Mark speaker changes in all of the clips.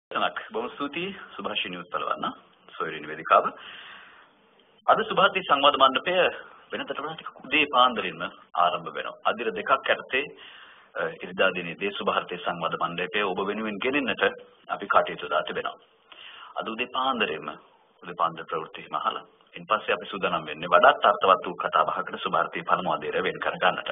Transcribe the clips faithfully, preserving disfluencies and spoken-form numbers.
Speaker 1: තනක් බොහොම ස්තුතියි සුභාෂිනී උත්පලවන්න සොයුරි නිවේදිකාව. අද සුභාති සංවාද මණ්ඩපය වෙනතට වඩා ටිකක් උදේ පාන්දරින්ම ආරම්භ වෙනවා. අදිර දෙකක් යටතේ ඉරිදා දිනේ දේශ ಭಾರತೀಯ සංවාද මණ්ඩපය ඔබ වෙනුවෙන් ගෙනෙන්නට අපි කටයුතු දා තිබෙනවා. අද උදේ පාන්දරින්ම උදේ පාන්දර ප්‍රවෘත්ති මහල. ඉන්පස්සේ අපි සූදානම් වෙන්නේ වඩාත් අර්ථවත් වූ කතා බහකට සුභාරතී පළමු අධීරය වෙන් කර ගන්නට.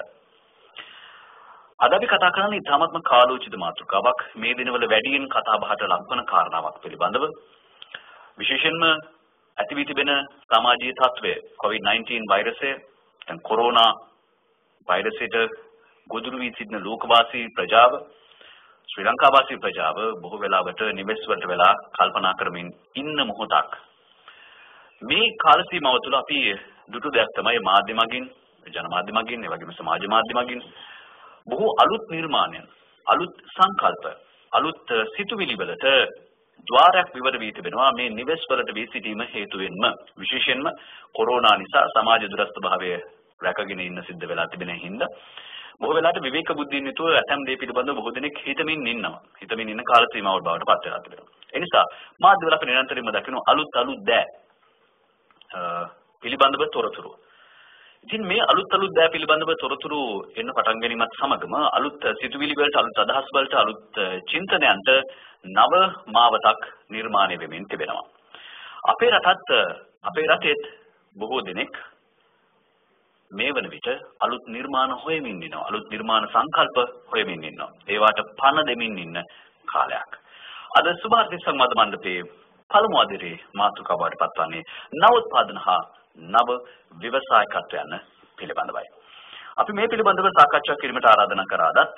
Speaker 1: අද අපි කතා කරන්නේ ඉතාමත්ම කාලෝචිත මාතෘකාවක් මේ දිනවල වැඩියෙන් කතා බහට ලක්වන කාරණාවක් පිළිබඳව විශේෂයෙන්ම ඇති වී තිබෙන සමාජීය තත්ත්වය කොවිඩ් නයින්ටීන් වෛරසය දැන් කොරෝනා වෛරසයට ගොදුරු වී සිටින ලෝකවාසී ප්‍රජාව ශ්‍රී ලංකාවාසී ප්‍රජාව බොහෝ වෙලාවට නිවෙස් වලට වෙලා කල්පනා කරමින් ඉන්න මොහොතක් මේ කාල සීමාව තුළ අපි දුටු දෙයක් තමයි මාධ්‍ය මගින් ජනමාධ්‍ය මගින් ඒ වගේම සමාජ මාධ්‍ය මගින් බොහෝ අලුත් නිර්මාණයන් අලුත් සංකල්ප අලුත් සිතුවිලි වලට ద్వාරයක් විවර වී තිබෙනවා මේ නිවෙස් වලට වී සිටීම හේතුවෙන්ම විශේෂයෙන්ම කොරෝනා නිසා සමාජ දුරස්ත භාවය රැකගෙන ඉන්න සිද්ධ වෙලා තිබෙන හින්දා බොහෝ වෙලාවට විවේක බුද්ධියෙන් යුතුව ඇතම් දේ පිළිබඳව බොහෝ දෙනෙක් හිතමින් ඉන්නවා හිතමින් ඉන්න කාල සීමාවක් බවට පත් වෙලා තිබෙනවා ඒ නිසා මාධ්‍ය වල අපි නිරන්තරයෙන්ම දකින්න අලුත් අලුත් දෑ පිළිබඳව තොරතුරු ඉතින් මේ අලුත් අලුත් දෑ පිළිබඳව තොරතුරු එන්න පටන් ගැනීමත් සමගම අලුත් සිතුවිලි වලට අලුත් අදහස් වලට අලුත් චින්තනයන්ට නව මාවතක් නිර්මාණය වෙමින් තිබෙනවා. අපේ රටත් අපේ රටෙත් බොහෝ දෙනෙක් මේ වන විට අලුත් නිර්මාණ හොයමින් ඉන්නවා. අලුත් නිර්මාණ සංකල්ප හොයමින් ඉන්නවා. ඒවට පණ දෙමින් ඉන්න කාලයක්. අද සුභාරතී සංවාද මණ්ඩපයේ පළමු අදිරේ මාතෘකාවට පත්වන්නේ නවෝත්පාදන හා නව ව්‍යවසායකත්වයන් පිළිබඳවයි. අපි මේ පිළිබඳව සාකච්ඡා කිරීමට ආරාධනා කරාදත්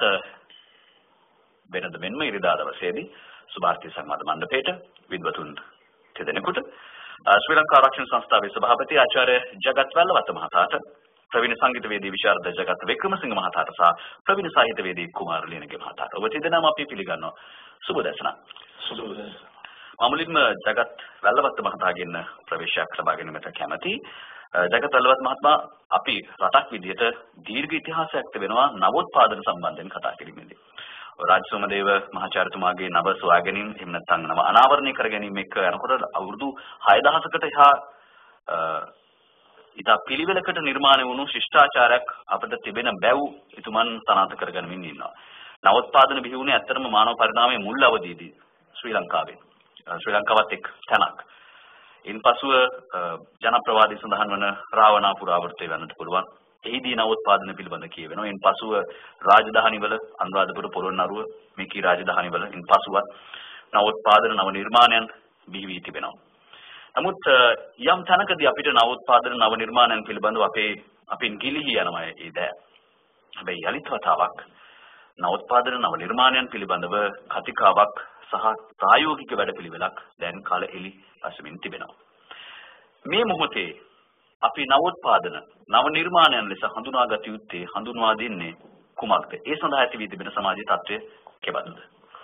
Speaker 1: වෙනද මෙන්ම ඉරිදා දවසේදී සුභාරතී සංවාද මණ්ඩපයේට විද්වතුන් දෙදෙනෙකුට ශ්‍රී ලංකා ආරක්ෂණ සංස්ථාවේ සභාපති ආචාර්ය ජගත් වැල්ලවත්ත මහතාට ප්‍රවීණ සංගීතවේදී විශාරද ජගත් වික්‍රමසිංහ මහතාට සහ ප්‍රවීණ සාහිත්‍යවේදී කුමාර ලියනගේ මහතාට ඔබ දෙදෙනාම අපි පිළිගන්නවා සුබ දැසන. සුබ දැසන. අමුලින්ම ජගත් වැල්ලවත්ත මහතාගෙන් ප්‍රවේශයක් ලබා ගැනීමට කැමැති. ජගත් වැල්ලවත්ත මහත්මයා අපි රටක් විදියට දීර්ඝ ඉතිහාසයක් තිබෙනවා නවෝත්පාදන සම්බන්ධයෙන් කතා කිරීමේදී. රාජ් සෝමදේව මහාචාර්යතුමාගේ නව සොයා ගැනීම එහෙම නැත්නම් නව අනාවරණය කර ගැනීම එක්ක යනකොට අවුරුදු හය දහසකට එහා ඉතා පිළිවෙලකට නිර්මාණය වුණු ශිෂ්ටාචාරයක් අපිට තිබෙන බැව් ඉතුමන් සනාථ කරගනිමින් ඉන්නවා. නවෝත්පාදන බිහි වුණේ ඇත්තටම මානව පරිණාමයේ මුල් අවධියේදී ශ්‍රී ලංකාවේ. ශ්‍රී ලංකාවත් එක් තැනක්. ඉන්පසුව ජනප්‍රවාදී සඳහන් වන රාවණා පුරාවෘත්තය වෙන්නට පුළුවන්. එහිදී නවෝත්පාදන පිළිබඳ කියවෙනවා. ඉන්පසුව රාජධානිවල අනුරාධපුර පොළොන්නරුව මේ කී රාජධානිවල ඉන්පසුවත් නවෝත්පාදන නව නිර්මාණයන් බිහි වී තිබෙනවා. නමුත් යම් තැනකදී අපිට නවෝත්පාදන නව නිර්මාණයන් පිළිබඳව අපේ අපින් ගිලිහි යනවා ඒ දෑ. හැබැයි යලිත් වතාවක් නවෝත්පාදන නව නිර්මාණයන් පිළිබඳව කතිකාවක් සහ ප්‍රායෝගික වැඩපිළිවෙලක් දැන් කාල එළි අසමින් තිබෙනවා. මේ මොහොතේ අපි නවෝත්පාදන නව නිර්මාණයන් ලෙස හඳුනාගත යුත්තේ හඳුන්වා දෙන්නේ කුමක්ද? ඒ සඳහා ඇති වී තිබෙන සමාජීය තත්ත්වය කෙබඳුද?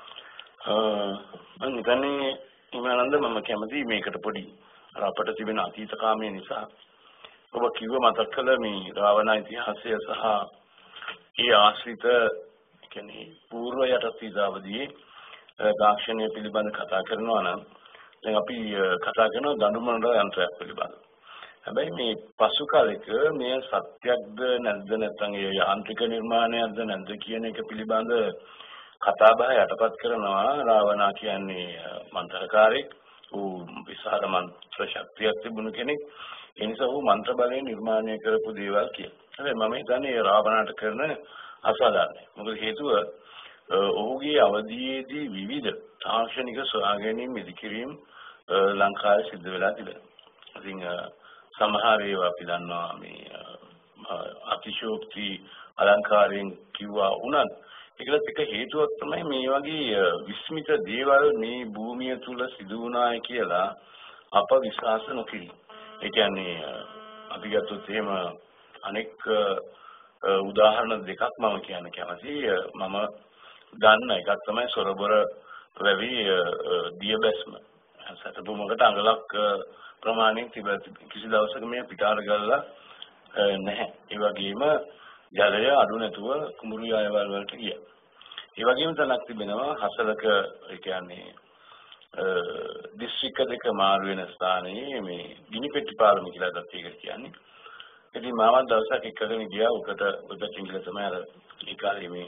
Speaker 2: මම හිතන්නේ ඉමානන්ද මම කැමති මේකට පොඩි අර අපට තිබෙන අතීත කාමයේ නිසා ඔබ කිව්ව මතක් කළ මේ රාවණ ඉතිහාසය සහ ඒ ආශ්‍රිත කියන්නේ పూర్ව යටතීදාවදී දාර්ශනික පිළිබඳ කතා කරනවා නම් දැන් අපි කතා කරන දඬුමන යන්ත්‍රයක් පිළිබඳ. හැබැයි මේ පසු කාලෙක මේ සත්‍යක්ද නැද්ද නැත්නම් ඒ යාන්ත්‍රික නිර්මාණයක්ද නැද්ද කියන එක පිළිබඳ කතා බහ යටපත් කරනවා රාවණා කියන්නේ මන්ත්‍රකාරයෙක් ඌ විශාල මන්ත්‍ර ශක්තියක් තිබුණු කෙනෙක් ඒ නිසා ඌ මන්ත්‍ර බලයෙන් නිර්මාණය කරපු දේවල් කියන. හැබැයි මම හිතන්නේ රාවණාට කරන අසාධාරණයි. මොකද හේතුව ඔහුගේ අවධියේදී විවිධ තාක්ෂණික සොයා ගැනීම් ඉදිකිරීම ලංකාවේ සිද්ධ වෙලා තිබෙනවා. ඉතින් සමහර ඒවා අපි දන්නවා මේ අතිශෝක්ති අලංකාරයෙන් කිව්වා උනත් ඒකලත් එක හේතුවක් තමයි මේ වගේ විස්මිත දේවල් මේ භූමිය තුල සිදු වුණායි කියලා අප විශ්වාස නොකිරීම. ඒ කියන්නේ අපි ගත්තොත් එහෙම අනෙක් උදාහරණ දෙකක් මම කියන්න කැමතියි. මම දන්න එකක් තමයි සොරබොර වැවි දියබැස්ම. සතපුමකට අඟලක් ප්‍රමාණයක් තිබෙන කිසි දවසක මේ පිටාර ගල්ලා නැහැ. ඒ වගේම ජලය අඩු නැතුව කුඹුරු යායවල වලට ගියා. ඒ වගේම තනක් තිබෙනවා හසලක ඒ කියන්නේ දිස්ත්‍රික්ක දෙක මාරු වෙන ස්ථානයේ මේ ගිනිපෙට්ටි පාලම කියලා දත් එකට කියන්නේ. ඉතින් මාවත් දවසක් එක්කගෙන ගියා උකට උද සිංහල තමයි අර ඒ කාලේ මේ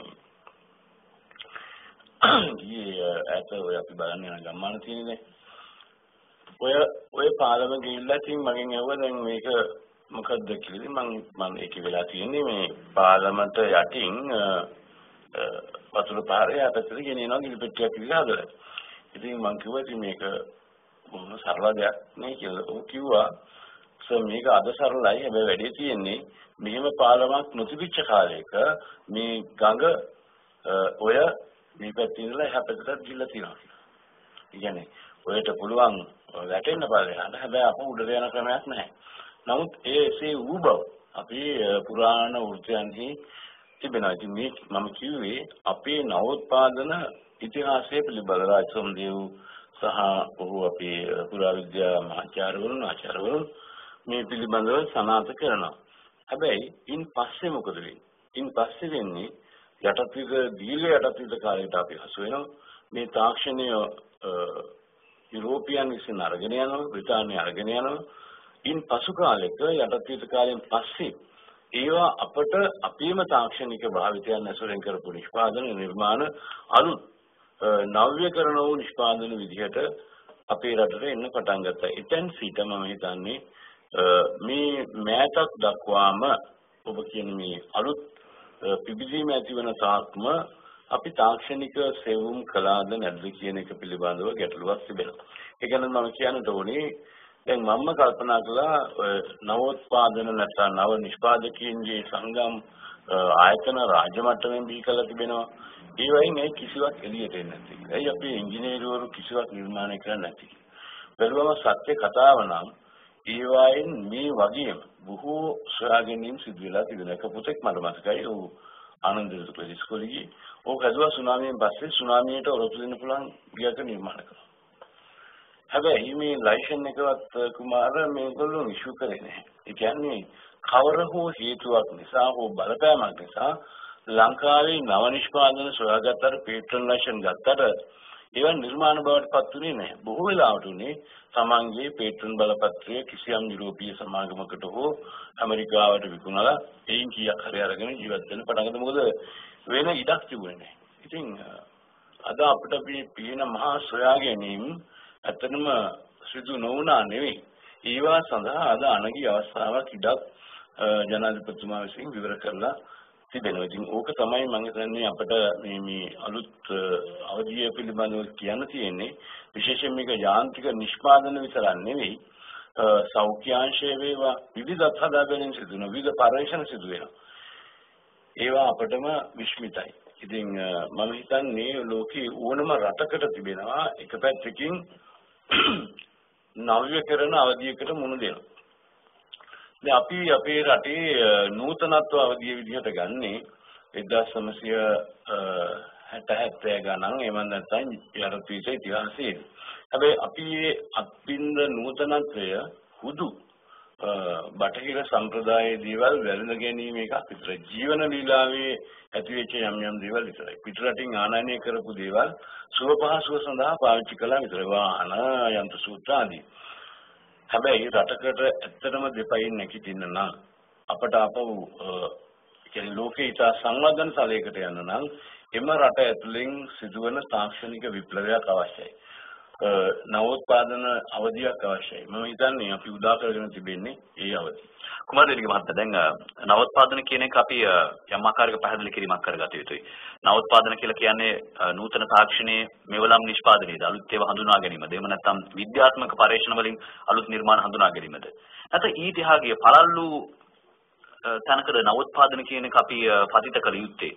Speaker 2: ගියේ ඇත ඔය අපි බලන්න යන ගම්මාන තියෙන්නේ. ඔය ඔය පාලම ගිහිල්ලා ඉතින් මගෙන් ඇහුවා දැන් මේක මොකද්ද කියලා. මම මම ඒක වෙලා තියෙන්නේ මේ පාලමට යටින් වතුර පාරේ අපතේ ගෙනියනවා ගිනිපෙට්ටියක් කියලා හදලා. ඉතින් මම කිව්වා ඉතින් මේක මොන සරල දෙයක් නේ කියලා. ਉਹ කිව්වා සර් මේක අද සරලයි හැබැයි වැඩේ තියෙන්නේ මෙහෙම පාලමක් නොතිබිච්ච කාලයක මේ ගඟ ඔය මේ පැත්තේ ඉඳලා එහා පැත්තට ගිහිල්ලා තියෙනවා කියලා. ඒ කියන්නේ ඔයට පුළුවන් වැටෙන්න බලන්න හැබැයි අපු උඩට යන ක්‍රමයක් නැහැ. නමුත් ඒ එසේ වූ බව අපි පුරාණ වෘත්තයන්හි තිබෙනවා. ඉතින් මේ මම කිව්වේ අපේ නවෝත්පාදන ඉතිහාසයේ පිළිබඳ රාජසෝමදේව සහ ඔහු අපේ පුරාවිද්‍යා මහාචාර්යවරුන් ආචාර්යවරුන් මේ පිළිබඳව සනාථ කරනවා. හැබැයි ඉන් පස්සේ මොකද වෙන්නේ? ඉන් පස්සේ වෙන්නේ යටත්විද දීර්ඝ යටත්විද කාලයකට අපි හසු වෙනවා. මේ තාක්ෂණය යුරෝපියන් විසින් අරගෙන යනවා, බ්‍රිතාන්‍ය අරගෙන යනවා. ඉන් පසු කාලයක යටත්විද කාලයෙන් පස්සේ ඒවා අපට අපේම තාක්ෂණික භාවිතයන් ඇසුරෙන් කරපු නිෂ්පාදන නිර්මාණ අලුත් නව්‍යකරණ වූ නිෂ්පාදන විදිහට අපේ රටට එන්න පටන් ගත්තා. එතෙන් සිට මම හිතන්නේ මේ මෑතක් දක්වාම ඔබ කියන මේ අලුත් පිබිදීම ඇතිවන තාක්ම අපි තාක්ෂණික සෙවුම් කළාද නැද්ද කියන එක පිළිබඳව ගැටලුවක් තිබෙනවා. ඒ කියන්නේ මම කියන්නට ඕනේ දැන් මම කල්පනා කළා නවෝත්පාදන නැත්නම් නව නිෂ්පාදකයන්ගේ සංගම් ආයතන රාජ්‍ය මට්ටමින් බිහි කරලා තිබෙනවා. ඒ වයින් ඒ කිසිවක් එළියට එන්නේ නැති. ඒයි අපි ඉංජිනේරුවරු කිසිවක් නිර්මාණය කරන්නේ නැති. බැලුවම සත්‍ය කතාව නම් ඒ වයින් මේ වගේම බොහෝ සොයාගැනීම් සිදු වෙලා තිබෙනවා. එක පුතෙක් මට මතකයි ਉਹ ආනන්ද සුක්ල ඉස්කෝලේ ඕක හදුවා සුනාමියෙන් පස්සේ සුනාමියට ඔරොත්තු දෙන්න පුළුවන් ගියක නිර්මාණ කළා. හැබැයි මේ ලයිසන් එකවත් කුමාර මේගොල්ලෝ ඉෂු කරේ නැහැ. ඒ කියන්නේ කවර හෝ හේතුවක් නිසා හෝ බලපෑමක් නිසා ලංකාවේ නව නිෂ්පාදන සොයාගත්තට පේටන්ට් ලයිසන් ගත්තට ඒවා නිර්මාණ බවට පත් වුණේ නැහැ. බොහෝ වෙලාවට උනේ තමන්ගේ පේටන්ට් බලපත්‍රය කිසියම් යුරෝපීය සමාගමකට හෝ ඇමරිකාවට විකුණලා එයින් කීයක් හරි අරගෙන ජීවත් වෙන්න පටන් ගත්තා. මොකද වෙන ඉඩක් තිබුණේ නැහැ. ඉතින් අද අපිට මේ පින මහා සොයා ගැනීම ඇත්තටම සිදු නොවුණා නෙවෙයි. ඒවා සඳහා අද අනගි අවස්ථාවක් ඉඩක් ජනාධිපතිතුමා විසින් විවර කරලා තිබෙනවා. ඉතින් ඕක තමයි මම හිතන්නේ අපිට මේ මේ අලුත් අවධිය පිළිබඳව කියන්න තියෙන්නේ. විශේෂයෙන් මේක යාන්ත්‍රික නිෂ්පාදන විතරක් නෙවෙයි සෞඛ්‍යාංශය වේවා විවිධ හදා ගැනීම සිදු වෙනවා. විවිධ පරීක්ෂණ සිදු වෙනවා. ඒවා අපිටම විශ්මිතයි. ඉතින් මම හිතන්නේ ලෝකේ ඕනම රටකට තිබෙනවා එක පැත්තකින් නව්‍යකරණ අවධියකට මුහුණ දෙනවා. දැන් අපි අපේ රටේ නූතනත්ව අවධිය විදිහට ගන්නේ එක්දාස් නවසිය හැට හැත්තෑ ගණන් එහෙම නැත්නම් යටත්විස ඉතිහාසයේ. හැබැයි අපි අත්විඳ නූතනත්වය හුදු බටහිර සම්ප්‍රදායේ දේවල් වැළඳ ගැනීම එකක් විතරයි. ජීවන ලීලාවේ ඇතිවෙච්ච යම් යම් දේවල් විතරයි. පිටරටින් ආනයනය කරපු දේවල් සුව පහසුව සඳහා පාවිච්චි කළා විතරයි. වාහන යන්ත්‍ර සූත්‍ර ආදී. හැබැයි රටකට ඇත්තටම දෙපයින් නැගිටින්න නම් අපට අපව කියන්නේ ලෝකේ ඉතා සංවර්ධන තලයකට යන්න නම් එම රට ඇතුළෙන් සිදුවන තාක්ෂණික විප්ලවයක් අවශ්‍යයි. නවෝත්පාදන අවධියක් අවශ්‍යයි. මම හිතන්නේ අපි උදා කරගෙන තිබෙන්නේ ඒ අවධිය.
Speaker 1: කුමාර දෙනික මහත්තයා දැන් නවෝත්පාදන කියන එක අපි යම් ආකාරයක පැහැදිලි කිරීමක් කරගත යුතුයි. නවෝත්පාදන කියලා කියන්නේ නූතන තාක්ෂණයේ මෙවලම් නිෂ්පාදනයේද අලුත් ඒවා හඳුනා ගැනීමද එහෙම නැත්නම් විද්‍යාත්මක පරීක්ෂණ වලින් අලුත් නිර්මාණ හඳුනා ගැනීමද නැත්නම් ඊට එහාගේ පළල්ලු තැනකද නවෝත්පාදන කියන එක අපි පතිත කළ යුත්තේ.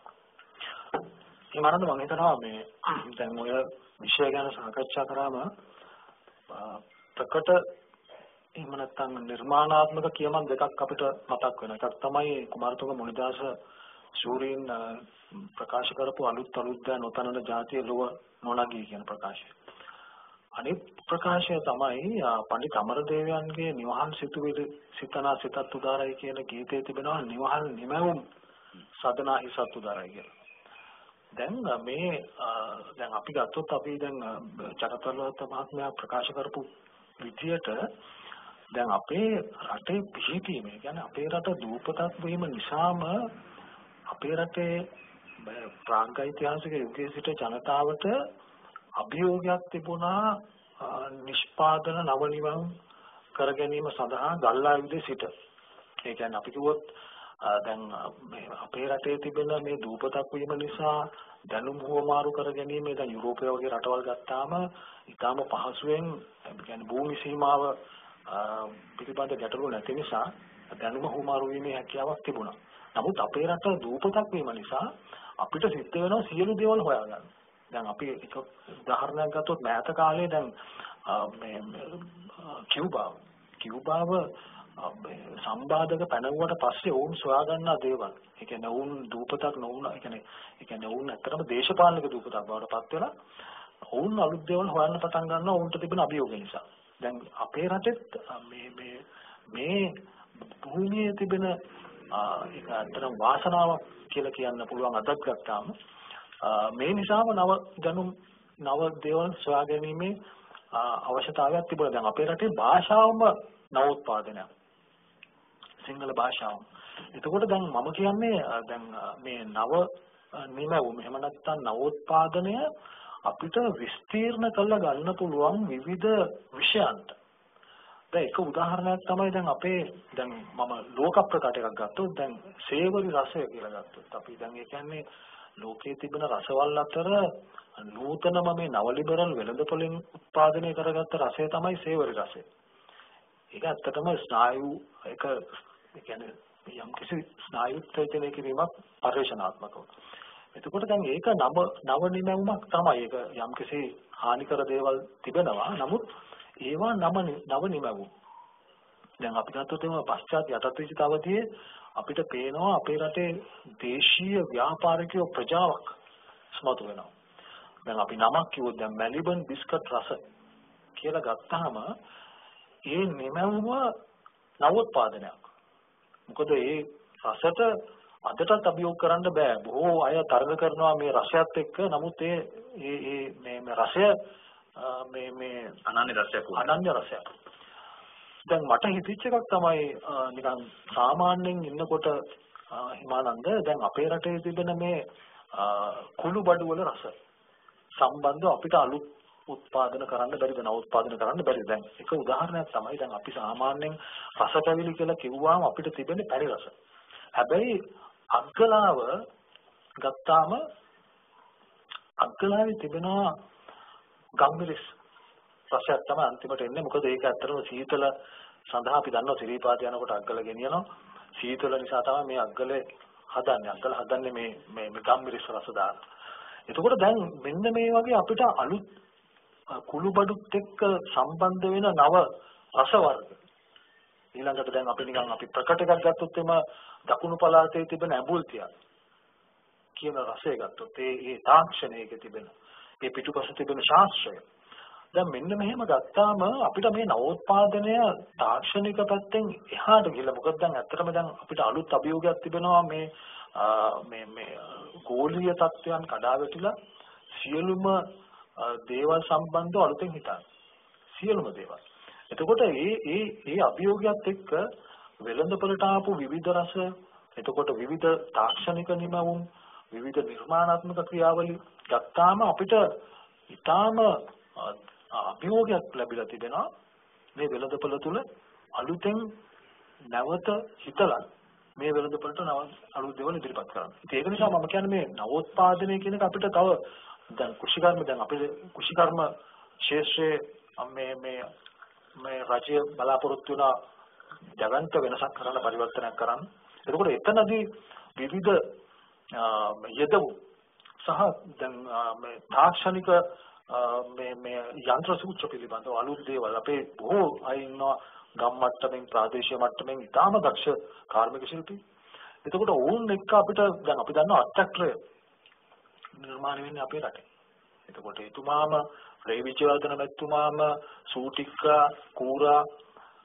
Speaker 3: මේ මරන්න මම හිතනවා මේ දැන් ඔය විෂය ගැන සාකච්ඡා කරාම ප්‍රකට එහෙම නැත්නම් නිර්මාණාත්මක කියමන් දෙකක් අපිට මතක් වෙනවා. එකක් තමයි කුමාරතුංග මුනිදාස ශූරීන් ප්‍රකාශ කරපු අලුත් අලුත් දා නොතනන ජාතිය ලොව නොනගී කියන ප්‍රකාශය. අනිත් ප්‍රකාශය තමයි පඬිත් අමරදේවයන්ගේ නිවහල් සිතුවිලි සිතනා සිතත් උදාරයි කියන ගීතයේ තිබෙනවා නිවහල් නිමැවුම් සදනා හිසත් උදාරයි කියලා. දැන් මේ දැන් අපි ගත්තොත් අපි දැන් චරතරලත මහත්මයා ප්‍රකාශ කරපු විදියට දැන් අපේ රටේ පිහිටීම කියන්නේ අපේ රට දූපතක් වීම නිසාම අපේ රටේ ප්‍රාග්යිතිහාසික යුගයේ සිට ජනතාවට අභියෝගයක් තිබුණා නිෂ්පාදන නව නිවන් කර ගැනීම සඳහා ගල් ආයුධයේ සිට. ඒ කියන්නේ අපි කිව්වොත් දැන් මේ අපේ රටේ තිබෙන මේ දූපතක් වීම නිසා දැනුම් හුවමාරු කර ගැනීම දැන් යුරෝපය වගේ රටවල් ගත්තාම ඊටාම පහසුවෙන් කියන්නේ භූමි සීමාව පිළිබඳ ගැටලු නැති නිසා දැනුම හුවමාරු වීමේ හැකියාවක් තිබුණා. නමුත් අපේ රට දූපතක් වීම නිසා අපිට සිද්ධ වෙනවා සියලු දේවල් හොයාගන්න. දැන් අපි එක උදාහරණයක් ගත්තොත් මෑත කාලේ දැන් මේ කියුබාව කියුබාව සම්බාධක පැනවුවට පස්සේ වුන් සොයා ගන්නා දේවල්. ඒ කියන්නේ වුන් දූපතක් නොවුන, ඒ කියන්නේ ඒ කියන්නේ වුන් ඇත්තටම දේශපාලනික දූපතක් බවට පත් වෙලා වුන් අලුත් දේවල් හොයන්න පටන් ගන්නවා වුන්ට තිබෙන අභියෝග නිසා. දැන් අපේ රටෙත් මේ මේ මේ භූමියේ තිබෙන ඒක ඇත්තටම වාසනාවක් කියලා කියන්න පුළුවන් අදත් ගත්තාම මේ නිසාම නව දැනුම් නව දේවල් සොයා ගැනීමේ අවශ්‍යතාවයක් තිබුණා. දැන් අපේ රටේ භාෂාවම නවෝත්පාදනයක්. සිංහල භාෂාව. එතකොට දැන් මම කියන්නේ දැන් මේ නව නිමවුම එහෙම නැත්නම් නවෝත්පාදනය අපිට විස්තීර්ණ කරලා ගන්න පුළුවන් විවිධ විෂයන්ට. දැන් එක උදාහරණයක් තමයි දැන් අපේ දැන් මම ලෝක ප්‍රකට එකක් ගත්තොත් දැන් සේවරි රසය කියලා ගත්තොත් අපි දැන් ඒ කියන්නේ ලෝකයේ තිබෙන රසවල් අතර නූතනම මේ නව ලිබරල් වෙළඳපොළින් උත්පාදනය කරගත්ත රසය තමයි සේවරි රසය. ඒක ඇත්තටම ස්නායු එක ඒ කියන්නේ යම් කිසි ස්නායු ත්‍රිතලයේ කිරීමක් පරිශනාත්මකව. එතකොට දැන් ඒක නව නව නිමැවුමක් තමයි. ඒක යම් කිසි හානිකර දේවල් තිබෙනවා. නමුත් ඒවා නව නව නිමැවුම්. දැන් අපි ගත්තොත් එම පශ්චාත් යටත් වෙච්ච අවධියේ අපිට පේනවා අපේ රටේ දේශීය ව්‍යාපාරිකයෝ ප්‍රජාවක් ස්මතු වෙනවා. දැන් අපි නමක් කිව්වොත් දැන් මැලිබන් බිස්කට් රස කියලා ගත්තාම ඒ නිමැවුම නවෝත්පාදනයක්. මොකද ඒ රසට අදටත් අභියෝග කරන්න බෑ. බොහෝ අය තරඟ කරනවා මේ රසයත් එක්ක. නමුත් ඒ ඒ මේ මේ රසය මේ මේ
Speaker 1: අනන්‍ය රසයක්
Speaker 3: අනන්‍ය රසයක්. දැන් මට හිතෙච්ච එකක් තමයි නිකන් සාමාන්‍යයෙන් ඉන්නකොට හිමානන්ද දැන් අපේ රටේ තිබෙන මේ කුළු බඩු වල රස සම්බන්ධව අපිට අලුත් උත්පාදන කරන්න බැරිද නවෝත්පාදන කරන්න බැරිද? දැන් එක උදාහරණයක් තමයි දැන් අපි සාමාන්‍යයෙන් රස පැවිලි කියලා කිව්වම අපිට තිබෙන්නේ පැණි රස. හැබැයි අග්ගලාව ගත්තාම අග්ගලාවේ තිබෙනවා ගම්මිරිස් රසයක් තමයි අන්තිමට එන්නේ. මොකද ඒක ඇත්තටම සීතල සඳහා අපි දන්නවා සිරීපාත යනකොට අග්ගල ගෙනියනවා. සීතල නිසා තමයි මේ අග්ගලේ හදන්නේ. අග්ගල හදන්නේ මේ මේ ගම්මිරිස් රස දාන. එතකොට දැන් මෙන්න මේ වගේ අපිට අලුත් කුළු බඩුත් එක්ක සම්බන්ධ වෙන නව රස වර්ග. ඊළඟට දැන් අපි නිකන් අපි ප්‍රකට එකක් ගත්තොත් එම දකුණු පළාතේ තිබෙන ඇඹුල්තිය කියන රසය ගත්තොත් ඒ ඒ තාක්ෂණයක තිබෙන ඒ පිටුපස තිබෙන ශාස්ත්‍රය. දැන් මෙන්න මෙහෙම ගත්තාම අපිට මේ නවෝත්පාදනය තාක්ෂණික පැත්තෙන් එහාට ගිහලා මොකද දැන් ඇත්තටම දැන් අපිට අලුත් අභියෝගයක් තිබෙනවා මේ මේ මේ ගෝලීය තත්ත්වයන් කඩා වැටිලා සියලුම දේවල් සම්බන්ධව අලුතෙන් හිතන්න. සියලුම දේවල්. එතකොට මේ මේ මේ අභියෝගයත් එක්ක වෙළඳපොළට ආපු විවිධ රස, එතකොට විවිධ තාක්ෂණික නිමවුම්, විවිධ නිර්මාණාත්මක ක්‍රියාවලි ගත්තාම අපිට ඊටාම අභියෝගයක් ලැබිලා තිබෙනවා මේ වෙළඳපොළ තුල අලුතෙන් නැවත හිතලා මේ වෙළඳපොළට නව අලුත් දේවල් ඉදිරිපත් කරන්න. ඒක නිසා මම කියන්නේ මේ නවෝත්පාදනය කියන එක අපිට තව දැන් කුෂිකර්ම දැන් අපේ කුෂිකර්ම ශේෂ්ත්‍රයේ මේ මේ මේ රාජ්‍ය බලාපොරොත්තු වෙන ජගන්ත වෙනසක් කරන්න පරිවර්තනයක් කරන්න. එතකොට එතනදී විවිධ යෙදවු සහ දැන් මේ තාක්ෂණික මේ මේ යන්ත්‍ර සූත්‍ර පිළිබඳව අලුත් දේවල් අපේ බොහෝ අය ඉන්නවා ගම් මට්ටමින් ප්‍රාදේශීය මට්ටමින් ඉතාම දක්ෂ කාර්මික ශිල්පී. එතකොට ඕන් එක්ක අපිට දැන් අපි දන්නවා අට්ටක්ටරය නිර්මාණය වෙන්නේ අපේ රටේ. එතකොට එතුමාම රේ විජයවර්ධන මැතිතුමාම සූටික්කා කූරා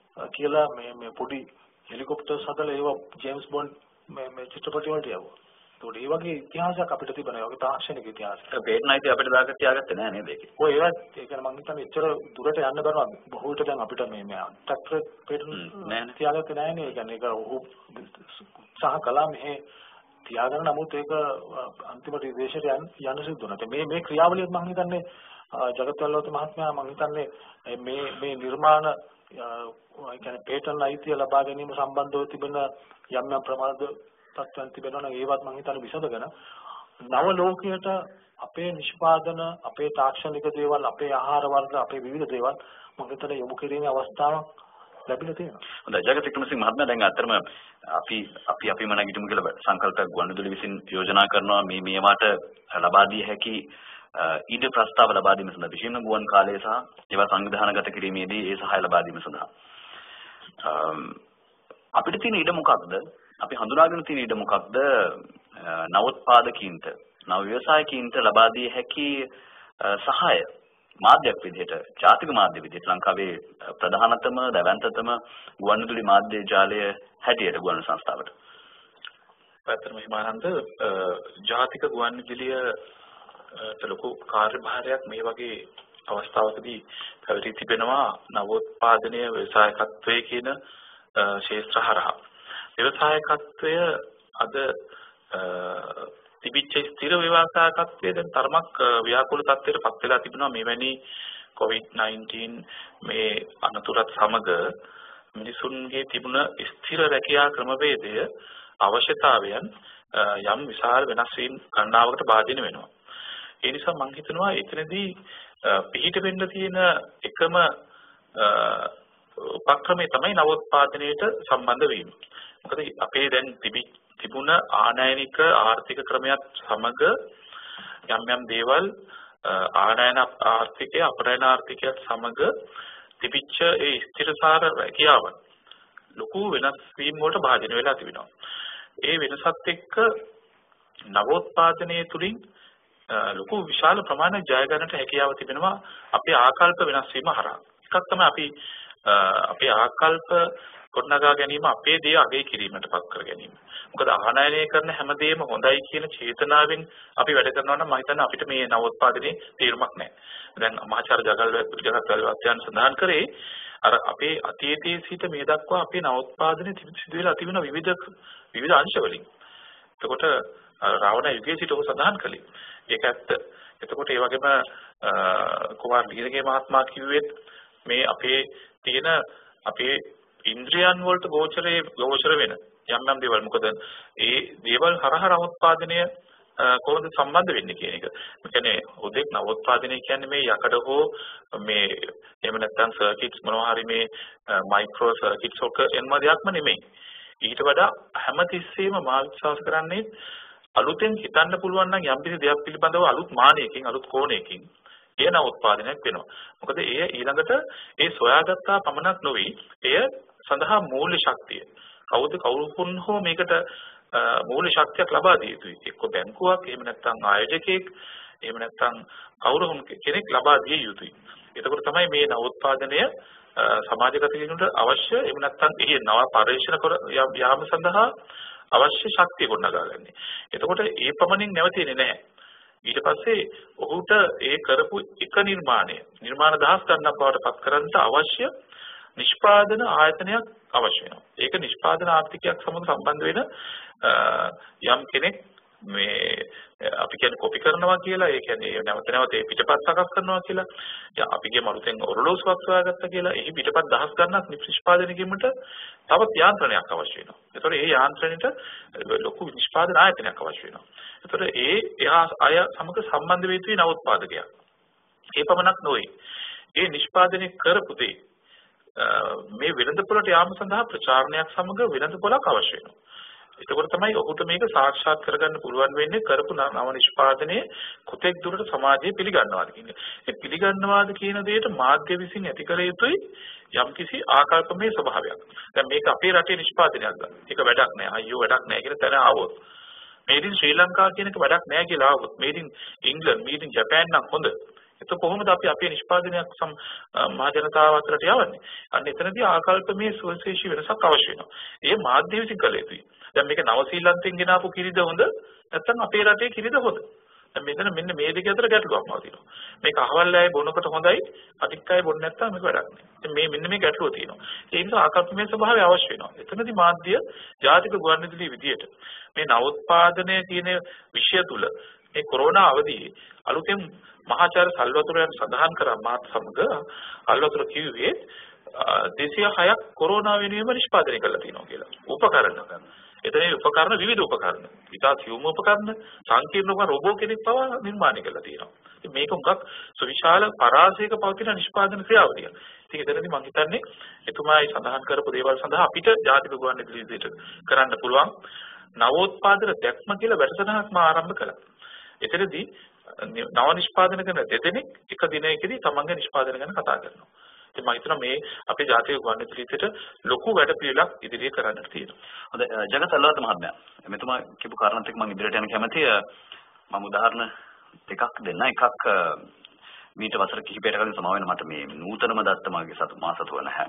Speaker 3: කියලා මේ මේ පොඩි හෙලිකොප්ටර්ස් හදලා ඒව ජේම්ස් බොන්ඩ් මේ මේ චිත්‍රපටි වලට යවුවා. ඒ වගේ ඉතිහාසයක් අපිට තිබෙනවා. ඒ වගේ තාක්ෂණික ඉතිහාසයක්.
Speaker 1: පේටන් අයිති අපිට දාගත්ත තියාගත්තේ නෑ නේද ඒකේ?
Speaker 3: ඔය ඒවත් ඒ කියන්නේ මම හිතන්නේ එච්චර දුරට යන්න බැරුවා. බොහෝට දැන් අපිට මේ මේ ට්‍රැක්ටර් පේටන්
Speaker 1: නෑනේ.
Speaker 3: තියාගත්තේ නෑනේ. ඒ කියන්නේ ඒක ඔහු උත්සාහ කළා මෙහෙ තියාගන්න. නමුත් ඒක අන්තිමට විදේශයට යන්න යන්න සිද්ධ වුණා. මේ මේ ක්‍රියාවලියත් මම හිතන්නේ ජගත්වලවත මහත්මයා මම හිතන්නේ මේ මේ නිර්මාණ ඒ කියන්නේ පේටන් අයිතිය ලබා ගැනීම සම්බන්ධව තිබෙන යම් යම් ප්‍රමාද තත්ත්වයන් තිබෙනවා නම් ඒවත් මම හිතන්නේ විසඳගෙන නව ලෝකයට අපේ නිෂ්පාදන අපේ තාක්ෂණික දේවල් අපේ ආහාර වර්ග අපේ විවිධ දේවල් මම හිතන්නේ යොමු කිරීමේ අවස්ථාවක් ලැබිලා තියෙනවා.
Speaker 1: හොඳයි ජගත් වික්‍රමසිංහ මහත්මයා දැන් අත්‍තරම අපි අපි අපිම නැගිටමු කියලා සංකල්පයක් ගුවන්විදුලි විසින් යෝජනා කරනවා මේ මේවට ලබා දිය හැකි ඊඩ ප්‍රස්තාව ලබා දීම සඳහා විශේෂම ගුවන් කාලය සහ ඒවා සංවිධානගත කිරීමේදී ඒ සහාය ලබා දීම සඳහා අපිට තියෙන ඊඩ මොකක්ද? අපි හඳුනාගෙන තියෙන ඊඩ මොකක්ද? නවෝත්පාදකීන්ට නව ව්‍යවසායකීන්ට ලබා දිය හැකි සහාය මාධ්‍යයක් විදිහට ජාතික මාධ්‍ය විදිහට ලංකාවේ ප්‍රධානතම දැවැන්තතම ගුවන්විදුලි මාධ්‍ය ජාලය හැටියට ගුවන් සංස්ථාවට.
Speaker 4: පැත්තම හිමානන්ද ජාතික ගුවන්විදුලිය ලොකු කාර්යභාරයක් මේ වගේ අවස්ථාවකදී පැවති තිබෙනවා නවෝත්පාදනීය ව්‍යවසායකත්වයේ කියන ශේත්‍ර හරහා. ව්‍යවසායකත්වය අද තිබිච්ච ස්ථිර ව්‍යවසායකත්වයේ දැන් තරමක් ව්‍යාකූල තත්ත්වයට පත් වෙලා තිබෙනවා මෙවැනි කොවිඩ් නයින්ටීන් මේ අනතුරත් සමග මිනිසුන්ගේ තිබුණ ස්ථිර රැකියා ක්‍රමවේදය අවශ්‍යතාවයන් යම් විශාල වෙනස් වීම් ගණනාවකට භාජනය වෙනවා. ඒ නිසා මම හිතනවා එතනදී පිහිට වෙන්න තියෙන එකම උපක්‍රමය තමයි නවෝත්පාදනයට සම්බන්ධ වීම. මොකද අපේ දැන් තිබුණ ආනයනික ආර්ථික ක්‍රමයක් සමග යම් යම් දේවල් ආනයන ආර්ථිකය අපනයන ආර්ථිකයත් සමග තිබිච්ච ඒ ස්ථිරසාර රැකියාවන් ලොකු වෙනස් වීම් වලට භාජනය වෙලා තිබෙනවා. ඒ වෙනසත් එක්ක නවෝත්පාදනයේ තුලින් ලොකු විශාල ප්‍රමාණයක් ජය ගන්නට හැකියාව තිබෙනවා අපේ ආකල්ප වෙනස් වීම හරහා. එකක් තමයි අපි අපේ ආකල්ප ගොඩනගා ගැනීම අපේ දේ අගය කිරීමට පත් කර ගැනීම. මොකද ආනයනය කරන හැමදේම හොඳයි කියන චේතනාවෙන් අපි වැඩ කරනවා නම් මම හිතන්නේ අපිට මේ නවෝත්පාදනයේ තීරමක් නැහැ. දැන් මහාචාර්ය ජගල් ජගත්වලවත්යන් සඳහන් කරේ අර අපේ අතීතයේ සිට මේ දක්වා අපේ නවෝත්පාදනයේ සිදු වෙලා තිබෙන විවිධ විවිධ අංශ වලින්. එතකොට රාවණ යුගයේ සිට ඔහු සඳහන් කළේ ඒක ඇත්ත. එතකොට ඒ වගේම කුමාර දීර්ඝේ මහත්මයා කිව්වෙත් මේ අපේ තියෙන අපේ ඉන්ද්‍රියන් වලට ගෝචරේ ගෝචර වෙන යම් යම් දේවල් මොකද ඒ දේවල් හරහා නවෝත්පාදනය කොහොමද සම්බන්ධ වෙන්නේ කියන එක. ඒ කියන්නේ උදෙක් නවෝත්පාදනය කියන්නේ මේ යකඩ හෝ මේ එහෙම නැත්නම් සර්කිට්ස් මොනවා හරි මේ මයික්‍රෝ සර්කිට්ස් ඔක එන්ම දෙයක්ම නෙමෙයි. ඊට වඩා හැමතිස්සෙම මා විශ්වාස කරන්නේ අලුතෙන් හිතන්න පුළුවන් නම් යම්කිසි දෙයක් පිළිබඳව අලුත් මානයකින් අලුත් කෝණයකින් ඒ නවෝත්පාදනයක් වෙනවා. මොකද ඒ ඊළඟට ඒ සොයාගත්තා පමණක් නොවේ එය සඳහා මූල්‍ය ශක්තිය. කවුද කවුරුන් හෝ මේකට මූල්‍ය ශක්තියක් ලබා දිය යුතුයි. එක්ක බැංකුවක් එහෙම නැත්නම් ආයෝජකයෙක් එහෙම නැත්නම් කවුරු කෙනෙක් ලබා දිය යුතුයි. එතකොට තමයි මේ නවෝත්පාදනය සමාජගත කිරීමට අවශ්‍ය එහෙම නැත්නම් එහි නව පරිශ්‍රණ කර යාම සඳහා අවශ්‍ය ශක්තිය ගොඩනගාගන්නේ. එතකොට ඒ පමණින් නැවතෙන්නේ නැහැ. ඊට පස්සේ ඔහුට ඒ කරපු එක නිර්මාණය නිර්මාණ දහස් ගණනක් බවට පත් කරන්නට අවශ්‍ය නිෂ්පාදන ආයතනයක් අවශ්‍ය වෙනවා. ඒක නිෂ්පාදන ආර්ථිකයක් සමග සම්බන්ධ වෙන යම් කෙනෙක් මේ අපි කියන්නේ කොපි කරනවා කියලා ඒ කියන්නේ නැවත නැවත ඒ පිටපත් සකස් කරනවා කියලා. දැන් අපි ගිය මරුතෙන් ඔරලෝසුවක් සොයාගත්තා කියලා එහි පිටපත් දහස් ගණනක් නිෂ්පාදනය කිරීමට තවත් යාන්ත්‍රණයක් අවශ්‍ය වෙනවා. ඒතකොට ඒ යාන්ත්‍රණයට ලොකු නිෂ්පාදන ආයතනයක් අවශ්‍ය වෙනවා. ඒතකොට ඒ එහා අය සමග සම්බන්ධ වෙ යුතුයි නවෝත්පාදකයා. ඒ පමණක් නොවේ. ඒ නිෂ්පාදනය කරපු දේ මේ වෙළඳපොළට යාම සඳහා ප්‍රචාරණයක් සමග වෙළඳපොළක් අවශ්‍ය වෙනවා. එතකොට තමයි ඔහුට මේක සාක්ෂාත් කරගන්න පුළුවන් වෙන්නේ කරපු නව නිෂ්පාදනයේ කොතෙක් දුරට සමාජයේ පිළිගන්නවාද කියන්නේ. ඒ පිළිගන්නවාද කියන දෙයට මාධ්‍ය විසින් ඇති කළ යුතුයි යම්කිසි ආකල්පමය ස්වභාවයක්. දැන් මේක අපේ රටේ නිෂ්පාදනයක් ගන්න. ඒක වැඩක් නෑ. අයියෝ වැඩක් නෑ කියන තැන ආවොත්. මේඩ් ඉන් ශ්‍රී ලංකා කියන එක වැඩක් නෑ කියලා ආවොත් made in England made in Japan නම් හොඳ. ඒක කොහොමද අපි අපේ නිෂ්පාදනයක් සම් මහ ජනතාව අතරට යවන්නේ? අන්න එතනදී ආකල්පමේ සුවිශේෂී වෙනසක් අවශ්‍ය වෙනවා. ඒ මාධ්‍ය විසින් කළ යුතුයි. දැන් මේක නව ශ්‍රීලන්තෙන් ගෙනාපු කිරිද හොඳ නැත්නම් අපේ රටේ කිරිද හොඳ? දැන් මෙතන මෙන්න මේ දෙක අතර ගැටලුවක් තියෙනවා. මේක අහවල් අය බොනකොට හොඳයි, අනිත් අය බොන්නේ නැත්නම් මේක වැඩක් නෑ. ඉතින් මේ මෙන්න මේ ගැටලුව තියෙනවා. ඒ නිසා ආකල්පමය ස්වභාවය අවශ්‍ය වෙනවා. එතනදී මාධ්‍ය ජාතික ගුවන්විදුලි විදියට මේ නවෝත්පාදනය කියන විෂය තුල මේ කොරෝනා අවධියේ අලුතෙන් මහාචාර්ය සල්වතුරයන් සඳහන් කරා මාත් සමග අල්වතුර කිව්වේ දෙසිය හයක් කොරෝනා වෙනුවෙන්ම නිෂ්පාදනය කරලා තියෙනවා කියලා. උපකරණ. එතන උපකරණ විවිධ උපකරණ. ඉතා සියුම් උපකරණ, සංකීර්ණ උපකරණ රොබෝ කෙනෙක් පවා නිර්මාණය කරලා තියෙනවා. ඉතින් මේක උගක් සුවිශාල පරාසයක පවතින නිෂ්පාදන ක්‍රියාවලිය. ඉතින් එතනදී මම හිතන්නේ එතුමායි සඳහන් කරපු දේවල් සඳහා අපිට ජාතික ගුවන්විදුලි විදිහට කරන්න පුළුවන් නවෝත්පාදන දැක්ම කියලා වැඩසටහනක් මා ආරම්භ කළා. එතනදී නව නිෂ්පාදන කරන දෙදෙනෙක් එක දිනයකදී තමන්ගේ නිෂ්පාදන ගැන කතා කරනවා. ඉතින් මම හිතනවා මේ අපේ ජාතික ගුවන්විදුලියට ලොකු වැඩ පිළිවෙලක් ඉදිරියේ කරන්නට තියෙනවා.
Speaker 1: හොඳයි ජගත් අල්ලාත මහත්මයා. මෙතුමා කියපු කාරණාත් එක්ක මම ඉදිරියට යන කැමතියි. මම උදාහරණ දෙකක් දෙන්න. එකක් මීට වසර කිහිපයකට කලින් සමා වෙන මට මේ නූතනම දත්ත මාගේ සතු මා සතුව නැහැ.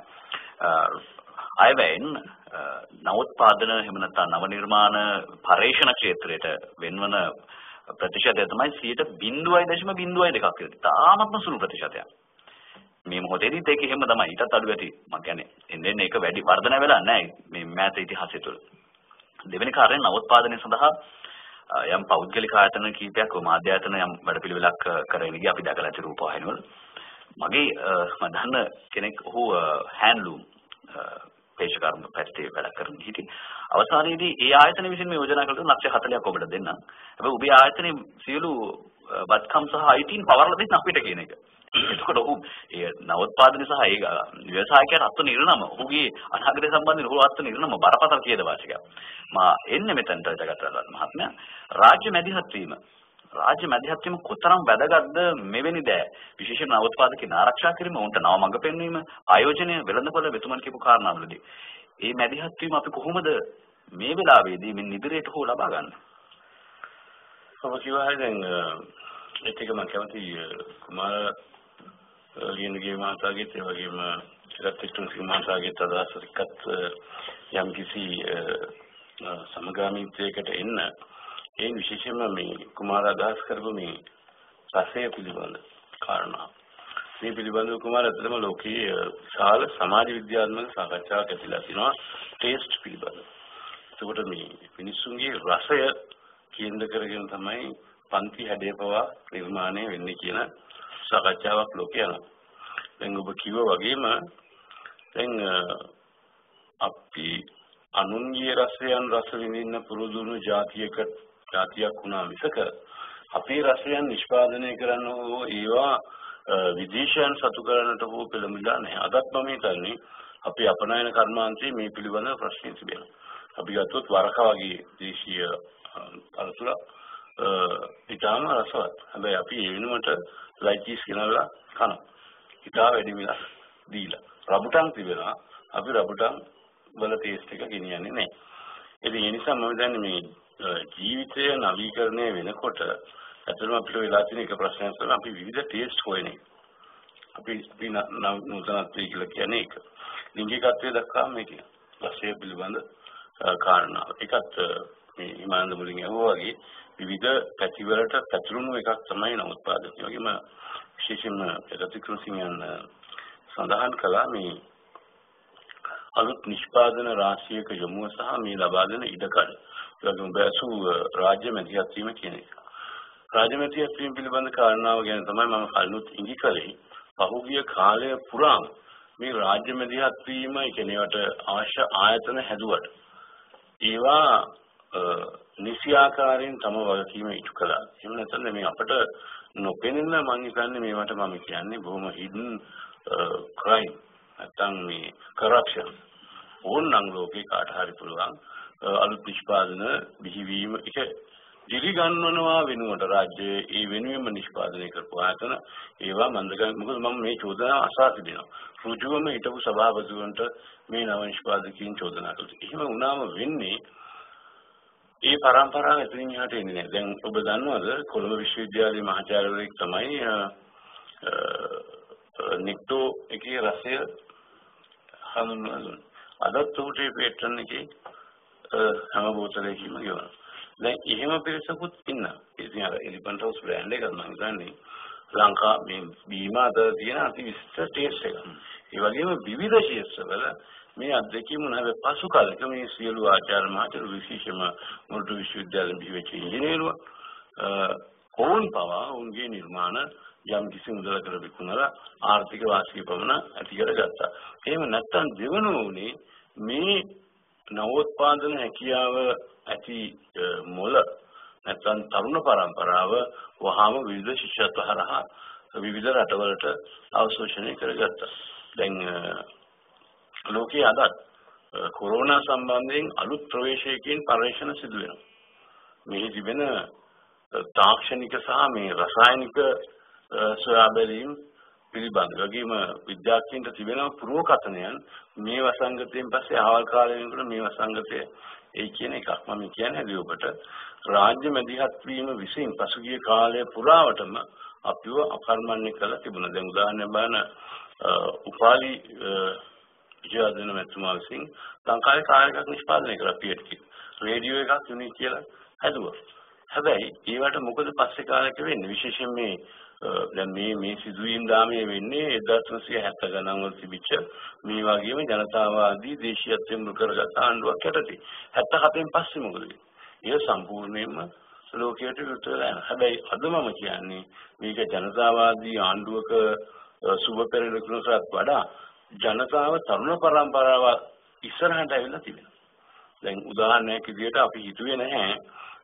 Speaker 1: අයවැයෙන් නවෝත්පාදන එහෙම නැත්නම් නව නිර්මාණ පරීක්ෂණ ක්ෂේත්‍රයට වෙන්වන ප්‍රතිශතය තමයි සියයට බිංදුවයි දශම බිංදුවයි දෙකක් කියලා. තාමත්ම සුළු ප්‍රතිශතයක්. මේ මොහොතේදීත් ඒක එහෙම තමයි. ඊටත් අඩු ඇති. මම කියන්නේ එන්නේ මේක වැඩි වර්ධනය වෙලා නැහැ මේ මෑත ඉතිහාසය තුළ. දෙවෙනි කාරණේ නවෝත්පාදනය සඳහා යම් පෞද්ගලික ආයතන කීපයක් මාධ්‍ය ආයතන යම් වැඩපිළිවෙලක් කරගෙන ගියා අපි දැකලා ඇති රූපවාහිනිවල. මගේ මම දන්න කෙනෙක් ඔහු හෑන්ඩ්ලූම් පේශකර්ම පැත්තේ වැඩ කරන හිටියේ. අවසානයේදී ඒ ආයතන විසින් මේ යෝජනා කළේ ලක්ෂ හතළියක් ඔබට දෙන්නම්. හැබැයි ඔබේ ආයතනයේ සියලු වත්කම් සහ අයිතීන් පවර්ලා දෙන්න අපිට කියන එක. එතකොට ඔහු ඒ නවෝත්පාදන සහ ඒ ව්‍යවසායකයන් අත්ව නිරනම ඔහුගේ අනාගතය සම්බන්ධයෙන් ඔහු අත්ව නිරනම බරපතල කීයද වාසිකයක්. මා එන්නේ මෙතනට ජගත්‍රාත් මහත්මයා රාජ්‍ය මැදිහත් වීම රාජ්‍ය මැදිහත් වීම කොතරම් වැදගත්ද මෙවැනි දෑ විශේෂයෙන් නවෝත්පාදකයන් ආරක්ෂා කිරීම උන්ට නව මඟ පෙන්වීම ආයෝජනය වෙළඳපොළ වෙතුමන් කියපු කාරණාවලදී මේ මැදිහත් වීම අපි කොහොමද මේ වෙලාවේදී මේ ඉදිරියට හෝ ලබා ගන්න?
Speaker 2: ඔබ කිව්වා දැන් ඒක මම කැමති කුමාර ලියනගේ මාතාවගේ ඒ වගේම රත්තුන් සීමාතාවගේ අදහස් එක්කත් යම් කිසි සමගාමීත්වයකට එන්න ඒ විශේෂයෙන්ම මේ කුමාර අදහස් කරපු මේ රසය පිළිබඳ කාරණා මේ පිළිබඳව කුමාර අතරම ලෝකීය විශාල සමාජ විද්‍යාත්මක සාකච්ඡාවක් ඇතිලා තිනවා ටේස්ට් පිළිබඳ. ඒකට මේ මිනිස්සුන්ගේ රසය කේන්ද්‍ර කරගෙන තමයි පන්ති හැඩය පවා නිර්මාණය වෙන්නේ කියන සාකච්ඡාවක් ලෝකේ යනවා. දැන් ඔබ කිව්වා වගේම දැන් අපි අනුන්ගේ රසයන් රස විඳින්න පුරුදුණු જાතියක જાතියක් වුණා මිසක අපේ රසයන් නිෂ්පාදනය කරන්න ඕ ඒවා විදේශයන් සතු කරන්නට හෝ පෙළඹිලා නැහැ. අදත් මම හිතන්නේ අපි අපනයන කර්මාන්තයේ මේ පිළිබඳව ප්‍රශ්න තිබෙනවා. අපි ගත්තොත් වරක වගේ දේශීය අලතුල ඊටාම රසවත්. හැබැයි අපි ඒ වෙනුවට ලයිචිස් ගෙනල්ලා කනවා. ඊටා වැඩි මිල දීලා. රබුටන් තිබෙනවා. අපි රබුටන් වල ටේස්ට් එක ගෙනියන්නේ නැහැ. ඉතින් ඒ නිසා මම දන්නේ මේ ජීවිතය නවීකරණය වෙනකොට ඇත්තටම අපිට වෙලා තියෙන එක ප්‍රශ්නයක් තමයි අපි විවිධ ටේස්ට් හොයන්නේ. අපි අපි නූතනත්වය කියලා කියන්නේ ඒක. ලිංගිකත්වය දක්වා මේක රසය පිළිබඳ කාරණා. ඒකත් මේ හිමානන්ද මුලින් අහුවා වගේ විවිධ පැතිවලට පැතුරුණු එකක් තමයි නවෝත්පාදනය. ඒ වගේම විශේෂයෙන්ම රතික්‍රමසිංහයන් සඳහන් කළා මේ අලුත් නිෂ්පාදන රාශියක යොමුව සහ මේ ලබා දෙන ඉඩකඩ. ඒ වගේම බැසු රාජ්‍ය මැදිහත් වීම කියන එක. රාජ්‍ය මැදිහත් වීම පිළිබඳ කාරණාව ගැන තමයි මම කලිනුත් ඉඟි කළේ. පහුගිය කාලය පුරාම මේ රාජ්‍ය මැදිහත් වීම කියන්නේ වට අවශ්‍ය ආයතන හැදුවට ඒවා නිසි ආකාරයෙන් තම වගකීම ඉටු කළා. එහෙම නැත්නම් මේ අපට නොපෙනෙන මම හිතන්නේ මේවට මම කියන්නේ බොහොම hidden crime නැත්නම් මේ corruption ඕනනම් ලෝකේ කාට හරි පුළුවන් අලුත් නිෂ්පාදන බිහිවීම එක දිලි ගන්නවනවා වෙනුවට රාජ්‍යයේ ඒ වෙනුවෙන්ම නිෂ්පාදනය කරපු ආයතන ඒවා මන්දගම මොකද මම මේ චෝදනා අසා තිබෙනවා. රුජුවම හිටපු සභාපතිවරුන්ට මේ නව නිෂ්පාදකයන් චෝදනා කළා. එහෙම වුණාම වෙන්නේ ඒ පරම්පරාව එතනින් එහාට එන්නේ නැහැ. දැන් ඔබ දන්නවද කොළඹ විශ්වවිද්‍යාලයේ මහාචාර්යවරයෙක් තමයි නික්ටෝ එකේ රසය හඳුන්වලා දුන්නා. අදත් උට පේටර්න් එකේ හැම බෝතලයකින්ම ගෙවනවා. දැන් එහෙම පිරිසකුත් ඉන්නවා. ඉතින් අර එලිෆන්ට් හවුස් බ්‍රෑන්ඩ් එක මම හිතන්නේ ලංකා මේ බීමා අතර තියෙන අති විශිෂ්ට ටේස්ට් එකක්. ඒ වගේම විවිධ ශිෂ්‍යවල මේ අධ්‍යක්ෂකම නැව පසු කාලෙක මේ සියලු ආචාර්ය මහාචාර්ය විශේෂම මොරටු විශ්වවිද්‍යාලයෙන් බිහිවෙච්ච ඉංජිනේරුවා ඕන් පවා උන්ගේ නිර්මාණ යම් කිසි මුදලකට විකුණලා ආර්ථික වාසිය පමණ ඇති කරගත්තා. එහෙම නැත්නම් දෙවනුනේ මේ නවෝත්පාදන හැකියාව ඇති මොළ නැත්නම් තරුණ පරම්පරාව වහාම විවිධ ශිෂ්‍යත්ව හරහා විවිධ රටවලට අවශෝෂණය කරගත්තා. දැන් ලෝකයේ අදත් කොරෝනා සම්බන්ධයෙන් අලුත් ප්‍රවේශයකින් පරීක්ෂණ සිදු වෙනවා. මේ තිබෙන තාක්ෂණික සහ මේ රසායනික සොයා බැලීම් පිළිබඳ වගේම විද්‍යාඥයන්ට තිබෙන පුරෝකථනයන් මේ වසංගතයෙන් පස්සේ ආවල් කාලේ වෙනකොට මේ වසංගතය ඒ කියන එකක් මම කියන්නේ හරි ඔබට රාජ්‍ය මැදිහත් වීම විසින් පසුගිය කාලය පුරාවටම අපිව අකර්මණ්‍ය කළ තිබුණා. දැන් උදාහරණයක් බලන්න උපාලි විජයදන මැතිතුමා විසින් ලංකාවේ කාර්යයක් නිෂ්පාදනය කරලා පියට් කි රේඩියෝ එකක් යුනික් කියලා හැදුවා. හැබැයි ඒවට මොකද පස්සේ කාලයක වෙන්නේ විශේෂයෙන් මේ දැන් මේ මේ සිදුවීම් දාමයේ වෙන්නේ එක්දාස් නවසිය හැත්තෑ ගණන් වල තිබිච්ච මේ වගේම ජනතාවාදී දේශීයත්වයෙන් මුල් කරගත් ආණ්ඩුවක් යටතේ හැත්තෑ හතෙන් පස්සේ මොකද වෙන්නේ? ඒ සම්පූර්ණයෙන්ම ලෝකයට විරුද්ධ වෙලා යනවා. හැබැයි අද මම කියන්නේ මේක ජනතාවාදී ආණ්ඩුවක සුබ පෙරළුණටත් වඩා ජනතාව තරුණ පරම්පරාව ඉස්සරහට ඇවිල්ලා තිබෙනවා. දැන් උදාහරණයක් විදිහට අපි හිතුවේ නැහැ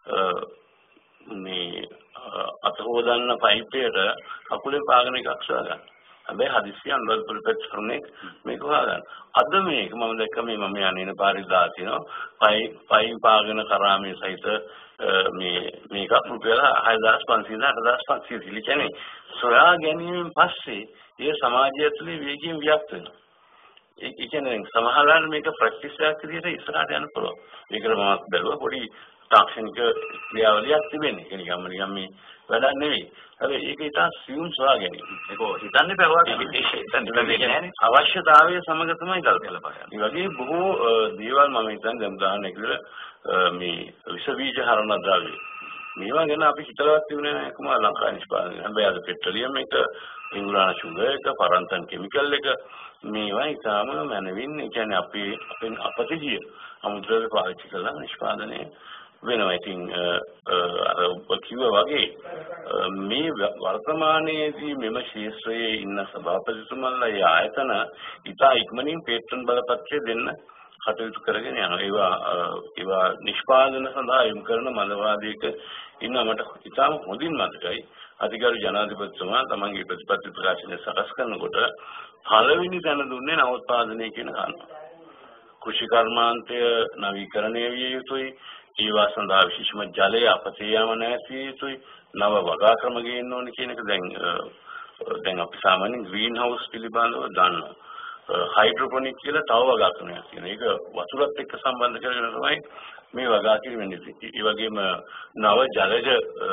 Speaker 2: මේ අත හොදන්න පයිප්පයට කකුලේ පාගන එකක් සොයාගන්න. හැබැයි හදිස්සිය අනුරාධපුර පෙට්‍රෝනේ මේක හොයාගන්න. අද මේක මම දැක්ක මේ මම යන්නේ පාරිස් දාලා තියෙනවා. පයි පයි පාගන කරාමේ සහිත මේ මේක රුපියල් හයදාස් පන්සීය අටදාස් පන්සීය ඉලි කියන්නේ සොයා ගැනීමෙන් පස්සේ ඒ සමාජය ඇතුලේ වේගයෙන් ව්‍යාප්ත වෙනවා. ඒ කියන්නේ සමහරවිට මේක ප්‍රැක්ටිස් එකක් විදිහට ඉස්සරහට යන්න පුළුවන්. මේකට මම බැලුවා පොඩි තාක්ෂණික ක්‍රියාවලියක් තිබෙන්නේ. ඒ නිකම්ම නිකම් මේ වැඩක් නෙවෙයි. හැබැයි ඒක ඉතින් සියුම් සොයා ගැනීම. ඒක හිතන්නේ බැලුවා කියන්නේ අවශ්‍යතාවය සමග තමයි කල්පනා කරන්නේ. ඒ වගේ බොහෝ දේවල් මම හිතන්නේ දැන් උදාහරණයක් විදිහට මේ විස බීජ හරණ ද්‍රව්‍ය. මේවා ගැන අපි හිතලවත් තිබුණේ නැහැ කොහොම ලංකාවේ නිෂ්පාදනය. හැබැයි අද පෙට්‍රෝලියම් එක, ඉංග්‍රීසි ෂුගර් එක, පරන්තන් කෙමිකල් එක මේවා ඉතාම මනවින් ඒ කියන්නේ අපේ අපේ අපතිජිය අමුද්‍රව්‍ය පාවිච්චි කරලා නිෂ්පාදනය වෙනවා. ඉතින් අර ඔබ කිව්වා වගේ මේ වර්තමානයේදී මෙම ශාස්ත්‍රයේ ඉන්න සභාපතිතුමන්ලා ඒ ආයතන ඉතා ඉක්මනින් පේටන්ට් බලපත්‍රය දෙන්න කටයුතු කරගෙන යනවා. ඒවා ඒවා නිෂ්පාදන සඳහා යොමු කරන මතවාදයක ඉන්න මට ඉතාම හොඳින් මතකයි. අධිකාරී ජනාධිපතිතුමා තමන්ගේ ප්‍රතිපත්ති ප්‍රකාශනය සකස් කරනකොට පළවෙනි තැන දුන්නේ නවෝත්පාදනය කියන කාරණා. කෘෂි කර්මාන්තය නවීකරණය විය යුතුයි. ඒවා සඳහා විශේෂම ජලය අපතේ යාම නැති යුතුයි. නව වගා ක්‍රම ගේන්න ඕනේ කියන එක දැන් දැන් අපි සාමාන්‍යයෙන් ග්‍රීන් හවුස් පිළිබඳව දන්නවා. හයිඩ්‍රොපොනික් කියලා තව වගා ක්‍රමයක් තියෙනවා. ඒක වතුරත් එක්ක සම්බන්ධ කරගෙන තමයි මේ වගා කිරීම වෙන්නේ. ඒ වගේම නව ජලජ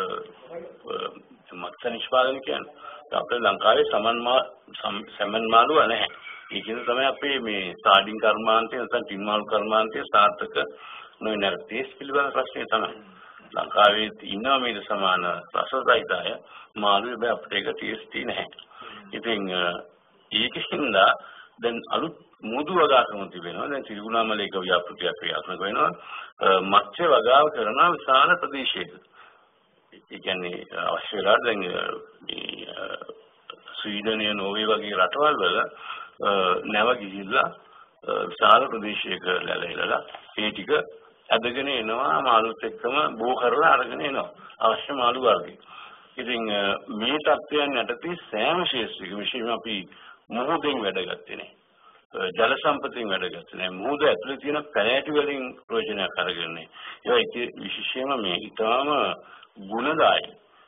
Speaker 2: මත්ස්‍ය නිෂ්පාදනය කියන්නේ අපේ ලංකාවේ සමන් මා සමන් මාළුව නැහැ. ඒකෙන් තමයි අපේ මේ සාඩින් කර්මාන්තය නැත්නම් ටින් මාළු කර්මාන්තය සාර්ථක නොවන තේස් පිළිබඳ ප්‍රශ්නේ තමයි. ලංකාවේ ඉන්නවා මේක සමාන රසසහිතය මාළුවේ බෑ අපිට ඒක ටේස්ටි නැහැ. ඉතින් ඒකින්ද දැන් අලුත් මුදු වගා ක්‍රම තිබෙනවා. දැන් තිරිකුණාමලේක ව්‍යාපෘතියක් ක්‍රියාත්මක වෙනවා. මත්ස්‍ය වගාව කරන විශාල ප්‍රදේශයක. ඒ කියන්නේ අවශ්‍ය වෙලාවට දැන් මේ ස්වීඩනය නෝර්වේ වගේ රටවල් වල නැව ගිහිල්ලා විශාල ප්‍රදේශයක ලැබෙලා ඒ ටික අදගෙන එනවා මාළුත් එක්කම බෝ කරලා අරගෙන එනවා අවශ්‍ය මාළු වර්ගය. ඉතින් මේ තත්ත්වයන් යටතේ සෑම ශේෂ්ත්‍රයකම විශේෂයෙන් අපි මොහොතෙන් වැඩ ගත්තේ නේ. ජල සම්පතෙන් වැඩ ගත්තේ නේ. මොහොත ඇතුලේ තියෙන පැලෑටි වලින් ප්‍රයෝජනයක් අරගෙන ඒවා විශේෂයෙන්ම මේ ඊටාම ගුණදායි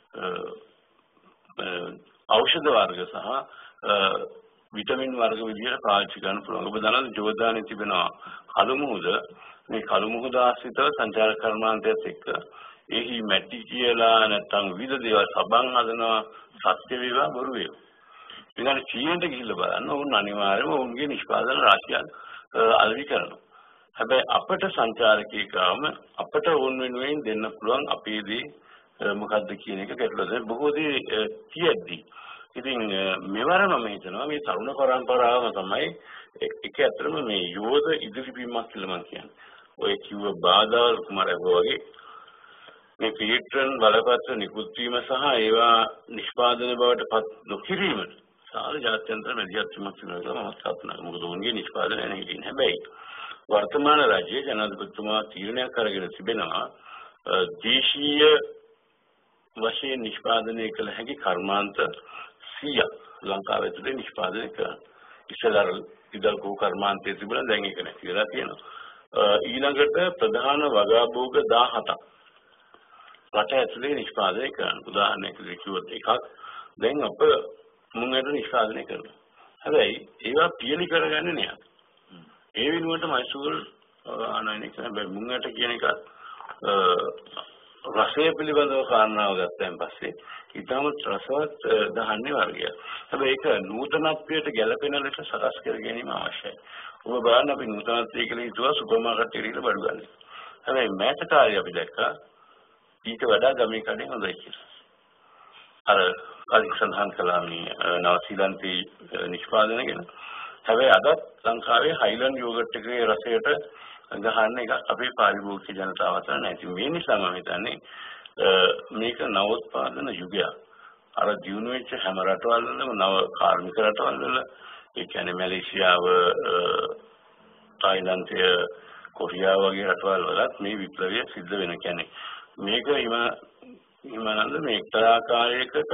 Speaker 2: ඖෂධ වර්ග සහ විටමින් වර්ග විදිහට පාවිච්චි කරන්න පුළුවන්. ඔබ දන්නා ජෝදානේ තිබෙනවා කළු මුහුද. මේ කළු මුහුද ආශ්‍රිතව සංචාරක කර්මාන්තයත් එක්ක එහි මැටි කියලා නැත්නම් විවිධ දේවල් සබන් හදනවා සත්‍ය වේවා බොරු වේවා. විනාඩි සීයට ගිහිල්ලා බලන්න උන් අනිවාර්යයෙන්ම උන්ගේ නිෂ්පාදන රාශියක් අලෙවි කරනවා. හැබැයි අපට සංචාරකීකවම අපට උන් වෙනුවෙන් දෙන්න පුළුවන් අපේදී මොකද්ද කියන එක ගැටලුවක් බොහෝ දේ තියෙද්දි. ඉතින් මෙවර මම හිතනවා මේ තරුණ පරම්පරාවම තමයි ඒක ඇත්තටම මේ යෝධ ඉදිරිපීමක් කියලා මම කියන්නේ. ඔය කිව්ව බාධා කුමාරයෝ වගේ මේ පිටරන් බලපත්‍ර නිකුත් වීම සහ ඒවා නිෂ්පාදනය බවට පත් නොකිරීම සාල ජාත්‍යන්තර මැදිහත් වීමක් වෙනවා මම කල්පනා කරනවා. මොකද උන්ගේ නිෂ්පාදනය නැහැ ඉතින්. හැබැයි වර්තමාන රජයේ ජනාධිපතිතුමා තීරණයක් අරගෙන තිබෙනවා දේශීය වශයෙන් නිෂ්පාදනය කළ හැකි කර්මාන්ත සියයක් ලංකාවේ තුල නිෂ්පාදනය කරනවා. ඉස්සෙල්ලා ඉදල්කෝ කර්මාන්තයේ තිබුණා දැන් ඒක නැති වෙලා තියෙනවා. ඊළඟට ප්‍රධාන වගාභෝග දහහතක් රට ඇතුලේ නිෂ්පාදනය කරනවා. උදාහරණයක් කිව්වොත් එකක් දැන් අප මුංගට නිෂ්පාදනය කරනවා. හැබැයි ඒවා පියලි කරගන්නේ නැහැ. ඒ වෙනුවට මයිසූර් ආනයනය කරන බෑ මුංගට කියන එක රසය පිළිබඳව කාරණාව ගත්තන් පස්සේ ඊටම රසවත් දහන්නේ වර්ගය. හැබැයි ඒක නූතනත්වයට ගැලපෙන ලෙස සකස් කර ගැනීම අවශ්‍යයි. ඔබ බලන්න අපි නූතනත්වය කියලා හිතුවා සුපර් මාකට් එකේ බඩු ගන්න. හැබැයි මෑත කාර්යය අපි දැක්කා ඊට වඩා ගමේ කඩේ හොඳයි කියලා. අර කලින් සඳහන් කළා මේ නව ශ්‍රීලන්තේ නිෂ්පාදනය ගැන. හැබැයි අද ලංකාවේ හයිලන්ඩ් යෝගට් එකේ රසයට ගහන්න එක අපේ පාරිභෝගික ජනතාව අතර නැහැ. මේ නිසා මම හිතන්නේ මේක නවෝත්පාදන යුගයක්. අර දියුණු වෙච්ච හැම රටවල්වලම නව කාර්මික රටවල් ඒ කියන්නේ මැලේසියාව, තායිලන්තය, කොරියාව වගේ රටවල් වලත් මේ විප්ලවය සිද්ධ වෙන කියන්නේ මේක හිම හිමානන්ද මේ එක්තරා ආකාරයකට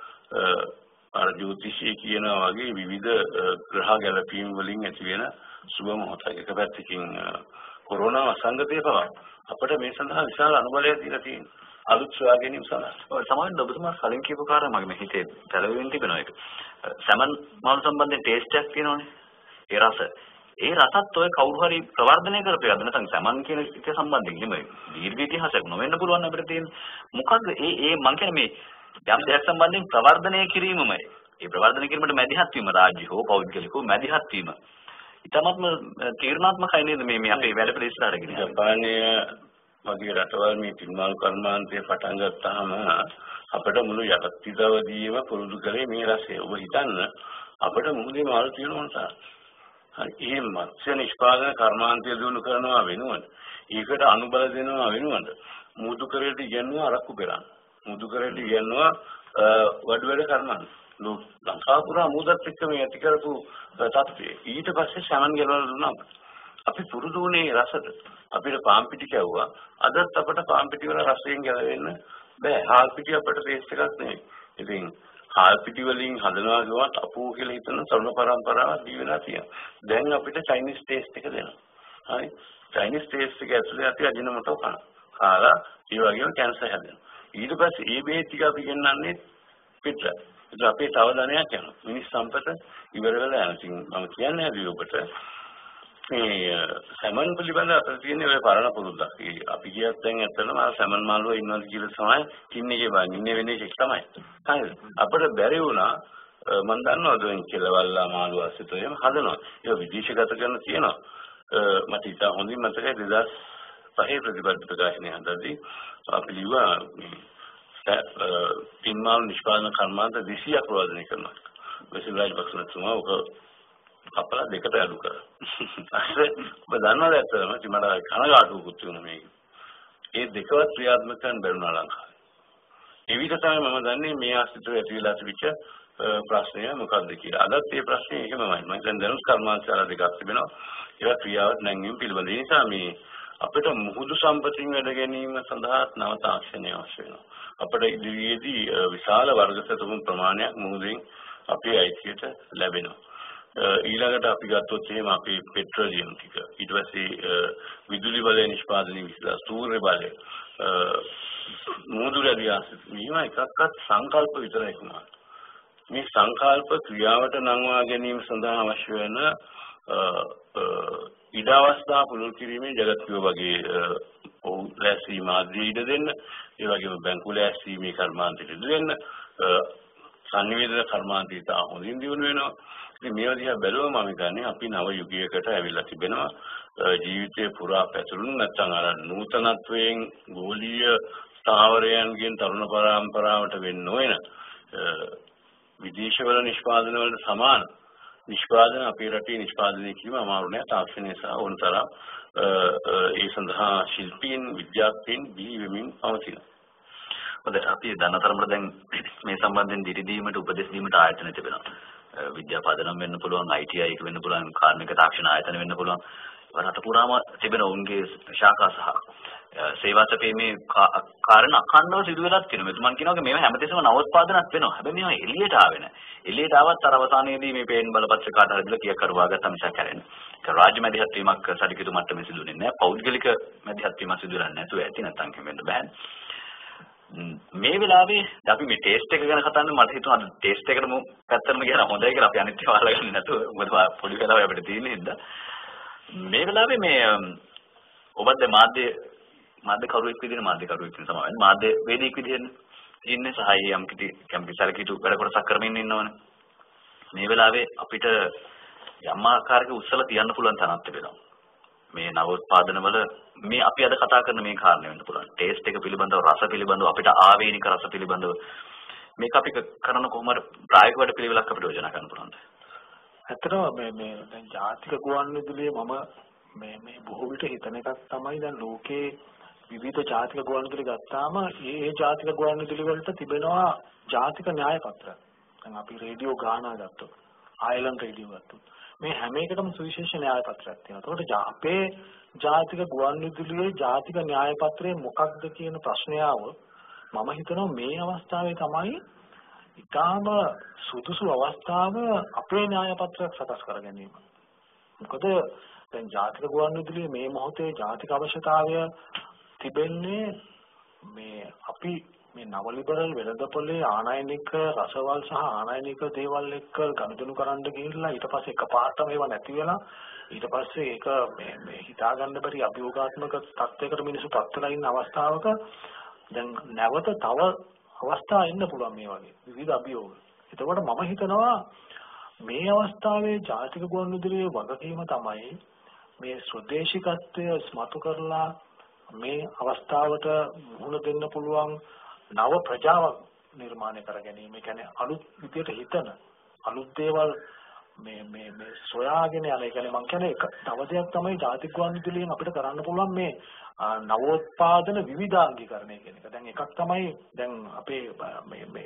Speaker 2: අර ජ්‍යොතිෂී කියනවා වගේ විවිධ ග්‍රහ ගැලපීම් වලින් ඇති වෙන සුබ මොහොතක්. එක පැත්තකින් කොරෝනා අසංගතය පවා අපිට මේ සඳහා විශාල අනුබලයක් දීලා තියෙනවා. අලුත් සොයා ගැනීම සඳහා.
Speaker 1: ඔය සමාජ ඔබතුමා කලින් කියපු කාරණා මගේ හිතේ පැලවෙමින් තිබෙනවා ඒක. සැමන් මාළු සම්බන්ධයෙන් ටේස්ට් එකක් තියෙනවනේ. ඒ රස. ඒ රසත් ඔය කවුරු හරි ප්‍රවර්ධනය කරපේද නැත්නම් සැමන් කියන එක සම්බන්ධයෙන් නෙමෙයි. දීර්ඝ ඉතිහාසයක් නොවෙන්න පුළුවන් අපිට තියෙන. මොකද්ද ඒ ඒ මං කියන්නේ මේ යම් දෙයක් සම්බන්ධයෙන් ප්‍රවර්ධනය කිරීමමයි. ඒ ප්‍රවර්ධනය කිරීමට මැදිහත් වීම රාජ්‍ය හෝ පෞද්ගලිකව මැදිහත් වීම. ඊටමත්ම තීරණාත්මකයි නේද මේ මේ අපේ වැඩ පිළිවෙල ඉස්සරහට ගෙනියන්න.
Speaker 2: ජපානයේ වගේ රටවල් මේ පින්මාල් කර්මාන්තය පටන් ගත්තාම අපිට මුළු යටත්තිදවදීම පුරුදු කරේ මේ රසය. ඔබ හිතන්න අපිට මුහුදේ මාළු තියෙන මොනසාර. හරි මේ මත්ස්‍ය නිෂ්පාදන කර්මාන්තය දිනු කරනවා වෙනුවට ඒකට අනුබල දෙනවා වෙනුවට මුදු කරේට යනවා අරක්කු කරන්න. මුදු කරේට යනවා වඩ වැඩ කර්මාන්ත. ලංකාව පුරා මුදත් එක්ක මේ ඇති කරපු තත්ත්වය. ඊට පස්සේ සමන් ගෙනල්ලා දුන්නා. අපි පුරුදු වුණේ රසට. අපිට පාන් පිටි කැවුවා. අදත් අපිට පාන් පිටි වල රසයෙන් ගැලවෙන්න බෑ. හාල් පිටි අපිට ටේස්ට් එකක් නෙවෙයි. ඉතින් හාල් පිටි වලින් හදනවා කියවත් අපෝ කියලා හිතන තරුණ පරම්පරාවක් දී වෙලා තියෙනවා. දැන් අපිට චයිනීස් ටේස්ට් එක දෙනවා. හරි. චයිනීස් ටේස්ට් එක ඇතුලේ අපි අජිනමොටෝ කනවා. කාලා ඒ වගේම කැන්සර් හැදෙනවා. ඊට පස්සේ ඒ බේත් ටික අපි ගෙන්නන්නේ පිටට. ඒක අපේ තව ධනයක් යනවා. මිනිස් සම්පත ඉවර වෙලා යනවා. ඉතින් මම කියන්නේ හරි ඔබට මේ සැමන් පිළිබඳ අපිට තියෙන ඔය පරණ පුරුද්දක්. අපි කියත් දැන් ඇත්තටම අර සැමන් මාළුව ඉන්නවද කියලා තමයි තින්නේ කියලා ඉන්නේ වෙන්නේ ඒක තමයි. හරිද? අපිට බැරි වුණා මම දන්නවා දැන් කෙලවල්ලා මාළුව අසිත එහෙම හදනවා. ඒක විදේශගත කරන තියෙනවා. මට ඉතා හොඳින් මතකයි දෙදාස් පහේ ප්‍රතිපත්ති ප්‍රකාශනය හදද්දී අපි ලිව්වා පින්මාළු නිෂ්පාදන කර්මාන්ත දෙසීයක් ප්‍රවර්ධනය කරනවා. වෙසෙල් රාජපක්ෂතුමා ඔක අපලා දෙකට අඩු කරා. ඊට ඔබ දන්නවද ඇත්තටම මට කනගාටුවකුත් වුණා මේක. ඒ දෙකවත් ක්‍රියාත්මක කරන්න බැරුණා ලංකාවේ. ඒ විදිහ තමයි මම දන්නේ මේ ආස්තිත්වයේ ඇති වෙලා තිබිච්ච ප්‍රශ්නය මොකක්ද කියලා. අදත් මේ ප්‍රශ්නේ එහෙමමයි. මම දැන් දැනුත් කර්මාන්තශාලා දෙකක් තිබෙනවා. ඒවා ක්‍රියාවත් නැංවීම පිළිබඳ. ඒ නිසා මේ අපිට මුහුදු සම්පතින් වැඩ ගැනීම සඳහා නව තාක්ෂණය අවශ්‍ය වෙනවා. අපිට ඉදිරියේදී විශාල වර්ග සතුන් ප්‍රමාණයක් මුහුදෙන් අපේ අයිතියට ලැබෙනවා. ඊළඟට අපි ගත්තොත් එහෙම අපේ පෙට්‍රෝලියම් ටික ඊට පස්සේ විදුලි බලය නිෂ්පාදනය විසලා සූර්ය බලය මුහුදුරදී ආසිත මේවා එකක්වත් සංකල්ප විතරයි කුමාර. මේ සංකල්ප ක්‍රියාවට නංවා ගැනීම සඳහා අවශ්‍ය වෙන ඉඩ අවස්ථා පුළුල් කිරීමේ ජගත්විය වගේ ඔව් ලැස්වීම ආදී ඉඩ දෙන්න, ඒ වගේම බැංකු ලැස්වීමේ කර්මාන්තයට ඉඩ දෙන්න, සංනිවේදන කර්මාන්තය තා හොඳින් දියුණු වෙනවා. ඉතින් මේවා දිහා බැලුවම මම හිතන්නේ අපි නව යුගයකට ඇවිල්ලා තිබෙනවා. ජීවිතේ පුරා පැතුරුණු නැත්නම් අර නූතනත්වයෙන් ගෝලීය ස්ථාවරයන්ගෙන් තරුණ පරම්පරාවට වෙන්න ඕන විදේශවල නිෂ්පාදන වලට සමාන නිෂ්පාදන අපේ රටේ නිෂ්පාදනය කිරීම අමාරු නෑ. තාක්ෂණය සහ ඕනතරම් ඒ සඳහා ශිල්පීන් විද්‍යාඥයින් බිහි වෙමින් පවතිනවා.
Speaker 1: හොඳයි අපි දන්න තරමට දැන් මේ සම්බන්ධයෙන් දිරි දීමට උපදෙස් දීමට ආයතන තිබෙනවා. විද්‍යාපදනම් වෙන්න පුළුවන්, I T I එක වෙන්න පුළුවන්, කාර්මික තාක්ෂණ ආයතන වෙන්න පුළුවන්. රට පුරාම තිබෙන උන්ගේ ශාඛා සහ සේවා සැපීමේ කාරණා අඛණ්ඩව සිදු වෙලත් කියනවා. මම කියනවා මේවා හැමතිස්සෙම නවෝත්පාදනත් වෙනවා. හැබැයි මේවා එළියට ආවේ නැහැ. එළියට ආවත් අර අවසානයේදී මේ පේන් බලපත්‍රිකාට හරිදලා කීයක් කරුවා ගත්තා මිසක් කරන්නේ. ඒක රාජ්‍ය මැදිහත් වීමක් සරිකිතු මට්ටමේ සිදු වෙන්නේ නැහැ. පෞද්ගලික මැදිහත් වීමක් සිදු වෙන්නේ නැතුව ඇති නැත්නම් කියන්න බෑ. මේ වෙලාවේ අපි මේ ටෙස්ට් එක ගැන කතා කරන්නේ මට හිතුණා අද ටෙස්ට් එකටම පැත්තටම ගියලා හොඳයි කියලා අපි අනිත් ඒවා අල්ලගන්නේ නැතුව මොකද පොඩි වෙලාවක් අපිට තියෙන හින්දා මේ වෙලාවේ මේ ඔබත් දැන් මාධ්‍ය මාධ්‍ය කරුවෙක් විදිහට මාධ්‍ය කරුවෙක් වෙන සමාවෙන් මාධ්‍ය වේදිකෙක් විදිහට ඉන්නේ සහාය යම් කිසි කැම්පස් සරකිතු වැඩ කොටසක් කරමින් ඉන්නවනේ මේ වෙලාවේ අපිට යම් ආකාරයක උත්සල තියන්න පුළුවන් තැනක් තිබෙනවා මේ නවෝත්පාදන වල මේ අපි අද කතා කරන මේ කාරණේ වෙන්න පුළුවන් ටේස්ට් එක පිළිබඳව රස පිළිබඳව අපිට ආවේනික රස පිළිබඳව මේක අපි කරන කොහොමද ප්‍රායෝගික වැඩ පිළිවෙලක් අපිට යෝජනා කරන්න පුළුවන්ද?
Speaker 3: ඇත්තටම මේ මේ දැන් ජාතික ගුවන්විදුලියේ මම මේ මේ බොහෝ විට හිතන එකක් තමයි දැන් ලෝකේ විවිධ ජාතික ගුවන්විදුලි ගත්තාම ඒ ඒ ජාතික ගුවන්විදුලි වලට තිබෙනවා ජාතික න්‍යාය පත්‍ර. දැන් අපි රේඩියෝ ගානා ගත්තොත්, ආයිලන්ඩ් රේඩියෝ ගත්තොත් මේ හැම එකටම සුවිශේෂ න්‍යාය පත්‍රයක් තියෙනවා. ඒකට අපේ ජාතික ගුවන්විදුලියේ ජාතික න්‍යාය පත්‍රය මොකක්ද කියන ප්‍රශ්නය આવොත් මම හිතනවා මේ අවස්ථාවේ තමයි ඊටාම සුදුසු අවස්ථාව අපේ න්‍යාය පත්‍රයක් සකස් කර ගැනීම. මොකද දැන් ජාතික ගුවන්විදුලියේ මේ මොහොතේ ජාතික අවශ්‍යතාවය තිබෙන්නේ මේ අපි මේ නව ලිබරල් වෙළඳපොලේ ආනයනික රසවල් සහ ආනයනික දේවල් එක්ක ගනුදෙනු කරන්න ගිහිල්ලා ඊට පස්සේ එකපාරටම ඒවා නැති වෙලා ඊට පස්සේ ඒක මේ මේ හිතා ගන්න බැරි අභියෝගාත්මක තත්යකට මිනිස්සු පත් වෙලා ඉන්න අවස්ථාවක දැන් නැවත තව අවස්ථා එන්න පුළුවන් මේ වගේ විවිධ අභියෝග. එතකොට මම හිතනවා මේ අවස්ථාවේ ජාතික ගුවන්විදුලියේ වගකීම තමයි මේ ස්වදේශිකත්වය ස්මතු කරලා මේ අවස්ථාවට මුහුණ දෙන්න පුළුවන් නව ප්‍රජාවක් නිර්මාණය කර ගැනීම. ඒ කියන්නේ අලුත් විදියට හිතන අලුත් දේවල් මේ මේ මේ සොයාගෙන යන. ඒ කියන්නේ මම කියන්නේ එක තව දෙයක් තමයි ජාතික ගුවන්විදුලියෙන් අපිට කරන්න පුළුවන් මේ නවෝත්පාදන විවිධාංගීකරණය කියන එක. දැන් එකක් තමයි දැන් අපේ මේ මේ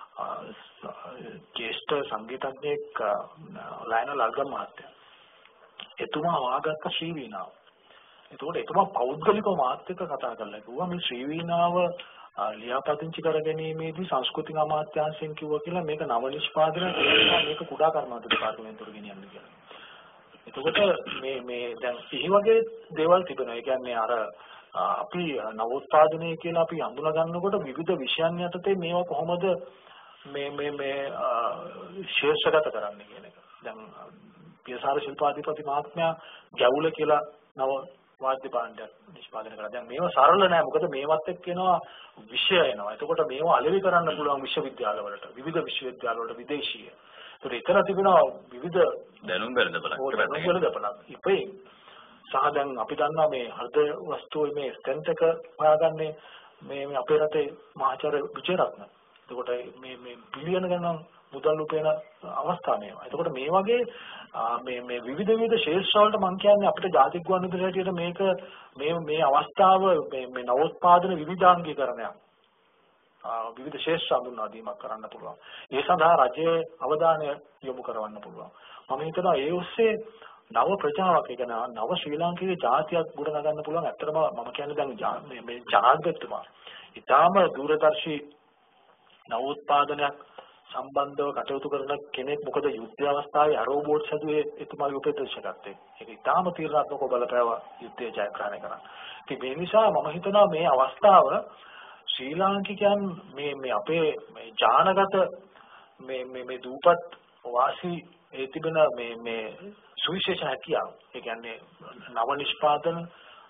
Speaker 3: ජේෂ්ඨ සංගීතඥයෙක් ලයනල් අල්ගම් මහත්තයා. එතුමා වාගත්ත ශ්‍රී වීණාව. ඒතකොට එතුමා පෞද්ගලිකව මාත් එක්ක කතා කරලා කිව්වා මේ ශ්‍රී වීණාව ලියාපදිංචි කර ගැනීමේදී සංස්කෘතික අමාත්‍යාංශයෙන් කිව්වා කියලා මේක නව නිෂ්පාදන කරනවා මේක කුඩා කර්මාන්ත දෙපාර්තමේන්තුවට ගෙනියන්න කියලා. එතකොට මේ මේ දැන් ඉහි වගේ දේවල් තිබෙනවා. ඒ කියන්නේ අර අපි නවෝත්පාදනය කියලා අපි හඳුනා ගන්නකොට විවිධ විෂයන් යටතේ මේවා කොහොමද මේ මේ මේ ශීර්ෂගත කරන්නේ කියන එක. දැන් පියසාර ශිල්පාධිපති මහත්මයා ගැවුල කියලා නව වාද්‍ය භාණ්ඩයක් නිෂ්පාදනය කරා. දැන් මේවා සරල නෑ. මොකද මේවත් එක්ක එනවා විෂය එනවා. එතකොට මේවා අලෙවි කරන්න පුළුවන් විශ්වවිද්‍යාලවලට, විවිධ විශ්වවිද්‍යාලවලට විදේශීය. ඒතර එතන තිබෙනවා විවිධ
Speaker 1: දැනුම් වෙළඳපළක්.
Speaker 3: දැනුම් වෙළඳපළක්. ඉපේ සහ දැන් අපි දන්නවා මේ හෘද වස්තුවේ මේ ස්ටෙන්ට් එක හොයාගන්නේ මේ මේ අපේ රටේ මහාචාර්ය විජේරත්න. එතකොට මේ මේ බිලියන ගණන් මුදල් උපයන අවස්ථා මේවා. එතකොට මේ වගේ මේ මේ විවිධ විවිධ ශේෂ්ත්‍ර වලට මම කියන්නේ අපිට ජාතික ගුවන්විදුලි හැටියට මේක මේ මේ අවස්ථාව මේ මේ නවෝත්පාදන විවිධාංගීකරණයක් විවිධ ශේෂ්ත්‍ර හඳුන්වා දීමක් කරන්න පුළුවන්. ඒ සඳහා රජයේ අවධානය යොමු කරවන්න පුළුවන්. මම හිතනවා ඒ ඔස්සේ නව ප්‍රජාවක් ඒ කියන්නේ නව ශ්‍රී ලාංකික ජාතියක් ගොඩනගන්න පුළුවන්. ඇත්තටම මම කියන්නේ දැන් මේ මේ ජනාධිපතිතුමා ඊටාම දූරදර්ශී නවෝත්පාදනයක් සම්බන්ධව කටයුතු කරන කෙනෙක්. මොකද යුද්ධ අවස්ථාවේ අරෝබෝට් සදුවේ එතුමාගේ උපදේශකත්වයේ ඒක ඉතාම තීරණාත්මකව බලපෑව යුද්ධය ජයග්‍රහණය කරන්න. ඉතින් මේ නිසා මම හිතනවා මේ අවස්ථාව ශ්‍රී ලාංකිකයන් මේ මේ අපේ මේ ඥානගත මේ මේ මේ දූපත් වාසී ඒ තිබෙන මේ මේ සුවිශේෂ හැකියාව. ඒ කියන්නේ නව නිෂ්පාදන,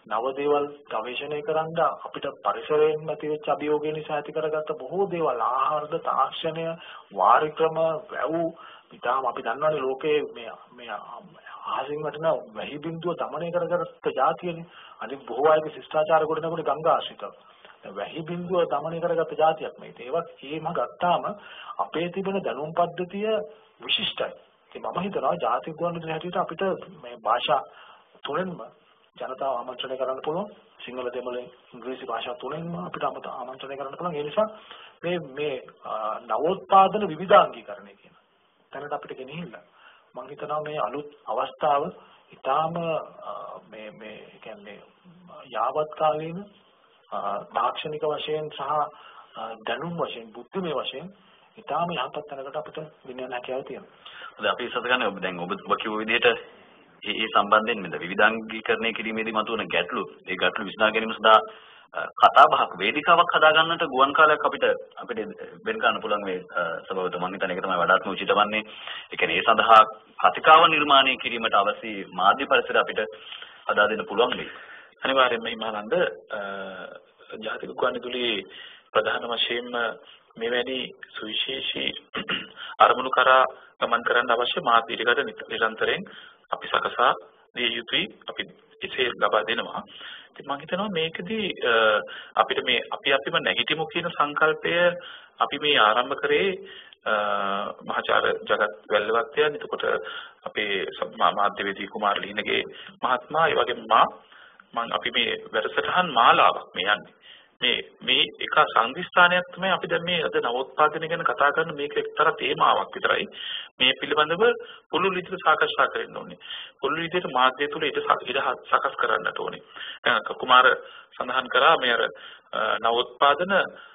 Speaker 3: නව දේවල් ගවේෂණය කරන්න අපිට පරිසරයෙන් ඇතිවෙච්ච අභියෝගය නිසා ඇති කරගත්ත බොහෝ දේවල් ආහාරද තාක්ෂණය වාරි ක්‍රම වැව් ඉතාලම අපි දන්නවනේ ලෝකයේ මේ මේ ආසින් වටන වැහි බිඳුව দমনය කරගත්ත જાතියනේ අනිත් බොහෝ අයගේ ශිෂ්ටාචාර ගොඩනගන ගංගා ආශ්‍රිතව වැහි බිඳුව দমনය කරගත්ත જાතියක් මේ ඒවත් ඒම ගත්තාම අපේ තිබෙන දැනුම් පද්ධතිය විශිෂ්ටයි ඉතින් මම හිතනවා ජාතික ගුවන්විදුලි හැටියට අපිට මේ භාෂා තුනෙන්ම ජනතාව ආමන්ත්‍රණය කරන්න පුළුවන් සිංහල දෙමළ ඉංග්‍රීසි භාෂා තුනෙන්ම අපිට ආමන්ත්‍රණය කරන්න පුළුවන් ඒ නිසා මේ මේ නවෝත්පාදන විවිධාංගීකරණය කියන තැනට අපිට ගෙනිහිල්ලා මම හිතනවා මේ අලුත් අවස්ථාව ඊටාම මේ මේ කියන්නේ යාවත් කාලීන තාක්ෂණික වශයෙන් සහ දැනුම් වශයෙන් බුද්ධිමය වශයෙන් ඊටාම යහපත් තැනකට අපිට ගෙනියන්න හැකියාව තියෙනවා.
Speaker 1: හොඳයි අපි ඉස්සත ගන්න ඔබ දැන් ඔබ ඔබ කිව්ව විදිහට ඒ ඒ සම්බන්ධයෙන් නේද විවිධාංගීකරණය කිරීමේදී මතුවන ගැටලු ඒ ගැටලු විසඳා ගැනීම සඳහා කතා බහක් වේදිකාවක් හදා ගන්නට ගුවන් කාලයක් අපිට අපිට වෙන් ගන්න පුළුවන් මේ සබවත මම හිතන්නේ ඒක තමයි වඩාත්ම උචිත වන්නේ. ඒ කියන්නේ ඒ සඳහා කතිකාව නිර්මාණය කිරීමට අවශ්‍ය මාධ්‍ය පරිසර අපිට හදා දෙන්න පුළුවන් වෙයි.
Speaker 4: අනිවාර්යයෙන්ම හිමානන්ද ජාතික ගුවන්විදුලියේ ප්‍රධාන වශයෙන්ම මෙවැනි සුවිශේෂී අරමුණු කරා ගමන් කරන්න අවශ්‍ය මාධ්‍ය ඉදිරියට නිරන්තරයෙන් අපි සකසා දිය යුතුයි අපි එසේ ලබා දෙනවා. ඉතින් මම හිතනවා මේකදී අපිට මේ අපි අපිම නැගිටිමු කියන සංකල්පය අපි මේ ආරම්භ කරේ මහාචාර්ය ජගත් වැල්ලවත්තයන් එතකොට අපේ මාධ්‍යවේදී කුමාර ලිහිණගේ මහත්මයා ඒ වගේම මා මම අපි මේ වැඩසටහන් මාලාවක් මේ යන්නේ මේ මේ එක සංදිස්ථානයක් තමයි අපි දැන් මේ අද නවෝත්පාදනය ගැන කතා කරන මේක එක්තරා තේමාවක් විතරයි මේ පිළිබඳව පුළුල් විදිහට සාකච්ඡා කරන්න ඕනේ පුළුල් විදිහට මාධ්‍ය තුල ඊට සකස් කරන්නට ඕනේ දැන් කුමාර සඳහන් කරා මේ අර නවෝත්පාදන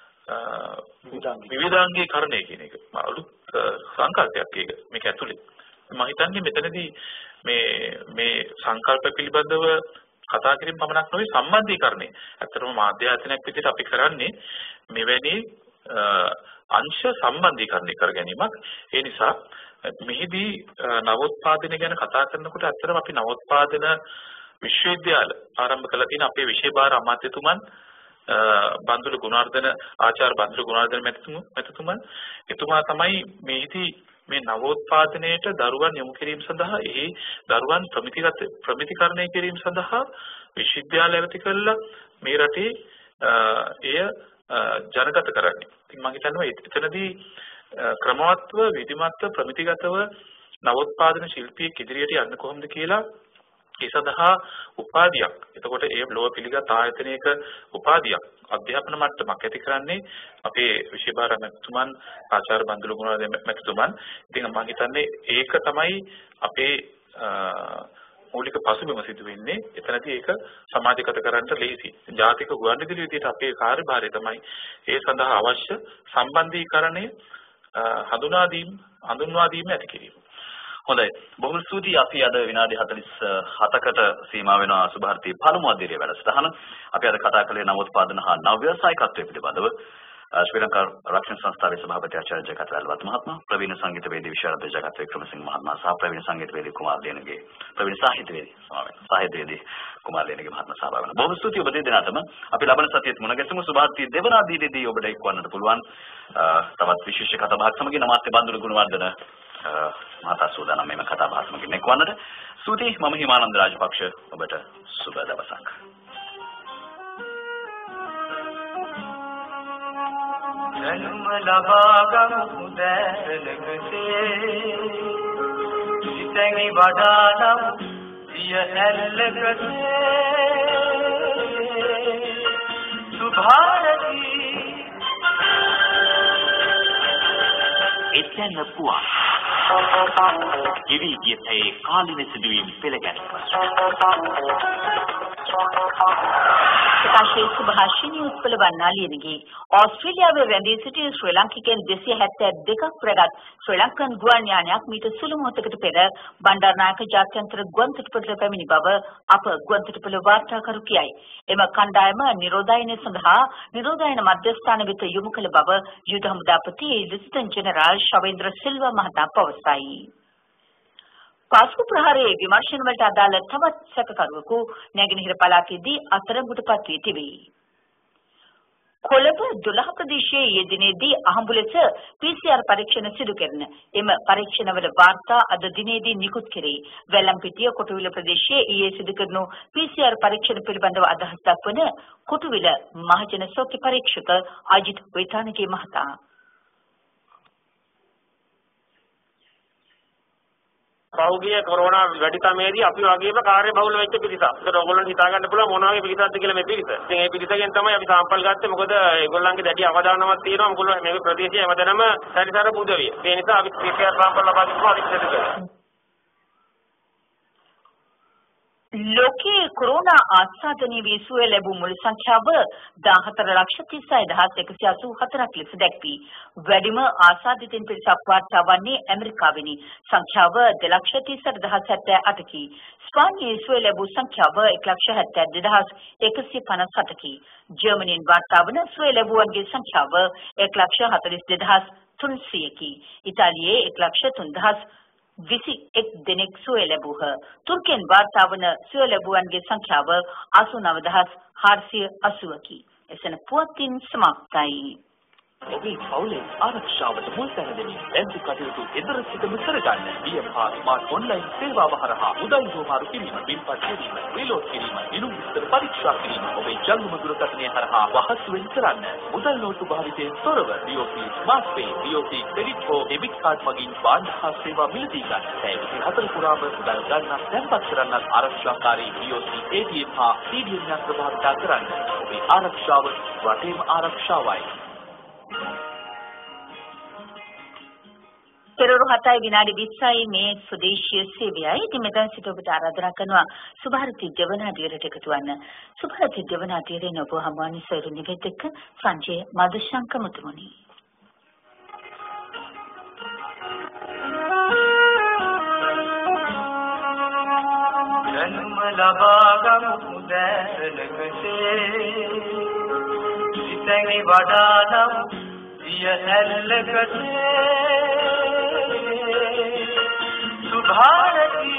Speaker 4: විවිධාංගීකරණය කියන එක අලුත් සංකල්පයක් ඒක මේක ඇතුලේ මම හිතන්නේ මෙතනදී මේ මේ සංකල්ප පිළිබඳව කතා කිරීම පමණක් නෙවෙයි සම්බන්ධීකරණය. ඇත්තටම මාධ්‍ය ආයතනයක් විදිහට අපි කරන්නේ මෙවැනි අංශ සම්බන්ධීකරණය කර ගැනීමක්. ඒ නිසා මෙහිදී නවෝත්පාදනය ගැන කතා කරනකොට ඇත්තටම අපි නවෝත්පාදන විශ්වවිද්‍යාල ආරම්භ කළ තියෙන අපේ විෂය භාර අමාත්‍යතුමන් බන්දුල ගුණවර්ධන ආචාර්ය බන්දුල ගුණවර්ධන මැතිතුමන් එතුමා තමයි මෙහිදී මේ නවෝත්පාදනයට දරුවන් යොමු කිරීම සඳහා එහි දරුවන් ප්‍රමිතිගත ප්‍රමිතිකරණය කිරීම සඳහා විශ්වවිද්‍යාල ඇති කළා මේ රටේ එය ජනගත කරන්නේ. ඉතින් මම හිතනවා එතනදී ක්‍රමවත්ව විධිමත්ව ප්‍රමිතිගතව නවෝත්පාදන ශිල්පියෙක් ඉදිරියට යන්න කොහොමද කියලා ඒ සඳහා උපාධියක්. එතකොට ඒ ලෝක පිළිගත් ආයතනයක උපාධියක් අධ්‍යාපන මට්ටමක් ඇති කරන්නේ අපේ විෂය භාර මැතිතුමන් ආචාර්ය බන්දුල ගුණවර්ධන මැතිතුමන්. ඉතින් මම හිතන්නේ ඒක තමයි අපේ මූලික පසුබිම සිදු වෙන්නේ. එතනදී ඒක සමාජගත කරන්නට ලේසි. ජාතික ගුවන්විදුලි විදිහට අපේ කාර්යභාරය තමයි ඒ සඳහා අවශ්‍ය සම්බන්ධීකරණය හඳුනා දීම හඳුන්වා දීම ඇති කිරීම.
Speaker 1: හොඳයි බොහොම ස්තුතියි අපි අද විනාඩි හතළිස් හතකට සීමා වෙනවා සුභාර්ථී පළමු අධීරය වැඩසටහන. අපි අද කතා කළේ නවෝත්පාදන හා නව ව්‍යවසායිකත්වය පිළිබඳව. ශ්‍රී ලංකා රක්ෂණ සංස්ථාවේ සභාපති ආචාර්ය ජගත් වැල්වත් මහත්මයා, ප්‍රවීණ සංගීතවේදී විශාරද ජගත් වික්‍රමසිංහ මහත්මයා සහ ප්‍රවීණ සංගීතවේදී කුමාර ලියනගේ ප්‍රවීණ සාහිත්‍යවේදී සමාවෙන්න සාහිත්‍යවේදී කුමාර ලියනගේ මහත්මයා සහභාගී වෙනවා. බොහොම ස්තුතියි ඔබ දෙදෙනාටම. අපි ලබන සතියේ මුණ ගැසමු. සුභාර්ථී දෙවන අධීරයේදී ඔබට එක්වන්නට පුළුවන් තවත් විශේෂ කතාබහක් සමගින් අමාත්‍ය බන්දුල ගුණවර්ධන මහතා සූදානම් මෙම කතාබහ සමගින් එක්වන්නට. ස්තුතියි. මම හිමානන්ද රාජපක්ෂ. ඔබට සුබ දවසක්.
Speaker 5: जन्म लबा गम उदरलगते जितनी वडालम यहलगते सुभारती
Speaker 6: එතන පුවා ජීවි ගියේ කාලින සිදුවීම් පෙළගැස්ම
Speaker 7: ප්‍රකාශයේ සුභාෂිනී උත්පල වන්නාලියනගේ ඕස්ට්‍රේලියාවේ රැඳී සිටි ශ්‍රී ලාංකිකයන් දෙසිය හැත්තෑ දෙකක් රැගත් ශ්‍රී ලංකන් ගුවන් යානයක් මීට සුළු මොහොතකට පෙර බණ්ඩාරනායක ජාත්‍යන්තර ගුවන් තොටුපළට පැමිණි බව අප ගුවන් තොටුපළ වාර්තාකරු කියයි. එම කණ්ඩායම නිරෝධායනය සඳහා නිරෝධායන මධ්‍යස්ථාන වෙත යොමු කළ බව යුද හමුදාපති ලෙෆ්ටනන්ට් ජෙනරාල් ශවේන්ද්‍ර සිල්වා මහතා පවසයි. පාස්කු ප්‍රහාරයේ විමර්ශන වලට අදාළ තවත් සැකකරුවෙකු නැගෙනහිර පළාතේදී අත්අඩංගුවටපත් වී තිබේ. කොළඹ දොළහ ප්‍රදේශයේ ඊයේ දිනේදී අහඹු ලෙස පී සී ආර් පරීක්ෂණ සිදු කරන එම පරීක්ෂණවල වාර්තා අද දිනේදී නිකුත් කෙරේ. වැල්ලම්පිටිය කොටුවිල ප්‍රදේශයේ ඊයේ සිදු කරනු පී සී ආර් පරීක්ෂණ පිළිබඳව අදහස් දක්වන කොටුවිල මහජන සෞඛ්‍ය පරීක්ෂක අජිත් වේතානගේ මහතා
Speaker 8: පෞද්ගලික කොරෝනා වැඩිකමේදී අපි වගේම කාර්ය බහුල වෙච්ච පිරිසක්. ඒකට ඕගොල්ලෝ හිතා ගන්න පුළුවන් මොන වගේ පිරිසක්ද කියලා මේ පිරිස. ඉතින් මේ පිරිසගෙන් තමයි අපි සාම්පල් ගත්තේ. මොකද ඒගොල්ලන්ගේ දැඩි අවධානමක් තියෙනවා. මොකද මේ ප්‍රදේශයේ හැමදැනම සැරිසර පුදවිය. ඒ නිසා අපි පී සී ආර් සාම්පල් ලබා දීලා අධික්ෂේප කරනවා.
Speaker 7: ලෝකයේ කොරෝනා ආච්ඡාදනය වී සුවය ලැබූ මුළු සංඛ්‍යාව දාහතර ලක්ෂ තිස් හදාස් එකසිය අසූ හතරක් ලෙස දැක්වී වැඩිම ආසාදිතින් පිරිසක් වාර්තා වන්නේ ඇමරිකාවෙනි. සංඛ්‍යාව දෙලක්ෂ තිස් හදාස් හැත්තෑ අටකි. ස්පාඤ්ඤයේ සුවය ලැබූ සංඛ්‍යාව එක ලක්ෂ හැත්තෑ දෙදහස් එකසිය පනස් හතකි. ජර්මනියෙන් වාර්තා වන සුවය ලැබුවන්ගේ සංඛ්‍යාව එක ලක්ෂ හතළිස් දෙදහස් තුන්සියකි. ඉතාලියේ එක ලක්ෂ තුන්දහස් විසි එක් දෙනෙක් සුවය ලැබූහ. තුර්කියෙන් වාර්තා වන සුවය ලැබුවන්ගේ සංඛ්‍යාව අසූ නව දහස් හාරසිය අසූවකි. එසැන පුවතින් සමාප්තයි.
Speaker 9: ඔබේ පවුලේ ආරක්ෂාවට මුල් තැන දෙමින් බැංකු කටයුතු එතර සිටම කරගන්න B M R smart online සේවාව හරහා මුදල් හුවමාරු කිරීම, බිල්පත් කිරීම, රීලෝඩ් කිරීම, දිනුම් විස්තර පරීක්ෂා කිරීම ඔබේ ජංගම දුරකථනය හරහා පහසුවෙන් කරන්න. මුදල් නෝට්ටු භාවිතයෙන් තොරව බී O P smart pay, B O P credit හෝ ඩෙබිට් කාඩ් මගින් භාණ්ඩ හා සේවා මිලදී ගන්න. පැය විසිහතර පුරාම මුදල් ගන්නත් තැන්පත් කරන්නත් ආරක්ෂාකාරී බී ඕ සී ඒ ටී එම් හා සී ඩී එම් යන්ත්‍ර භාවිත කරන්න. ඔබේ ආරක්ෂාව රටේම ආරක්ෂාවයි.
Speaker 7: පෙරවරු හතයි විනාඩි විස්සයි මේ ස්වදේශීය සේවයයි. ඉතින් මෙතන සිට ඔබට ආරාධනා කරනවා සුභාරති ජවනාදියට එකතු වන්න. සුභාරති ජවනාදියේ ඔබ හමුවන්නේ සයිරු නිවෙද්දක සංජය මදුශංක මුතුමනි.
Speaker 5: ජන්ම ලබා ගමු දැනකසේ සිතෙහි වඩානම් සිය ඇල්ලකසේ Bharati,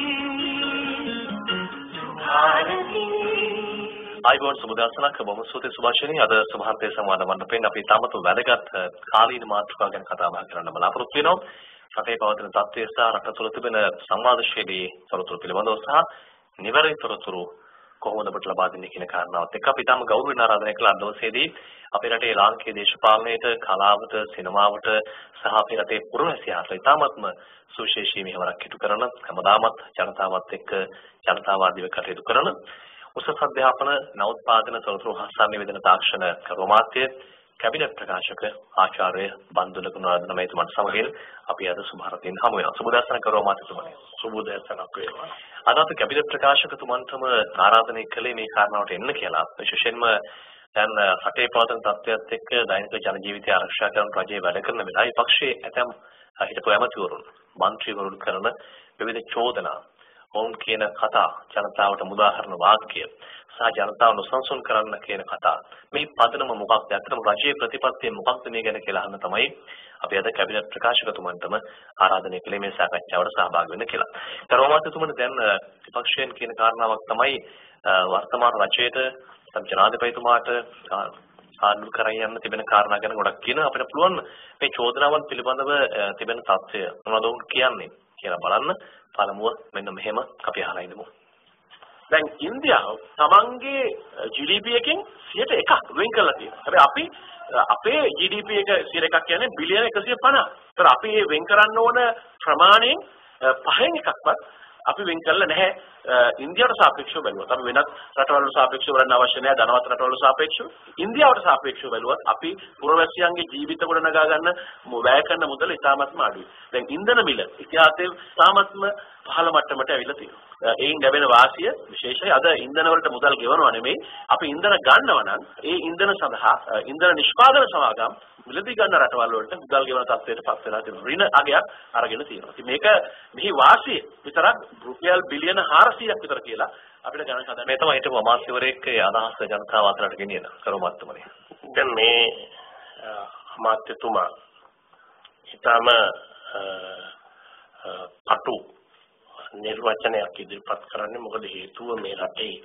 Speaker 5: Bharati.
Speaker 10: ආයිබෝන් සමුදාසනක බොහොම සුවසේ සුභාෂණී අද සභාන්තයේ සංවාද මණ්ඩපයෙන් අපි තාමත් වැදගත් කාලීන මාතෘකා ගැන කතා බහ කරන්න බලාපොරොත්තු වෙනවා. රටේ පවතින තත්ත්වය සහ රට තුළ තිබෙන සංවාදශීලී තොරතුරු පිළිබඳව සහ නිවැරදි තොරතුරු කොහොමද අපට ලබා දෙන්නේ කියන කාරණාවත් එක්ක අපි තාම ගෞරවයෙන් ආරාධනා කළ දවසේදී අපේ රටේ ලාංකීය දේශපාලනයට, කලාවට, සිනමාවට සහ අපේ රටේ පුරවැසියාට ඉතාමත්ම සුවිශේෂී මෙහෙවරක් ඉටු කරන හැමදාමත් ජනතාවත් එක්ක ජනතාවාදීව කටයුතු කරන උසස් අධ්‍යාපන නවෝත්පාදන තොරතුරු හා සංනිවේදන තාක්ෂණ කර්මාන්තයේ කැබිනට් ප්‍රකාශක ආචාර්ය බන්දුල ගුණවර්ධන මහත්මයාත් සමගින් අපි අද සුභාරතින් හමු වෙනවා. සුබදර්ශන කර්මාන්තතුමනි.
Speaker 2: සුබදර්ශනක් වේවා.
Speaker 10: අද අපි කැබිනට් ප්‍රකාශකතුමන්ටම ආරාධනය කළේ මේ කාරණාවට එන්න කියලා. විශේෂයෙන්ම දැන් රටේ පවතින තත්ත්වයත් එක්ක දෛනික ජන ජීවිතය ආරක්ෂා කරන රජයේ වැඩ කරන වෙලාවේ පක්ෂයේ ඇතම් හිටපු ඇමතිවරුන්, മന്ത്രിවරුන් කරන විවිධ චෝදනා, ඔවුන් කියන කතා, ජනතාවට මුදාහරණ වාක්‍ය සහ ජනතාව නොසන්සුන් කරන්න කියන කතා, මේ පදනම මොකක්ද? ඇත්තටම රජයේ ප්‍රතිපත්තිය මොකක්ද මේ ගැන කියලා අහන්න තමයි අපි අද කැබිනට් ප්‍රකාශකතුමන්ටම ආරාධනය කළේ මේ සාකච්ඡාවට සහභාගී වෙන්න කියලා. තරවමාතතුමනි දැන් විපක්ෂයෙන් කියන කාරණාවක් තමයි වර්තමාන රජයට ජනාධිපතිතුමාට ආණ්ඩු කරගෙන යන්න තිබෙන කාරණා ගැන ගොඩක් කියන අපිට පුළුවන් මේ චෝදනාවන් පිළිබඳව තිබෙන තත්ත්වය මොනවද උන් කියන්නේ කියලා බලන්න. පළමුව මෙන්න මෙහෙම අපි අහලා ඉඳමු.
Speaker 8: දැන් ඉන්දියාව තමන්ගේ ජී ඩී පී එකෙන් සියයට එකක් වෙන් කරලා තියෙනවා. හැබැයි අපි අපේ ජී ඩී පී එක සියයට එකක් කියන්නේ බිලියන එකසිය පනහ. ඒතර අපි මේ වෙන් කරන්න ඕන ප්‍රමාණයෙන් පහෙන් එකක්වත් අපි වෙන් කරලා නැහැ. ඉන්දියාවට සාපේක්ෂව බැලුවොත් අපි වෙනත් රටවල් සාපේක්ෂව බලන්න අවශ්‍ය නැහැ. ධනවත් රටවල් සාපේක්ෂව ඉන්දියාවට සාපේක්ෂව බැලුවොත් අපි පුරවැසියන්ගේ ජීවිත ගොඩ නගා ගන්න වැය කරන මුදල ඉතාමත්ම අඩුයි. දැන් ඉන්ධන මිල ඉතිහාසයේ ඉතාමත්ම පහළ මට්ටමට ඇවිල්ලා තියෙනවා. ඒයින් ලැබෙන වාසිය විශේෂයි. අද ඉන්ධන වලට මුදල් ගෙවනවා නෙමෙයි. අපි ඉන්ධන ගන්නවා නම් ඒ ඉන්ධන සඳහා ඉන්ධන නිෂ්පාදන සමාගම් මිලදී ගන්න රටවල් වලට මුදල් ගෙවන තත්ත්වයට පත් වෙලා තියෙනවා. ඍණ අගයක් අරගෙන තියෙනවා. ඉතින් මේක මෙහි වාසිය විතරක් රුපියල් බිලියන හාරසියයක් විතර කියලා අපිට ගණන් හදන්න.
Speaker 10: මේ තමයි හිටපු අමාත්‍යවරයෙක්ගේ අදහස ජනතාව අතරට ගෙනියන කරුමාත්මනේ.
Speaker 2: දැන් මේ අමාත්‍යතුමා ඊටම අටු
Speaker 11: නිර්වචනයක් ඉදිරිපත් කරන්නේ මොකද හේතුව මේ රටේ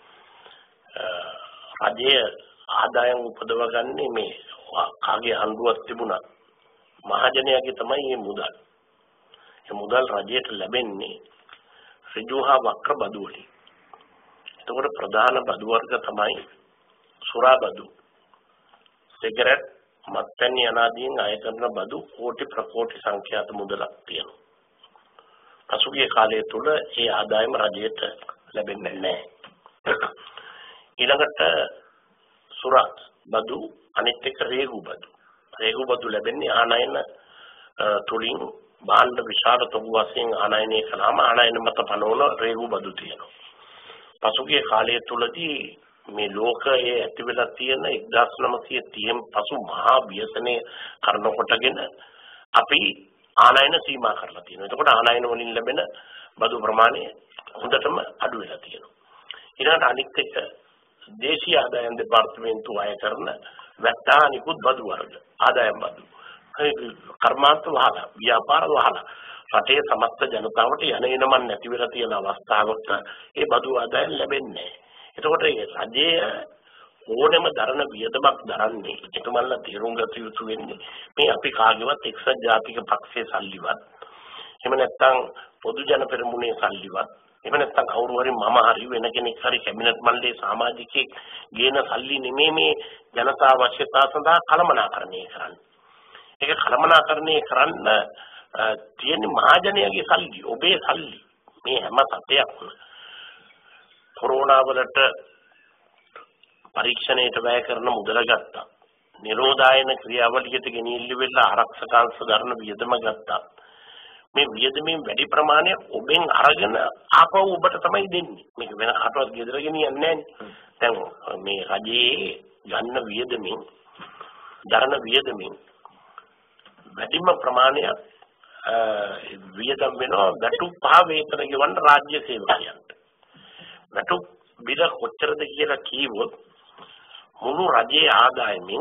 Speaker 11: රජයේ ආදායම් උපදවගන්නේ මේ කාගේ අඬුවක් තිබුණා මහජනයාගේ තමයි මේ මුදල්. ඒ මුදල් රජයට ලැබෙන්නේ ඍජු හා වක්‍ර බදු වලින්. එතකොට ප්‍රධාන බදු වර්ග තමයි සුරා බදු, සිගරට්, මත්පැන් යනාදීන් අය කරන බදු කෝටි ප්‍රකෝටි සංඛ්‍යාත මුදලක් තියෙනවා. පසුගිය කාලය තුල ඒ ආදායම රජයට ලැබෙන්නේ නැහැ. ඊළඟට සුරා බදු අනිත් එක රේගු බදු. රේගු බදු ලැබෙන්නේ ආනයන තුලින් බාණ්ඩ විශාල තොගු වශයෙන් ආනයනය කළාම ආනයන මත පනවන රේගු බදු තියෙනවා. පසුගිය කාලය තුලදී මේ ලෝකයේ ඇති වෙලා තියෙන එක්දාස් නවසිය තිහෙන් පසු මහා ව්‍යසනයේ කරන කොටගෙන අපි ආනයන සීමා කරලා තියෙනවා. එතකොට ආනයන වලින් ලැබෙන බදු ප්‍රමාණය හොඳටම අඩු වෙලා තියෙනවා. ඊළඟට අනිත් එක දේශීය ආදායම් දෙපාර්තමේන්තුව අය කරන වැටානිකුත් බදු වර්ග ආදායම් බදු. කර්මාන්ත වහලා ව්‍යාපාර වහලා රටේ සමස්ත ජනතාවට යන එනමන් නැති වෙලා තියෙන අවස්ථාවක ඒ බදු ආදායම් ලැබෙන්නේ නැහැ. එතකොට මේ රජයේ ඕනෙම දරන වියදමක් දරන්නේ එතුමන්ලා තීරුම් ගත යුතු වෙන්නේ මේ අපි කාගේවත් එක්සත් ජාතික පක්ෂයේ සල්ලිවත් එහෙම නැත්නම් පොදු ජන පෙරමුණේ සල්ලිවත් එහෙම නැත්නම් කවුරු හරි මම හරි වෙන කෙනෙක් හරි කැබිනට් මණ්ඩලයේ සමාජිකයෙක් ගේන සල්ලි නෙමෙයි මේ ජනතා අවශ්‍යතා සඳහා කළමනාකරණය කරන්නේ. ඒක කළමනාකරණය කරන්න තියෙන මහජනයාගේ සල්ලි, ඔබේ සල්ලි. මේ හැම සත්‍යයක්ම කොරෝනා වලට පරීක්ෂණයට වැය කරන මුදල ගත්තා. නිරෝධායන ක්‍රියාවලියට ගෙනියල්ලි වෙලා ආරක්ෂකාංශ ගන්න වියදම ගත්තා. මේ වියදමෙන් වැඩි ප්‍රමාණයක් ඔබෙන් අරගෙන ආපහු ඔබට තමයි දෙන්නේ. මේක වෙන කාටවත් ගෙදර ගෙනියන්නේ නැහැ. දැන් මේ රජයේ ගන්න වියදමෙන් දරන වියදමෙන් වැඩිම ප්‍රමාණයක් වියදම් වෙනවා ගැටු පහ වේතන ගෙවන්න රාජ්‍ය සේවකයන්ට. ගැටු බිල කොච්චරද කියලා කීවොත් මුළු රජයේ ආදායමින්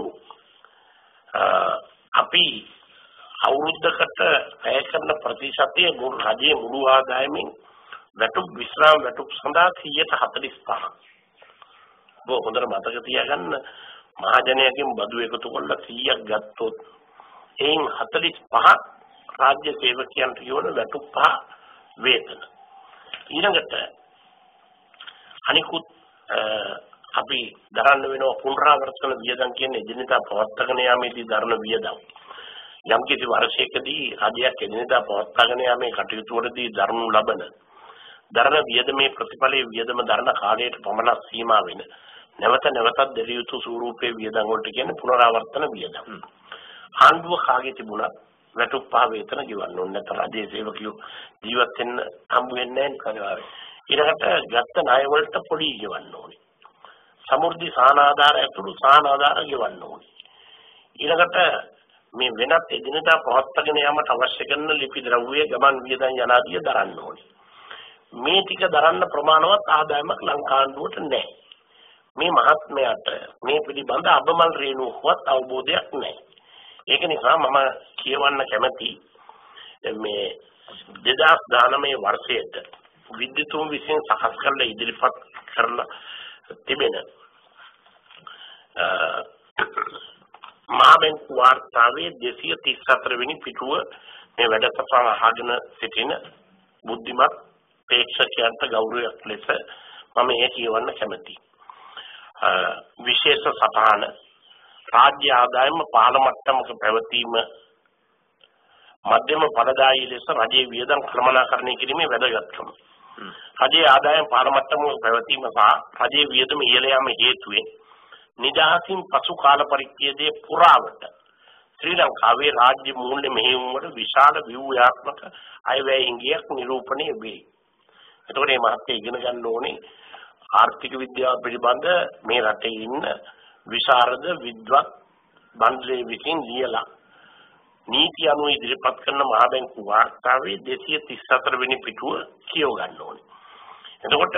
Speaker 11: අපි අවුරුද්දකට වැය කරන ප්‍රතිශතය මුළු රජයේ මුළු ආදායමින් වැටුප් විශ්‍රාම වැටුප් සඳහා සියයට හතළිස් පහ. ඔබ හොඳට මතක තියාගන්න මහජනයාගෙන් බදු එකතු කරලා සීයක් ගත්තොත් එයින් හතළිස් පහ රාජ්‍ය සේවකයන්ට යොන වැටුප් පහ වේතන. ඊළඟට අනිකුත් අපි දරන්න වෙනවා පුනරාවර්තන වියදම් කියන්නේ එදිනෙදා පවත්වාගෙන යාමේදී දරන වියදම්. යම් කිසි වර්ෂයකදී රජයක් එදිනෙදා පවත්වාගෙන යාමේ කටයුතු වලදී දරනු ලබන දරන වියදමේ ප්‍රතිඵලයේ වියදම දරන කාලයට පමණක් සීමා වෙන නැවත නැවතත් දෙවිය යුතු ස්වරූපයේ වියදම් වලට කියන්නේ පුනරාවර්තන වියදම්. ආණ්ඩුව කාගේ තිබුණත් වැටුප් පහ වේතන ගෙවන්න ඕනේ නැත්නම් රජයේ සේවකයෝ ජීවත් වෙන්න හම්බ වෙන්නේ නැහැ නේ. ඊළඟට ගත්ත ණය වලට පොඩි ගෙවන්න ඕනේ. සමෘද්ධි සාන ආධාර ඇතුළු සාන ආධාර ගෙවන්න ඕනේ. ඊළඟට මේ වෙනත් එදිනදා පවත්වාගෙන යාමට අවශ්‍ය කරන ලිපි ද්‍රව්‍ය ගමන් වියදම් යනාදිය දරන්න ඕනේ. මේ ටික දරන්න ප්‍රමාණවත් ආදායමක් ලංකාණ්ඩුවට නැහැ. මේ මහත්මයාට මේ පිළිබඳ අබමල් රේණුවක්වත් අවබෝධයක් නැහැ. ඒක නිසා මම කියවන්න කැමති මේ දෙදාස් දානමය වර්ෂයට විද්‍යුතුන් විසින් සකස් කරලා ඉදිරිපත් කරලා තිබෙන මහා බැංකු වාර්තාවේ දෙසිය තිස් හතර වෙනි පිටුව මේ වැඩසටහන අහගෙන සිටින බුද්ධිමත් ප්‍රේක්ෂකයන්ට ගෞරවයක් ලෙස මම ඒ කියවන්න කැමතියි. විශේෂ සටහන රාජ්‍ය ආදායම පහළ මට්ටමක පැවතීම මධ්‍යම ඵලදායී ලෙස රජයේ වියදම් කළමනාකරණය කිරීමේ වැදගත්කම. රජයේ ආදායම් පහළ මට්ටමක පැවතීම සහ රජයේ වියදම ඉහළ යාම හේතුවෙන් නිදහසින් පසු කාල පරිච්ඡේදයේ පුරාවට ශ්‍රී ලංකාවේ රාජ්‍ය මූල්‍ය මෙහෙයුම් වල විශාල ව්‍යුහාත්මක අයවැය හිඟයක් නිරූපණය වේ. එතකොට මේ මහත්ය ඉගෙන ගන්න ඕනේ ආර්ථික විද්‍යාව පිළිබඳ මේ රටේ ඉන්න විශාරද විද්වත් මණ්ඩලයේ විසින් ලියලා නීති අනුව ඉදිරිපත් කරන මහා බැංකු වාර්තාවේ දෙසිය තිස් හතර වෙනි පිටුව කියව ගන්න ඕනේ. එතකොට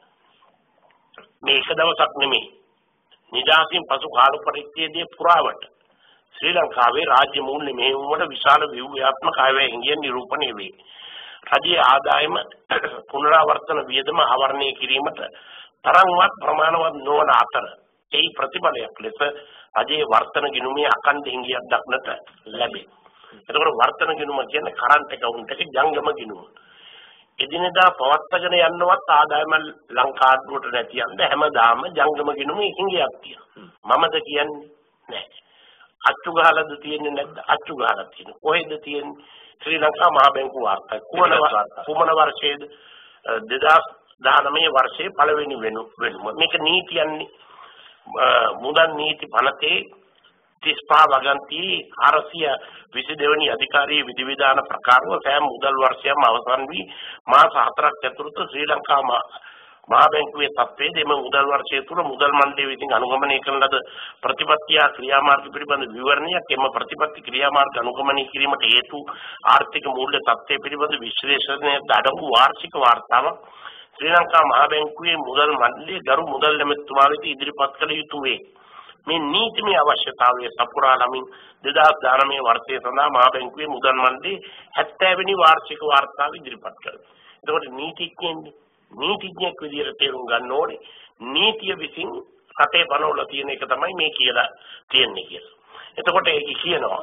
Speaker 11: මේක දවසක් නෙමෙයි. නිදහසින් පසු කාල පරිච්ඡේදයේ පුරාවට ශ්‍රී ලංකාවේ රාජ්‍ය මූල්‍ය මෙහෙයුම් වල විශාල ව්‍යුහාත්මක අයවැය හිඟිය නිරූපණය වේ. රජයේ ආදායම පුනරාවර්තන වියදම ආවරණය කිරීමට තරම්වත් ප්‍රමාණවත් නොවන අතර ඒ ප්‍රතිඵලයක් ලෙස රජයේ වර්තන ගිණුමේ අකණ්ඩ හිඟියක් දක්නට ලැබේ. එතකොට වර්තන ගිණුම කියන්නේ කරන්ට් account එකේ ජංගම ගිණුම. එදිනෙදා පවත්වාගෙන යන්නවත් ආදායම ලංකාඩුවට නැති යන්න හැමදාම ජංගම ගිණුමේ හිඟියක් තියෙනවා. මමද කියන්නේ නැහැ. අච්චු ගහලාද තියෙන්නේ නැද්ද? අච්චු ගහලා තියෙනවා. කොහෙද තියෙන්නේ? ශ්‍රී ලංකා මහා බැංකුව වාර්තා. කුමන කුමන වර්ෂයේද? දෙදාස් දහනවය වර්ෂයේ පළවෙනි වෙනු වෙනුම. මේක නීතියන්නේ මුදල් නීති පනතේ තිස් පහ වගන්ති හාරසිය විසිදෙනි වෙනි අධිකාරියේ විධිවිධාන ප්‍රකාරව සෑම මුදල් වර්ෂයක්ම අවසන් වී මාස හතරක් ඇතුළත ශ්‍රී ලංකා මහා බැංකුවේ තත්ත්වයේ දෙම මුදල් වර්ෂය තුළ මුදල් මණ්ඩලය විසින් අනුගමනය කරන ලද ප්‍රතිපත්තිය ක්‍රියාමාර්ග පිළිබඳ විවරණයක් එම ප්‍රතිපත්ති ක්‍රියාමාර්ග අනුගමනය කිරීමට හේතු ආර්ථික මූල්‍ය තත්ත්වය පිළිබඳ විශ්ලේෂණය දඩමු වාර්ෂික වාර්තාවක් ශ්‍රී ලංකා මහා බැංකුවේ මුදල් මණ්ඩලයේ ගරු මුදල් ඇමතුමා වෙත ඉදිරිපත් කළ යුතු වේ. මේ නීතිමය අවශ්‍යතාවය සපුරා ලමින් දෙදාස් දහනවය වර්ෂයේ සඳහා මහා බැංකුවේ මුදල් මණ්ඩලයේ හැත්තෑ වෙනි වාර්ෂික වාර්තාව ඉදිරිපත් කළා. එතකොට නීතිඥයන්නේ නීතිඥයෙක් විදියට තේරුම් ගන්න ඕනේ නීතිය විසින් රටේ පනවල තියෙන එක තමයි මේ කියලා තියෙන්නේ කියලා. එතකොට ඒක කියනවා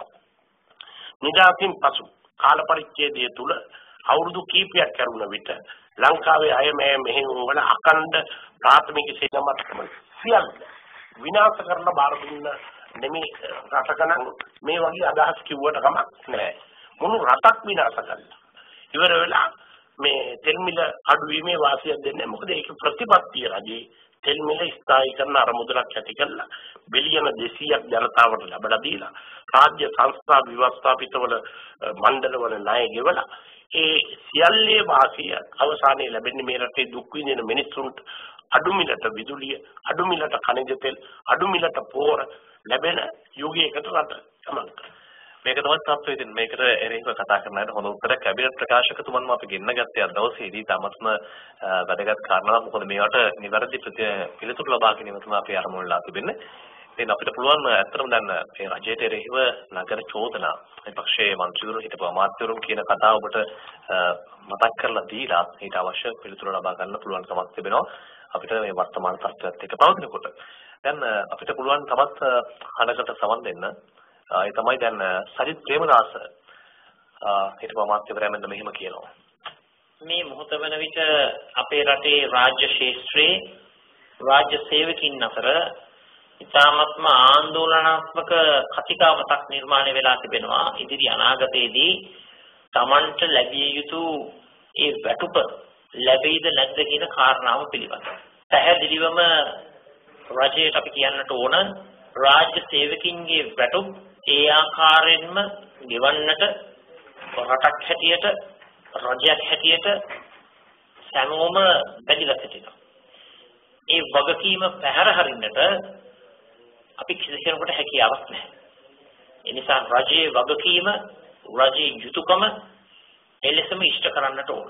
Speaker 11: නිදාසින් පසු කාල පරිච්ඡේදය තුල අවුරුදු කීපයක් කරුණ විට ලංකාවේ අය මේ මෙහෙයුම් වල අකණ්ඩ ප්‍රාථමික සේන මට්ටම සියල්ල විනාශ කරන බාර දුන්න නෙමෙයි රටකනම් මේ වගේ අදහස් කිව්වට කමක් නැහැ. මුළු රටක් විනාශ කළා. ඉවර වෙලා මේ තෙල් මිල අඩුවීමේ වාසියක් දෙන්නේ මොකද ඒක ප්‍රතිපත්තිය රජේ තෙල් මිල ස්ථායීකරණ අරමුදලක් ඇති කළා බිලියන දෙසීයක් ජනතාවට ලබා දීලා රාජ්‍ය සංස්ථා ව්‍යවස්ථාපිතවල මණ්ඩලවල ණය ගෙවලා ඒ සියල්ලේ වාසිය අවසානයේ ලැබෙන්නේ මේ රටේ දුක් විඳින මිනිස්සුන්ට අඩු මිලට විදුලිය අඩු මිලට ಖನಿಜ තෙල් අඩු මිලට පෝර ලැබෙන යුගයකට රට ගමන් කරනවා.
Speaker 10: මේක තමයි තත්ත්වය. ඉතින් මේකට එරෙහිව කතා කරන්නට හොඳ උත්තරයක් කැබිනට් ප්‍රකාශකතුමන්ම අපි ගෙන්න ගත්තේ අද දවසේදී තමත්ම වැදගත් කාරණාවක්. මොකද මේවට නිවැරදි පිළිතුරු ලබා ගැනීම තමයි අපි අරමුණු වෙලා තිබෙන්නේ. ඉතින් අපිට පුළුවන් ඇත්තටම දැන් මේ රජයට එරෙහිව නගර චෝදනා මේ පක්ෂයේ මන්ත්‍රීවරු හිටපු අමාත්‍යවරුන් කියන කතාව ඔබට මතක් කරලා දීලා ඊට අවශ්‍ය පිළිතුරු ලබා ගන්න පුළුවන් කමක් තිබෙනවා අපිට මේ වර්තමාන තත්ත්වයට එක්ක පවතිනකොට. දැන් අපිට පුළුවන් තවත් හඬකට සමන් දෙන්න. ඒ තමයි දැන් සජිත් ප්‍රේමදාස හිටපු අමාත්‍යවරයා මෙන්න මෙහෙම කියනවා.
Speaker 12: මේ මොහොත වන විට අපේ රටේ රාජ්‍ය ශාස්ත්‍රයේ රාජ්‍ය සේවකින් අතර ඉතාමත්ම ආందోලනාත්මක කතිකාවතක් නිර්මාණය වෙලා තිබෙනවා. ඉදිරි අනාගතයේදී Tamanට ලැබිය යුතු ඒ වැටුප ලැබෙයිද නැද්ද කියන කාරණාව පිළිබඳව. පැහැදිලිවම රජයට අපි කියන්නට ඕන රාජ්‍ය සේවකින්ගේ වැටුප් ඒ ආකාරයෙන්ම ගෙවන්නට රටක් හැටියට රජයක් හැටියට සෑමෝම බැඳිලා සිටිනවා. ඒ වගකීම පැහැර හරින්නට අපි කිසි කෙනෙකුට හැකියාවක් නැහැ. ඒ නිසා රජයේ වගකීම රජයේ යුතුයකම එලෙසම ඉෂ්ට කරන්නට ඕන.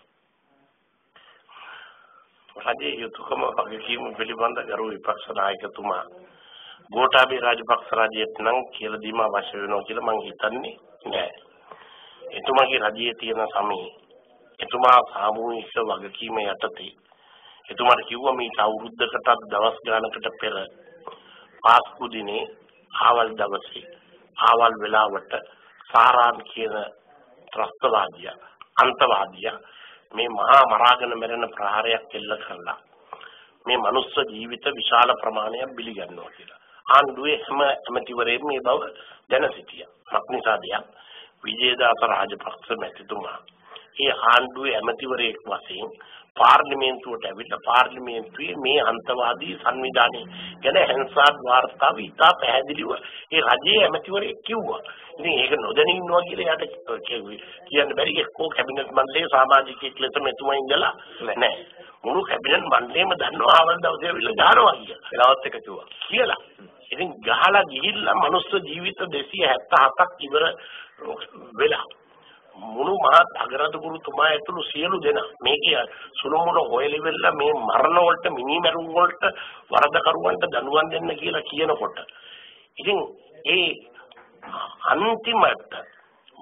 Speaker 11: රජයේ යුතුයකම වගකීම පිළිබඳ ගරු විපක්ෂ නායකතුමා ගෝඨාභය රාජපක්ෂ රජයට නම් කියලා දීම අවශ්‍ය වෙනවා කියලා මම හිතන්නේ නෑ. එතුමාගේ රජයේ තියෙන සමයේ එතුමා සාමූහික වගකීම යටතේ එතුමාට කිව්වා මේ අවුරුද්දකටත් දවස් ගානකට පෙර පාස්කු දිනේ ආවල් දවසේ ආවල් වෙලාවට සාරාන් කියන ත්‍රස්තවාදිය අන්තවාදිය මේ මහා මරාගෙන මැරෙන ප්‍රහාරයක් එල්ල කරලා මේ මනුස්ස ජීවිත විශාල ප්‍රමාණයක් බිලි ගන්නවා කියලා. ආණ්ඩුවේ හැම ඇමතිවරයෙක්ම මේ බව දැන සිටියා. මක්නිසාදියා විජේදාස රාජපක්ෂ මැතිතුමා ඒ ආණ්ඩුවේ ඇමතිවරයෙක් වශයෙන් පාර්ලිමේන්තුවට ඇවිල්ලා පාර්ලිමේන්තුවේ මේ අන්තවාදී සංවිධානය ගැන හෙන්සාඩ් වාර්තාව ඉතා පැහැදිලිව ඒ රජයේ ඇමතිවරයෙක් කිව්වා. ඉතින් ඒක නොදැනී ඉන්නවා කියලා යාට කියන්න බැරි එක්කෝ කැබිනට් මණ්ඩලයේ සමාජිකයෙක් ලෙස මෙතුමා ඉඳලා නැහැ. මුළු කැබිනට් මණ්ඩලයම දන්නවා ආවල් දවසේ ඇවිල්ලා ගහනවා කියලා. වෙලාවත් එක කිව්වා කියලා. ඉතින් ගහලා ගිහිල්ලා මනුස්ස ජීවිත දෙසිය හැත්තෑ හතක් ඉවර වෙලා මුළු මහත් අගරාධපුරතුමා ඇතුළු සියලු දෙනා මේකේ සුළුමුළු හොයලිවෙලා මේ මරණ වලට මිනිමරුන් වලට වරදකරුවන්ට දඬුවම් දෙන්න කියලා කියනකොට ඉතින් ඒ අන්තිමට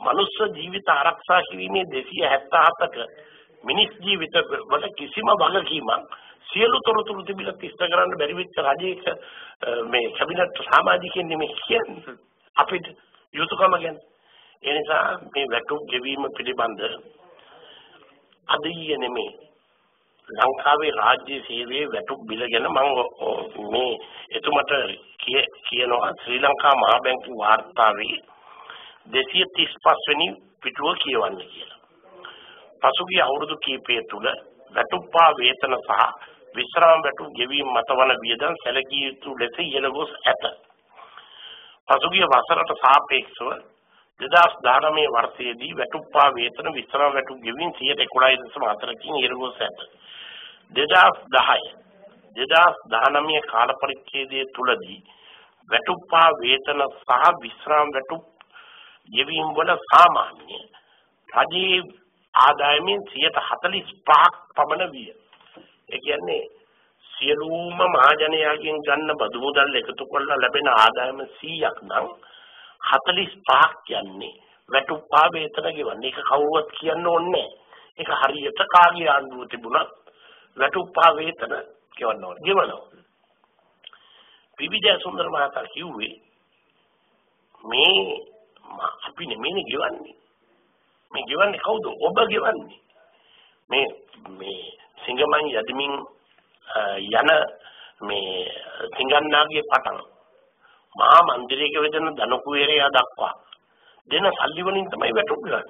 Speaker 11: මනුෂ්‍ය ජීවිත ආරක්ෂා කිරීමේ දෙසිය හැත්තෑ හතක මිනිස් ජීවිත වල කිසිම වගකීමක් සියලු තොරතුරු තිබිලා ඉෂ්ට කරන්න බැරි වෙච්ච රජයක මේ කැබිනට් සමාජිකයන් නෙමෙයි කියන්නේ අපිට යුතුයකම ගැන. ඒ නිසා මේ වැටුප් ගෙවීම පිළිබඳ අද ඊයේ නෙමෙයි ලංකාවේ රාජ්‍ය සේවයේ වැටුප් බිල ගැන මම මේ එතුමට කියනවා ශ්‍රී ලංකා මහා බැංකුවේ වාර්තාවේ දෙසිය තිස් පහ වෙනි පිටුව කියවන්න කියලා. පසුගිය අවුරුදු කිහිපය තුළ වැටුප්පා වේතන සහ විශ්‍රාම වැටුප් ගෙවීම මතවන වියදම් සැලකිය යුතු ලෙස ඉහළ ගොස් ඇත. පසුගිය වසරට සාපේක්ෂව දෙදහස් දහනවය වර්ෂයේදී වැටුප්පා වේතන විශ්‍රාම වැටුප් ගෙවීම සියයට එකොළහ දශම හතරකින් ඉහළ ගොස් ඇත. දෙදහස් දහය දෙදහස් දහනවය කාල පරිච්ඡේදය තුලදී වැටුප්පා වේතන සහ විශ්‍රාම වැටුප් ගෙවීම වල සාමාන්‍ය රජයේ ආදායමෙන් සියයට හතළිස් පහක් පමණ විය. ඒ කියන්නේ සියලුම මහජනයාගෙන් ගන්න බදු මුදල් එකතු කරලා ලැබෙන ආදායම සීයක් නම් හතළිස් පහක් කියන්නේ වැටුප්පා වේතන ගෙවන්නේ. ඒක කවුරුවත් කියන්න ඕනේ නැහැ. ඒක හරියට කාගේ ආණ්ඩුව තිබුණත් වැටුප්පා වේතන ගෙවන්න ඕනේ. ගෙවනවා. විවිධ සුන්දර මහතා කිව්වේ මේ අපි නෙමෙයි ගෙවන්නේ. මේ ගෙවන්නේ කවුද? ඔබ ගෙවන්නේ. මේ මේ සිංගමන් යදමින් යන මේ සිංගන්නාගේ පටන් මහා මන්දිරයක වෙදෙන ධන කුවේරයා දක්වා දෙන සල්ලි වලින් තමයි වැටුප් ගන්නේ.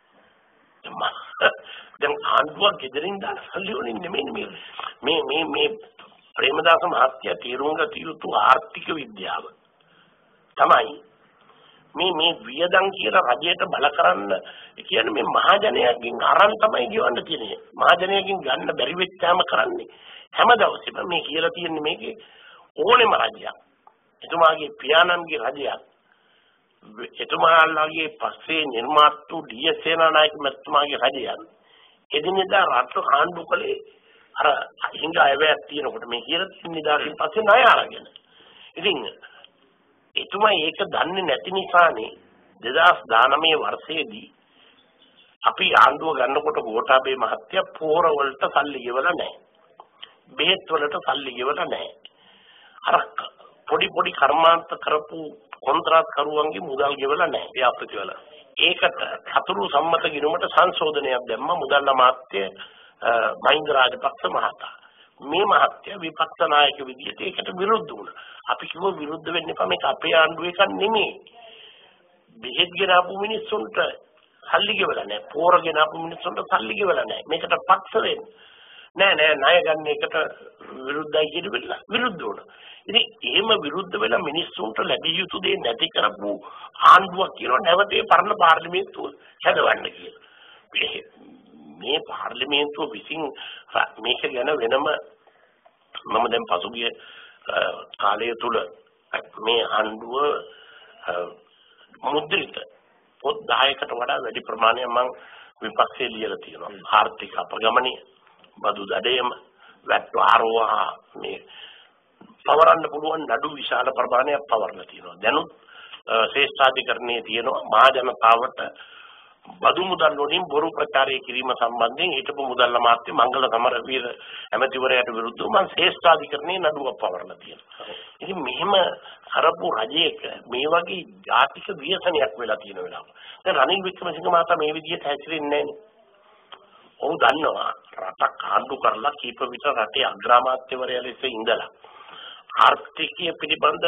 Speaker 11: දැන් ආණ්ඩුවක් ගෙදරින් දාන සල්ලි වලින් නෙමෙයි මේ මේ මේ මේ ප්‍රේමදාස මහත්තයා තීරුම් ගත යුතු ආර්ථික විද්‍යාව තමයි මේ මේ වියදම් කියලා රජයට බල කරන්න කියන්නේ මේ මහජනයාගෙන් අරන් තමයි ගෙවන්න තියෙන්නේ. මහජනයාගෙන් ගන්න බැරි වෙච්චාම කරන්නේ හැම දවසෙම මේ කියලා තියෙන්නේ මේකේ ඕනෙම රජයක්. එතුමාගේ පියාණන්ගේ රජයක්. එතුමාලාගේ පස්සේ නිර්මාතු ඩී.එස්. සේනානායක මහත්මයාගේ රජයක්. එදිනෙදා රට ආණ්ඩු කලේ අර හිඟ අයවැයක් තියෙනකොට මේ කියලා තියෙන නිදාසින් පස්සේ ණය අරගෙන. ඉතින් එතුමා ඒක දන්නේ නැති නිසානේ දෙදහස් දහනවය වර්ෂයේදී අපි ආණ්ඩුව ගන්නකොට ගෝඨාභය මහත්තයා පෝර වලට සල්ලි ගෙවලා නැහැ. බෙහෙත් වලට සල්ලි ගෙවලා නැහැ. අර පොඩි පොඩි කර්මාන්ත කරපු කොන්ත්‍රාත් කරුවන්ගේ මුදල් ගෙවලා නැහැ. ව්‍යාපෘතිවල. ඒකට හතුරු සම්මත ගිණුමට සංශෝධනයක් දැම්ම මුදල් අමාත්‍ය මහින්ද රාජපක්ෂ මහතා. මේ මහත්තයා විපක්ෂ නායක විදිහට ඒකට විරුද්ධ වුණා. අපි කිව්ව විරුද්ධ වෙන්න එපා මේක අපේ ආණ්ඩුව එකක් නෙමෙයි. බෙහෙත් ගෙනාපු මිනිස්සුන්ට සල්ලි ගෙවලා නැහැ. පෝර ගෙනාපු මිනිස්සුන්ට සල්ලි ගෙවලා නැහැ. මේකට පක්ෂ වෙන්න. නෑ නෑ ණය ගන්න එකට විරුද්ධයි කියන වෙලාව විරුද්ධ වුණා. ඉතින් එහෙම විරුද්ධ වෙලා මිනිස්සුන්ට ලැබිය යුතු දේ නැති කරපු ආණ්ඩුවක් කියනවා නැවතේ පරණ පාර්ලිමේන්තුව හැදවන්න කියලා. මේ පාර්ලිමේන්තුව විසින් මේක ගැන වෙනම මම දැන් පසුගිය කාලය තුල මේ ආණ්ඩුව මුද්‍රිත පොත් දහයකට වඩා වැඩි ප්‍රමාණයක් මම විපක්ෂයේ ලියලා තියෙනවා. ආර්ථික අපගමනය, බදු දඩයම, වැට්ටු ආරෝහා මේ පවරන්න පුළුවන් නඩු විශාල ප්‍රමාණයක් පවරලා තියෙනවා. දැනුත් ශ්‍රේෂ්ඨාධිකරණයේ තියෙනවා මහා ජනතාවට බදු මුදල් වලින් බොරු ප්‍රචාරය කිරීම සම්බන්ධයෙන් හිටපු මුදල් අමාත්‍ය මංගල සමරවීර ඇමතිවරයාට විරුද්ධව මම ශ්‍රේෂ්ඨාධිකරණයේ නඩුවක් පවරලා තියෙනවා. ඉතින් මෙහෙම කරපු රජයක මේ වගේ ජාතික ව්‍යසනයක් වෙලා තියෙන වෙලාව. දැන් රනිල් වික්‍රමසිංහ මහතා මේ විදිහට හැසිරෙන්නේ නැහැ. ඔහු දන්නවා රටක් ආණ්ඩු කරලා කීප විට රටේ අග්‍රාමාත්‍යවරයා ලෙස ඉඳලා ආර්ථිකය පිළිබඳ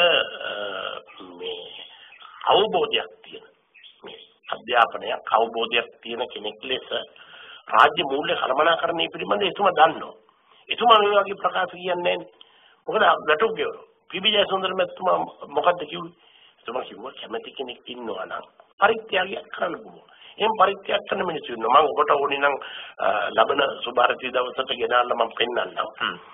Speaker 11: මේ අවබෝධයක් තියෙන මේ අධ්‍යාපනයක් අවබෝධයක් තියෙන කෙනෙක් ලෙස රාජ්‍ය මූල්‍ය කළමනාකරණය පිළිබඳ එතුමා දන්නවා. එතුමා මේ වගේ ප්‍රකාශ කියන්නේ නැහැ. මොකද වැටුප් ගෙවනවා. පී.බී. ජයසුන්දර මහත්මයා මොකද්ද කිව්වේ? එතුමා කිව්වා කැමැති කෙනෙක් ඉන්නවා නම් පරිත්‍යාගයක් කරන්න පුළුවන්. එහෙනම් පරිත්‍යාග කරන මිනිස්සු ඉන්නවා. මම ඔබට ඕනේ නම් ලබන සුභාරති දවසට ගෙනාලා මම පෙන්නන්නම්.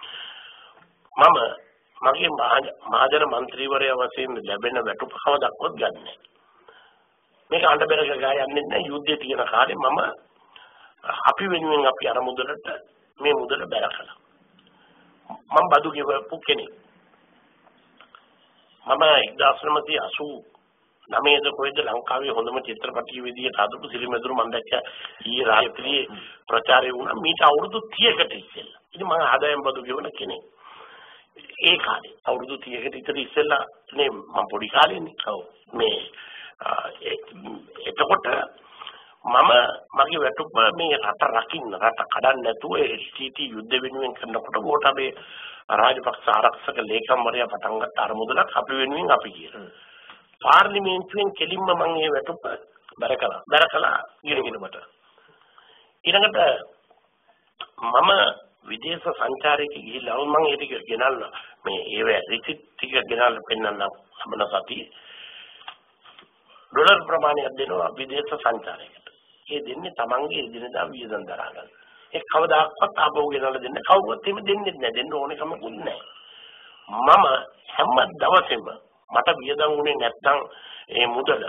Speaker 11: මම මගේ මහජන මන්ත්‍රීවරයා වශයෙන් ලැබෙන වැටුප කවදාවත් ගන්නෑ. මේක අඬබෙරක ගා යන්නේ නැහැ. යුද්ධය තියෙන කාලේ මම අපි වෙනුවෙන් අපි අර මුදලට මේ මුදල බැර කළා. මම බදු ගෙවපු කෙනෙක්. මම එක්දාස් නවසිය අසූ නමේද කොයිද ලංකාවේ හොඳම චිත්‍රපටය විදියට හදපු සිරිමැදුරු මම දැක්ක ඊයේ රාත්‍රියේ ප්‍රචාරය වුණා මීට අවුරුදු තිහකට ඉස්සෙල්ලා. ඉතින් මම ආදායම් බදු ගෙවන කෙනෙක්. ඒ කාලේ අවුරුදු තිහකට විතර ඉස්සෙල්ලා නේ මම පොඩි කාලේනේ. ඔව්. මේ එතකොට මම මගේ වැටුප මේ රට රකින්න රට කඩන්න නැතුව එස් ටී ටී යුද්ධ වෙනුවෙන් කරනකොට ගෝඨාභය රාජපක්ෂ ආරක්ෂක ලේකම්වරයා පටන් ගත්ත අරමුදලක් අපි වෙනුවෙන් අපි කියනවා. පාර්ලිමේන්තුවෙන් කෙලින්ම මම මේ වැටුප බැර කළා. බැර කළා ඊළඟට ඊළඟට මම විදේශ සංචාරයක ගිහිල්ලා මම ඒ ටික ගෙනල්ලා මේ ඒවේ රිසිට් ටික ගෙනල්ලා පෙන්නන්න ලබන සතියේ ඩොලර් ප්‍රමාණයක් දෙනවා විදේශ සංචාරයකට. ඒ දෙන්නේ තමන්ගේ එදිනදා වියදම් දරා ගන්න. ඒ කවදාකවත් ආපහු ගෙනල්ලා දෙන්න කවුරුත් එහෙම දෙන්නේ නැහැ. දෙන්න ඕනේ කමකුත් නැහැ. මම හැම දවසෙම මට වියදම් උනේ නැත්නම් ඒ මුදල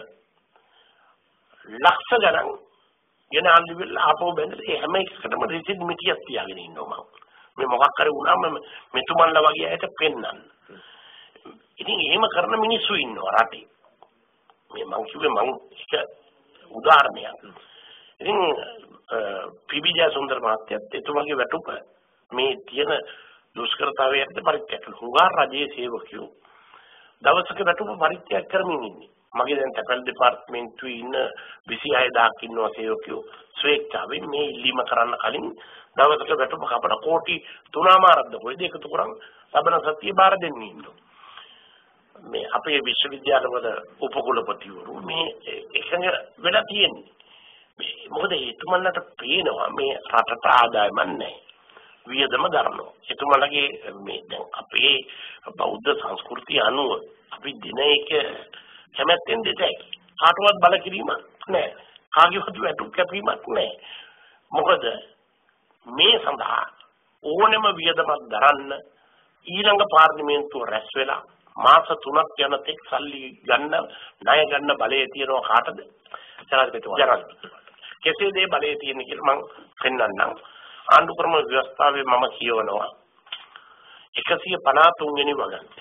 Speaker 11: ලක්ෂ ගණන් ගෙනාලි වෙලා ආපහු බැලලා ඒ හැම එකකටම රිසිට් මිටියක් තියාගෙන ඉන්නවා මම. මේ මොකක් කරේ වුණාම මෙතුමන්ලා වගේ අයට පෙන්නන්න. ඉතින් එහෙම කරන මිනිස්සු ඉන්නවා රටේ. මේ මං කිව්වේ මං එක උදාහරණයක්. ඉතින් පීබී සුන්දර මහත්තයත් එතුමාගේ වැටුප මේ තියෙන දුෂ්කරතාවයට පරිත්‍යාග කළා. හුඟා රජයේ සේවකයෝ දවසක වැටුප පරිත්‍යාග කරමින් ඉන්නේ. මගේ දැන් තැපැල් දෙපාර්තමේන්තුවේ ඉන්න විසිහය හදාක් ඉන්නවා සේවකයෝ ස්වේච්ඡාවෙන් මේ ඉල්ලීම කරන්න කලින් දවසක වැටුප කපන කෝටි තුනමාරක්ද කොයිද එකතු කරන් ලබන සතිය බාර දෙන්නේ ඉන්නවා. මේ අපේ විශ්වවිද්‍යාලවල උපකුලපතිවරු මේ එකඟ වෙලා තියෙන්නේ. මොකද එතුමන්ලට පේනවා මේ රටට ආදායමක් නැහැ. වියදම දරනවා. එතුමන්ලගේ මේ දැන් අපේ බෞද්ධ සංස්කෘතිය අනුව අපි දින එක කැමැත්තෙන් දෙතයි. කාටවත් බල කිරීමක් නැහැ. කාගේවත් වැටුප් කැපීමක් නැහැ. මොකද මේ සඳහා ඕනෙම වියදමක් දරන්න ඊළඟ පාර්ලිමේන්තුව රැස් වෙලා මාස තුනක් යන තෙක් සල්ලි ගන්න ණය ගන්න බලය තියෙනවා කාටද? ජනාධිපතිතුමාට. කෙසේද ඒ බලය තියෙන්නේ කියලා මම පෙන්නන්නම්. ආණ්ඩු ක්‍රම ව්‍යවස්ථාවේ මම කියවනවා එකසිය පනස් තුන් වෙනි වගන්ති.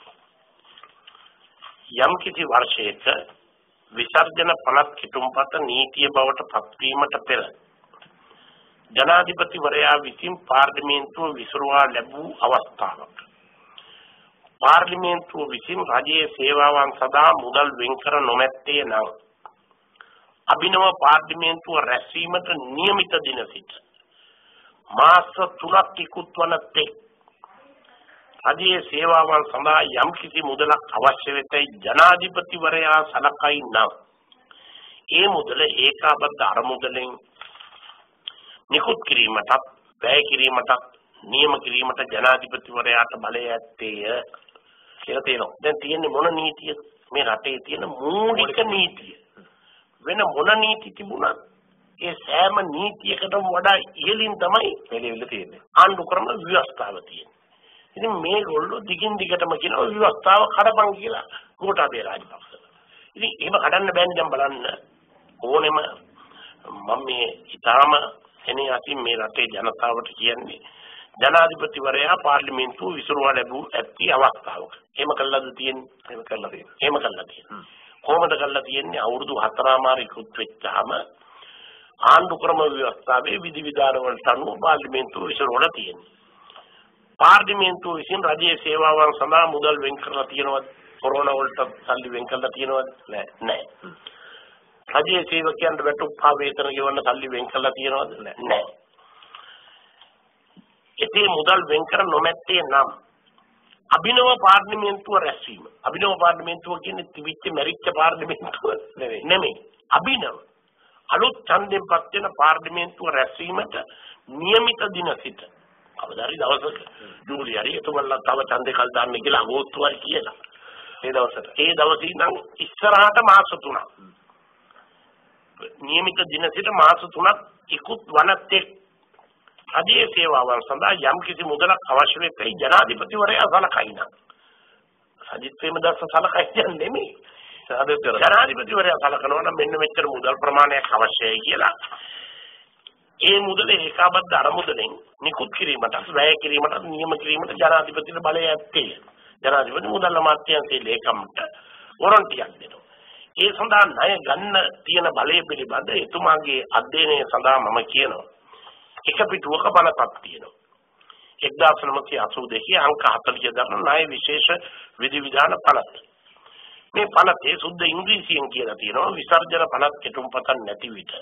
Speaker 11: යම් කිසි වර්ෂයක විසර්ජන පනත් කිතුම්පත නීතිය බවට පත්වීමට පෙර ජනාධිපතිවරයා විසින් පාර්ලිමේන්තුව විසුරුවා ලැබූ අවස්ථාවක පාර්ලිමේන්තුව විසින් රජයේ සේවාවන් සඳහා මුදල් වෙන් කර නොමැත්තේ නම් අභිනව පාර්ලිමේන්තුව රැස්වීමට නියමිත දින සිට මාස තුනක් ඉක්ුත් වන තෙක් රජයේ සේවාවන් සඳහා යම් කිසි මුදලක් අවශ්‍ය වෙතයි ජනාධිපතිවරයා සලකයි නම් ඒ මුදල ඒකාබද්ධ අරමුදලෙන් නිකුත් කිරීමටත් වැය කිරීමටත් නියම කිරීමට ජනාධිපතිවරයාට බලය ඇත්තේය කියලා තියෙනවා. දැන් තියෙන්නේ මොන නීතියද? මේ රටේ තියෙන මූලික නීතිය. වෙන මොන නීති තිබුණත් ඒ සෑම නීතියකටම වඩා ඉහළින් තමයි මෙලෙවිල තියෙන්නේ. ආණ්ඩු ක්‍රම ව්‍යවස්ථාව තියෙන්නේ. ඉතින් මේගොල්ලෝ දිගින් දිගටම කියනවා ව්‍යවස්ථාව කඩපන් කියලා ගෝඨාභය රාජපක්ෂ. ඉතින් එහෙම කඩන්න බෑනේ දැන් බලන්න. ඕනෙම මම මේ ඊටාම එනේ අතින් මේ රටේ ජනතාවට කියන්නේ ජනාධිපතිවරයා පාර්ලිමේන්තුව විසුරුවා ලැබූ ඇති අවස්ථාවක. එහෙම කළාද තියෙන්නේ? එහෙම කළා තියෙනවා. එහෙම කළා තියෙනවා. කොහොමද කළා තියෙන්නේ? අවුරුදු හතරමාරි කුත් වෙච්චාම ආණ්ඩු ක්‍රම ව්‍යවස්ථාවේ විධි විධාන වලට අනුව පාර්ලිමේන්තුව විසුරුවලා තියෙනවා. පාර්ලිමේන්තුව විසින් රජයේ සේවාවන් සඳහා මුදල් වෙන් කරලා තියෙනවද? කොරෝනා වලට සල්ලි වෙන් කරලා තියෙනවද? නෑ. නෑ. රජයේ සේවකයන්ට වැටුප් හා වේතන ගෙවන්න සල්ලි වෙන් කරලා තියෙනවද? නෑ. ඒතේ මුදල් වෙන් කර නොමැත්තේ නම් අභිනව පාර්ලිමේන්තුව රැස්වීම. අභිනව පාර්ලිමේන්තුව කියන්නේ තිබිච්ච මෙරිච්ච පාර්ලිමේන්තුව නෙවෙයි. නෙමෙයි. අභිනව අලුත් ඡන්දයෙන් පත් වෙන පාර්ලිමේන්තුව රැස්වීමට નિયમિત දින සිට අවදාරි දවසක ජූලි හරි එතුමන්ලා තව ඡන්දේ කල් දාන්න කියලා අගෝස්තු වල කියලා. ඒ දවසට. ඒ දවසේ ඉඳන් ඉස්සරහට මාස තුනක්. નિયમિત දින සිට මාස තුනක් ඉක්ුත් වනත්තේ රජයේ සේවාවන් සඳහා යම් කිසි මුදලක් අවශ්‍ය වෙයි ජනාධිපතිවරයා සලකයි නම් සජිත් ප්‍රේමදාස සලකයි කියන්නේ නෙමෙයි. ජනාධිපතිවරයා සලකනවා නම් මෙන්න මෙච්චර මුදල් ප්‍රමාණයක් අවශ්‍යයි කියලා ඒ මුදල ඒකාබද්ධ අරමුදලෙන් නිකුත් කිරීමට වැය කිරීමට නියම කිරීමට ජනාධිපතිට බලය ඇත්තේ. ජනාධිපති මුදල් අමාත්‍යාංශයේ ලේකම්ට වොරන්ටියක් දෙනවා. ඒ සඳහා ණය ගන්න තියෙන බලය පිළිබඳ එතුමාගේ අධ්‍යයනය සඳහා මම කියනවා එක පිටුවක බලපත් තියෙනවා. එක්දාස් නවසිය අසූ දෙකේ අංක හතළිස් දක්වන ණය විශේෂ විධි විධාන පනත. මේ පනතේ සුද්ධ ඉංග්‍රීසියෙන් කියලා තියෙනවා විසර්ජන පනත් කෙටුම්පතක් නැති විට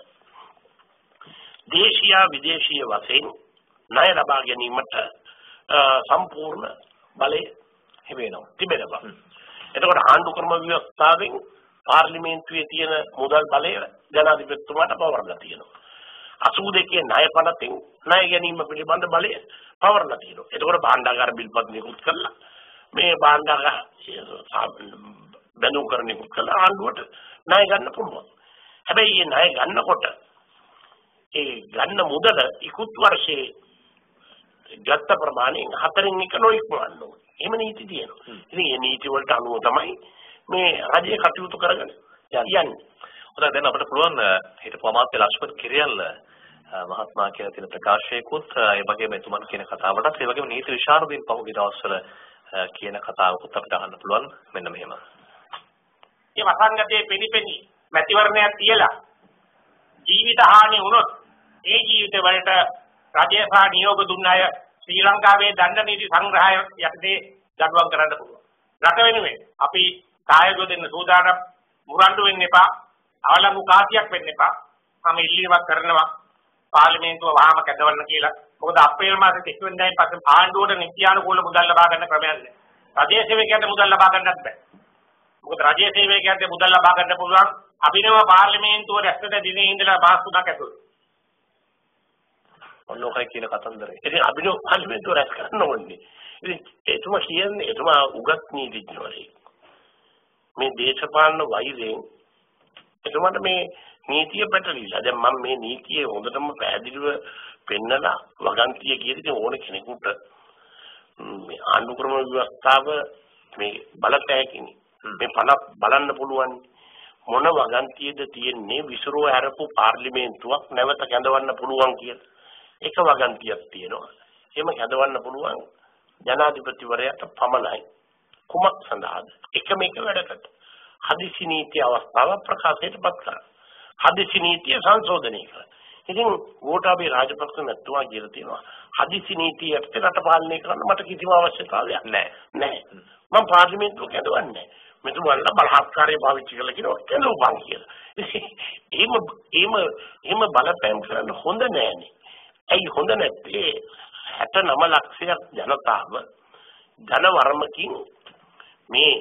Speaker 11: දේශීය විදේශීය වශයෙන් ණය ලබා ගැනීමට සම්පූර්ණ බලය හිමිවෙනවා තිබෙනවා. එතකොට ආණ්ඩු ක්‍රම ව්‍යවස්ථාවෙන් පාර්ලිමේන්තුවේ තියෙන මුදල් බලය ජනාධිපතිතුමාට පවරලා තියෙනවා. අසූ දෙකේ ණය පනතෙන් ණය ගැනීම පිළිබඳ බලය පවරලා තියෙනවා. එතකොට භාණ්ඩාගාර බිල්පත් නිකුත් කළා. මේ භාණ්ඩාගාර බැඳුම් කරන නිකුත් කළා ආණ්ඩුවට ණය ගන්න පුළුවන්. හැබැයි මේ ණය ගන්නකොට ඒ ගන්න මුදල ඉක්ුත් වර්ෂයේ ගත්ත ප්‍රමාණයෙන් හතරෙන් එක නොඉක්මවන්න ඕනේ. එහෙම නීති තියෙනවා. ඉතින් මේ නීති වලට අනුව තමයි මේ රජය කටයුතු කරගෙන යන්නේ.
Speaker 10: හොඳයි දැන් අපිට පුළුවන් හිටපු අමාත්‍ය ලක්ෂ්මන් කිරියල්ල මහත්මයා කියන තියෙන ප්‍රකාශයකුත් ඒ වගේම එතුමන් කියන කතාවටත් ඒ වගේම නීති විශාරදීන් පහුගිය දවස්වල කියන කතාවකුත් අපිට අහන්න පුළුවන් මෙන්න මෙහෙම.
Speaker 13: මේ වසංගතයේ පිළිපෙනි මැතිවරණයක් තියලා ජීවිත හානි වුණොත් ඒ ජීවිත වලට රජය සහ නියෝග දුන්න අය ශ්‍රී ලංකාවේ දණ්ඩ නීති සංග්‍රහය යටතේ දඬුවම් කරන්න පුළුවන්. රට වෙනුවෙන් අපි සහයෝගය දෙන්න සූදානම් මුරණ්ඩු වෙන්න එපා. අවලංගු කාසියක් වෙන්න එපා. මම ඉල්ලීමක් කරනවා පාර්ලිමේන්තුව වහාම කැඳවන්න කියලා. මොකද අප්‍රේල් මාසේ තිස් වෙනිදායින් පස්සේ ආණ්ඩුවට නිත්‍යානුකූල මුදල් ලබා ගන්න ක්‍රමයක් නැහැ. රජයේ සේවකයන්ට මුදල් ලබා ගන්නත් බෑ. මොකද රජයේ සේවකයන්ට මුදල් ලබා ගන්න පුළුවන් අභිනව පාර්ලිමේන්තුව රැස්වෙන දිනේ ඉඳලා මාස තුනක් ඇතුළත.
Speaker 11: ඔන්නෝකයි කියන කතන්දරේ. ඉතින් අභිනව පාර්ලිමේන්තුව රැස් කරන්න ඕනේ. ඉතින් එතුමා කියන්නේ එතුමා උගත් නීතිඥවරයෙක්. මේ දේශපාලන වෛරයෙන් එතුමාට මේ නීතිය පැටලිලා. දැන් මම මේ නීතියේ හොඳටම පැහැදිලිව පෙන්නලා වගන්තිය කියන ඉතින් ඕන කෙනෙකුට මේ ආණ්ඩු ක්‍රම ව්‍යවස්ථාව මේ බලපෑකිනි. මේ පණ බලන්න පුළුවන් මොන වගන්තියද තියෙන්නේ විසිරුව හැරපු පාර්ලිමේන්තුවක් නැවත කැඳවන්න පුළුවන් කියලා. එක වගන්තියක් තියෙනවා. එහෙම කැඳවන්න පුළුවන් ජනාධිපතිවරයාට පමණයි. කුමක් සඳහාද? එකම එක වැඩකට. හදිසි නීති අවස්ථාව ප්‍රකාශයටපත් කරා. හදිසි නීතිය සංශෝධනය කළා. ඉතින් ගෝඨාභය රාජපක්ෂ මැතිතුමා කියලා තියෙනවා හදිසි නීතියට රට පාලනය කරන්න මට කිසිම අවශ්‍යතාවයක් නැහැ. නැහැ. මම පාර්ලිමේන්තුව කැඳවන්නේ නැහැ. මෙතුමාලා බලහත්කාරය පාවිච්චි කළා කියනවා කැඳවපන් කියලා. එහෙම එහෙම එහෙම බලපෑම් කරන්න හොඳ නැහැනේ. ඇයි හොඳ නැත්තේ? හැට නව ලක්ෂයක් ජනතාව ධනවර්මකින් මේ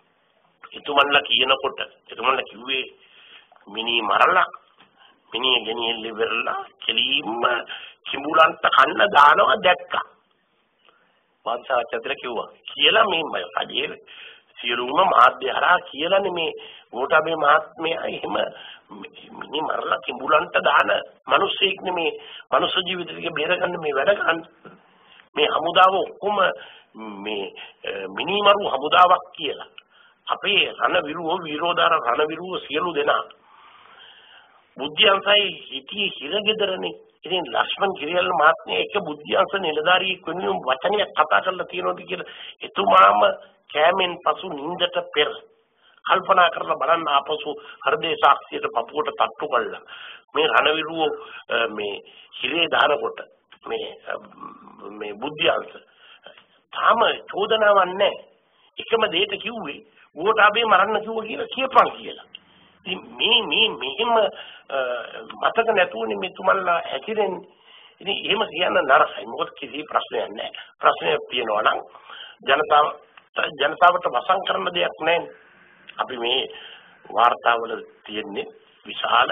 Speaker 11: එතුමන්ලා කියනකොට එතුමන්ලා කිව්වේ මිනි මරලා මිනිහ ගෙනියන්න ඉවරලා කෙලින්ම කිඹුලන්ට කන්න දානවා දැක්කා. මාංශාචාර්යලා කිව්වා කියලා මේ රජයේ සියලුම මාධ්‍ය හරහා කියලානේ මේ ගෝඨාභය මහත්මයා එහෙම මිනි මරලා කිඹුලන්ට දාන මිනිස්සෙක් නෙමේ මනුස්ස ජීවිතයක බේරගන්න මේ වැඩ කරන්නේ. මේ හමුදාව ඔක්කොම මේ මිනිමරු හමුදාවක් කියලා. අපේ රණවිරුවෝ විරෝධාර රණවිරුවෝ සියලු දෙනා බුද්ධියන්සයි හිටියේ හිරගෙදරනේ. ඉතින් ලක්ෂ්මන් කිරියල් මහත්මයා එක බුද්ධියන්ස නිලධාරියෙක් වෙනුවෙන් වචනයක් කතා කරලා තියෙනවද කියලා එතුමාම කෑමෙන් පසු නිින්දට පෙර කල්පනා කරලා බලන්න ආපසු හෘදේ සාක්ෂියට පපුවට තට්ටු කළා. මේ රණවිරුවෝ මේ හිරේ දානකොට මේ මේ බුද්ධියන්ස තාම චෝදනාවක් නැහැ. එකම දෙයට කිව්වේ ගෝඨාභය මරන්න කිව්වා කියලා කියපන් කියලා. ඉතින් මේ මේ මෙහෙම මතක නැතුවනේ මේ තුමන්ලා ඇතිරෙන්නේ. ඉතින් එහෙම කියන්න නරකයි. මොකද කිසි ප්‍රශ්නයක් නැහැ. ප්‍රශ්නයක් තියෙනවා නම් ජනතාව ජනතාවට වසන් කරන දෙයක් නැහැ. අපි මේ වාර්තාවල තියෙන්නේ විශාල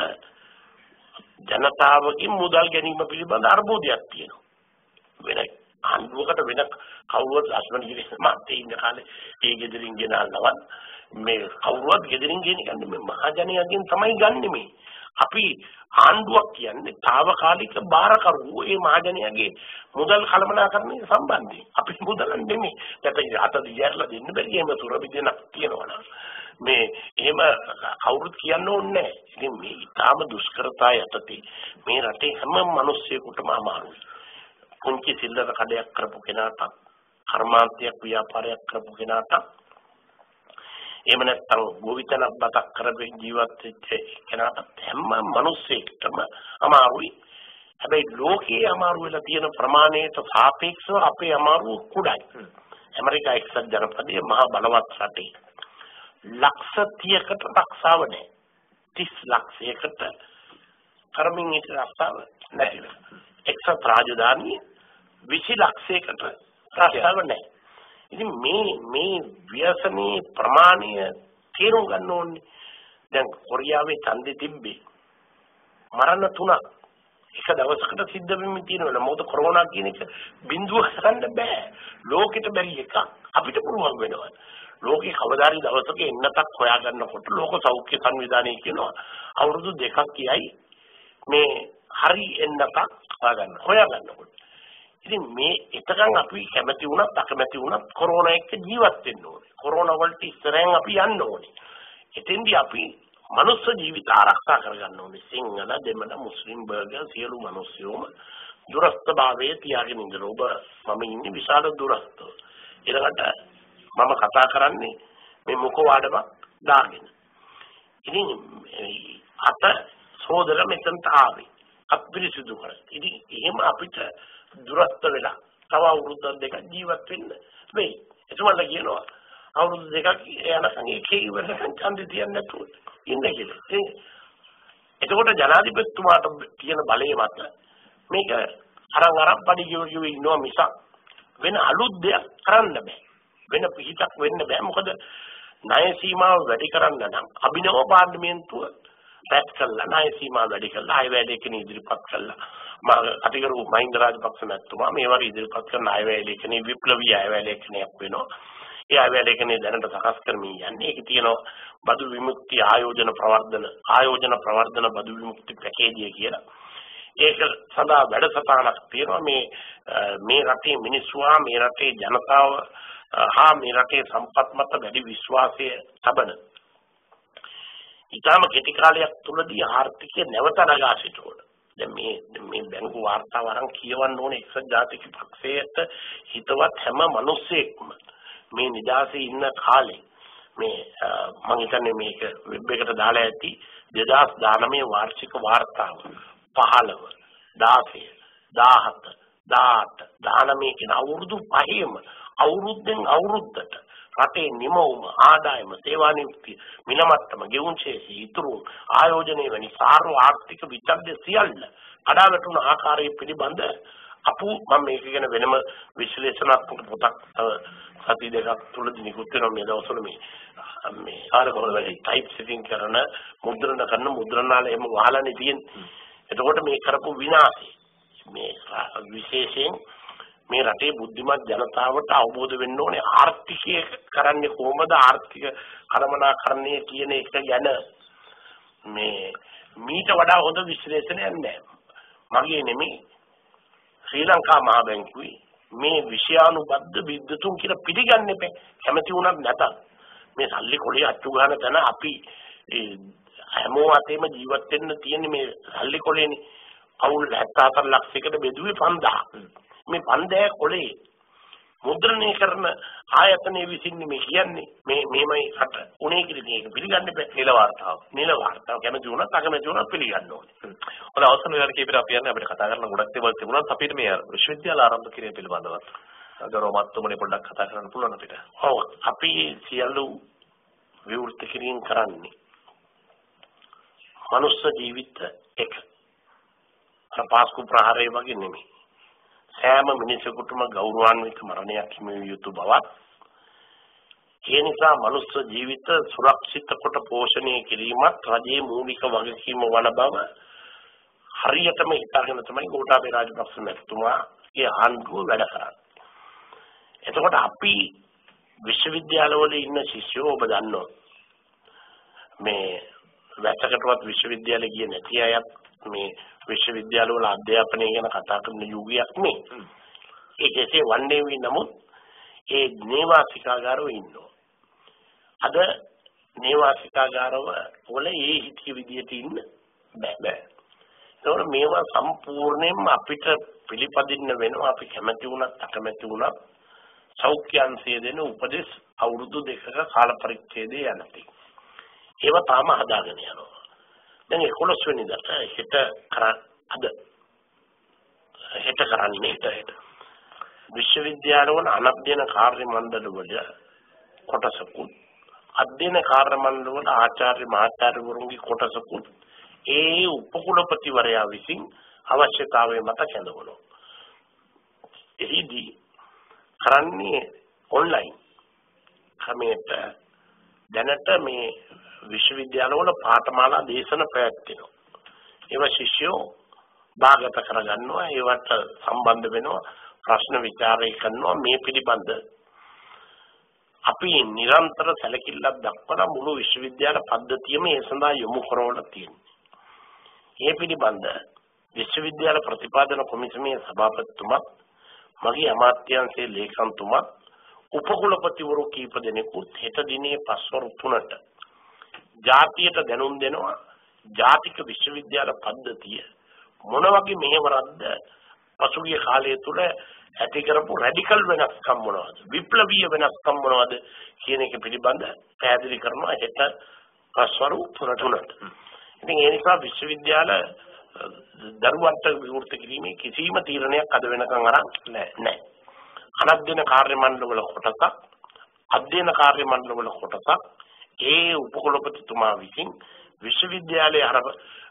Speaker 11: ජනතාවගේ මුදල් ගැනීම පිළිබඳ අර්බුදයක් තියෙනවා. වෙන ආණ්ඩුවකට වෙන කවුරුවත් ලක්ෂ්මන් කිරියල් මහත්තයා ඉන්න කාලේ ඒ ගෙදරින් ගෙනාලවත් මේ කවුරුවත් ගෙදරින් ගෙන ගන්නේ මේ මහජනයාගෙන් තමයි ගන්නෙ මේ. අපි ආණ්ඩුවක් කියන්නේ తాවකාලික බාරකරුවෝ ඒ මහජනයාගේ මුදල් කළමනාකරණය සම්බන්ධයෙන්. අපි මුදල් නෙමෙයි. නැත්නම් අත දියරලා දෙන්න බැරි එහෙම සුරබිදෙනක් කියනවනම් මේ එහෙම කවුරුත් කියන්න ඕනේ නැහැ. ඉතින් මේ ඊටාම දුෂ්කරතා යටතේ මේ රටේ හැම මිනිස්සෙකුටම අමාරුයි. පුංචි සිල්ලර කඩයක් කරපු කෙනාට කර්මාන්තයක් ව්‍යාපාරයක් කරපු කෙනාට එහෙම නැත්නම් ගෝවිතනක් බතක් කරගෙන ජීවත් වෙච්ච කෙනාට හැම මිනිස්සෙක්ටම අමාරුයි. හැබැයි ලෝකයේ අමාරු වෙලා තියෙන ප්‍රමාණයට සාපේක්ෂව අපේ අමාරුව කුඩායි. ඇමරිකා එක්සත් ජනපදයේ මහා බලවත් රටේ ලක්ෂ තිහකට රක්ෂාව නැහැ. තිස් ලක්ෂයකට කරමින් ඉත රක්ෂාව නැතිව. එක්සත් රාජධානිය විසි ලක්ෂයකට රක්ෂාව නැහැ. ඉතින් මේ මේ ව්‍යසනයේ ප්‍රමාණය තේරුම් ගන්න ඕනේ. දැන් කොරියාවේ ඡන්දෙ තිබ්බේ මරණ තුනක් එක දවසකට සිද්ධ වෙමින් තියෙනවා. මොකද කොරෝනා කියන එක බිඳුව කරන්න බෑ. ලෝකෙට බැරි එකක් අපිට පුළුවන් වෙනවා. ලෝකේ කවදාරි දවසක එන්නතක් හොයාගන්නකොට ලෝක සෞඛ්‍ය සංවිධානය කියනවා අවුරුදු දෙකක් කියයි මේ හරි එන්නතක් හොයාගන්න හොයාගන්නකොට. ඉතින් මේ එකකන් අපි කැමති වුණත් අකමැති වුණත් කොරෝනා එක්ක ජීවත් වෙන්න ඕනේ. කොරෝනා වලට ඉස්සරහෙන් අපි යන්න ඕනේ. එතෙන්දී අපි මනුස්ස ජීවිත ආරක්ෂා කරගන්න ඕනේ. සිංහල, දෙමළ, මුස්ලිම්, බර්ගර් සියලු මිනිස්සුම දුරස්ථභාවයේ තියාගෙන ඉඳලා ඔබ මම ඉන්නේ විශාල දුරස්ථ. ඊළඟට මම කතා කරන්නේ මේ මුඛවාඩමක් දාගෙන. ඉතින් අත සෝදර මෙතනට ආවේ. අපිරිසුදු කර. ඉතින් එහෙම අපිට දුරස්ත වෙලා තව අවුරුදු දෙකක් ජීවත් වෙන්න වෙයි. එතකොට කියනවා අවුරුදු දෙකක් යනකම් ඒකේ ඉවරකම් ඡන්දෙ තියන්න නැතුව ඉන්න කියලා. එතකොට ජනාධිපතිතුමාට තියෙන බලය මත මේක අරන් අරන් පඩි ගෙව ගෙව ඉන්නවා මිසක් වෙන අලුත් දෙයක් කරන්න බෑ. වෙන පිහිටක් වෙන්න බෑ. මොකද ණය සීමාව වැඩි කරන්න නම් අභිනව පාර්ලිමේන්තුව රැස් කළා ණය සීමාව වැඩි කළා අයවැය ලේඛන ඉදිරිපත් කළා. මම අතිගරු මහින්ද රාජපක්ෂ මැතිතුමා මේ වගේ ඉදිරිපත් කරන අයවැය ලේඛනේ විප්ලවීය අයවැය ලේඛනයක් වෙනවා. ඒ අයවැය ලේඛනේ දැනට සකස් කරමින් යන්නේ. ඒක තියෙනවා බදු විමුක්ති ආයෝජන ප්‍රවර්ධන ආයෝජන ප්‍රවර්ධන බදු විමුක්ති පැකේජය කියලා. ඒක සදා වැඩසටහනක් තියෙනවා. මේ මේ රටේ මිනිස්සුවා මේ රටේ ජනතාව හා මේ රටේ සම්පත් මත වැඩි විශ්වාසය තබන ඊටම කෙටි කාලයක් තුලදී ආර්ථිකය නැවත නගා සිටුවන. දැන් මේ මේ බැංකු වාර්තාව අරන් කියවන්න ඕනේ එක්සත් ජාතික පක්ෂයට හිතවත් හැම මිනිස්සෙක්ම මේ නිදාසේ ඉන්න කාලේ මේ මම හිතන්නේ මේක වෙබ් එකට දාලා ඇති දෙදාස් දානමය වාර්ෂික වාර්තාව පහළව දාසය දාහත දාඅට දානමය කියන අවුරුදු පහේම අවුරුද්දෙන් අවුරුද්දට රටේ නිමවුම ආදායම සේවා නියුක්තිය මිලමට්ටම ගෙවුම් ශේෂය ඉතුරු ආයෝජනය වැනි සාර්ව ආර්ථික විචල්්‍ය සියල්ල කඩාවැටුණ ආකාරය පිළිබඳ අපු මම මේක ගැන වෙනම විශ්ලේෂණාත්මක පොතක් සති දෙකක් තුලදී නිකුත් වෙනවා මේ දවස්වල මේ මේ ආරකවල වැඩි ටයිප් සෙටින් කරන මුද්‍රණ කරන මුද්‍රණාලය එහෙම වහලානේ තියෙන්නේ. එතකොට මේ කරපු විනාශය මේ විශේෂයෙන් මේ රටේ බුද්ධිමත් ජනතාවට අවබෝධ වෙන්න ඕනේ ආර්ථිකය කරන්නේ කොහොමද ආර්ථික කර්මනාකරණය කියන එක ගැන මේ මීට වඩා හොඳ විශ්ලේෂණයක් නැහැ. මගේ නෙමෙයි ශ්‍රී ලංකා මහ බැංකුවේ මේ විෂයානුබද්ධ විද්වතුන් කියලා පිළිගන්න එපා. කැමති වුණත් නැතත් මේ සල්ලි කොලේ අච්චු ගන්න තැන අපි හැමෝම අතේම ජීවත් වෙන්න තියෙන මේ සල්ලි කොලේනේ අවුල් හැත්තෑ ලක්ෂයකට බෙදුවේ පන්දාහක්. මේ පන්දාය කොලේ මුද්‍රණය කරන ආයතනයේ විසින් මේ කියන්නේ මේ මේමයි රට උනේ කියලා මේක පිළිගන්න බෑ. නිල වාර්තාව නිල වාර්තාව කැමති වුණත් අකමැති වුණත් පිළිගන්න ඕනේ.
Speaker 10: හොඳ අවසන් වෙලාවට කීපෙට අපි යන්නේ අපිට කතා කරන්න ගොඩක් දේවල් තිබුණා. අපිට මේ විශ්වවිද්‍යාල ආරම්භ කිරීම පිළිබඳව ගෞරව මහත්තුමනි පොඩ්ඩක් කතා කරන්න පුළුවන් අපිට.
Speaker 11: ඔව් අපි සියලු විවෘත කිරීම කරන්නේ මනුස්ස ජීවිත එක පාස්කු ප්‍රහාරය වගේ නෙමෙයි. සෑම මිනිසෙකුටම ගෞරවාන්විත මරණයක් හිමි විය යුතු බවත් ඒ නිසා මනුස්ස ජීවිත සුරක්ෂිත කොට පෝෂණය කිරීමත් රජයේ මූලික වගකීම වන බව හරියටම හිතාගෙන තමයි ගෝඨාභය රාජපක්ෂ මැතිතුමාගේ ආණ්ඩුව වැඩ කරන්නේ. එතකොට අපි විශ්වවිද්‍යාලවල ඉන්න ශිෂ්‍යෝ ඔබ දන්නවා මේ වැටකටවත් විශ්වවිද්‍යාලෙ ගියේ නැති අයත් මේ විශ්වවිද්‍යාලවල අධ්‍යාපනය ගැන කතා කරන යුගයක් නේ. ඒකේ වන්නේ වී නමුත් ඒ නේවාසිකාගාරව ඉන්නවා. අද නේවාසිකාගාරව වල ඒ හිතිය විදියට ඉන්න බෑ බෑ. ඒතකොට මේවා සම්පූර්ණයෙන්ම අපිට පිළිපදින්න වෙනවා. අපි කැමති වුණත් අකමැති වුණත් සෞඛ්‍යාංශය දෙන උපදෙස් අවුරුදු දෙකක කාල පරිච්ඡේදයේ යනති. ඒවා තාම හදාගෙන යනවා. දැන් එකොළොස් වෙනිදාට හෙට කරා අද හෙට කරන්නේ හෙට විශ්වවිද්‍යාලවල අනධ්‍යයන කාර්ය මණ්ඩල වල කොටසකුත් අධ්‍යයන කාර්ය මණ්ඩල වල ආචාර්ය මහාචාර්යවරුන්ගේ කොටසකුත් ඒ උපකුලපතිවරයා විසින් අවශ්‍යතාවය මත කැඳවනවා. එහිදී කරන්නේ ඔන්ලයින් ක්‍රමයට දැනට මේ විශ්වවිද්‍යාලවල පාඨමාලා දේශන පැවැත්වෙනවා. ඒවා ශිෂ්‍යෝ භාගත කරගන්නවා, ඒවට සම්බන්ධ වෙනවා, ප්‍රශ්න විචාරය කරනවා. මේ පිළිබඳ අපි නිරන්තර සැලකිල්ලක් දක්වන මුළු විශ්වවිද්‍යාල පද්ධතියම ඒ සඳහා යොමු කරවලා තියෙනවා. මේ පිළිබඳ විශ්වවිද්‍යාල ප්‍රතිපාදන කොමිසමේ සභාපතිතුමත් මගේ අමාත්‍යාංශයේ ලේකම්තුමත් උපකුලපතිවරු කීප දෙනෙකුත් හෙට දිනේ පස්වරු තුනට ජාතියට දැනුම් දෙනවා. ජාතික විශ්වවිද්‍යාල පද්ධතිය මොන වගේ මෙහෙවරක්ද පසුගිය කාලය තුල ඇති කරපු රැඩිකල් වෙනස්කම් මොනවද, විප්ලවීය වෙනස්කම් මොනවද කියන එක පිළිබඳ පැහැදිලි කරනවා හෙට පස්වරු තුනට. ඉතින් ඒ නිසා විශ්වවිද්‍යාල දරුවන්ට විවෘත කිරීමේ කිසිම තීරණයක් අද වෙනකන් අරන් නැහැ. අනධ්‍යයන කාර්ය මණ්ඩලවල කොටසක්, අධ්‍යයන කාර්ය මණ්ඩලවල කොටසක් ඒ උපකුලපතිතුමා විසින් විශ්වවිද්‍යාලයේ අර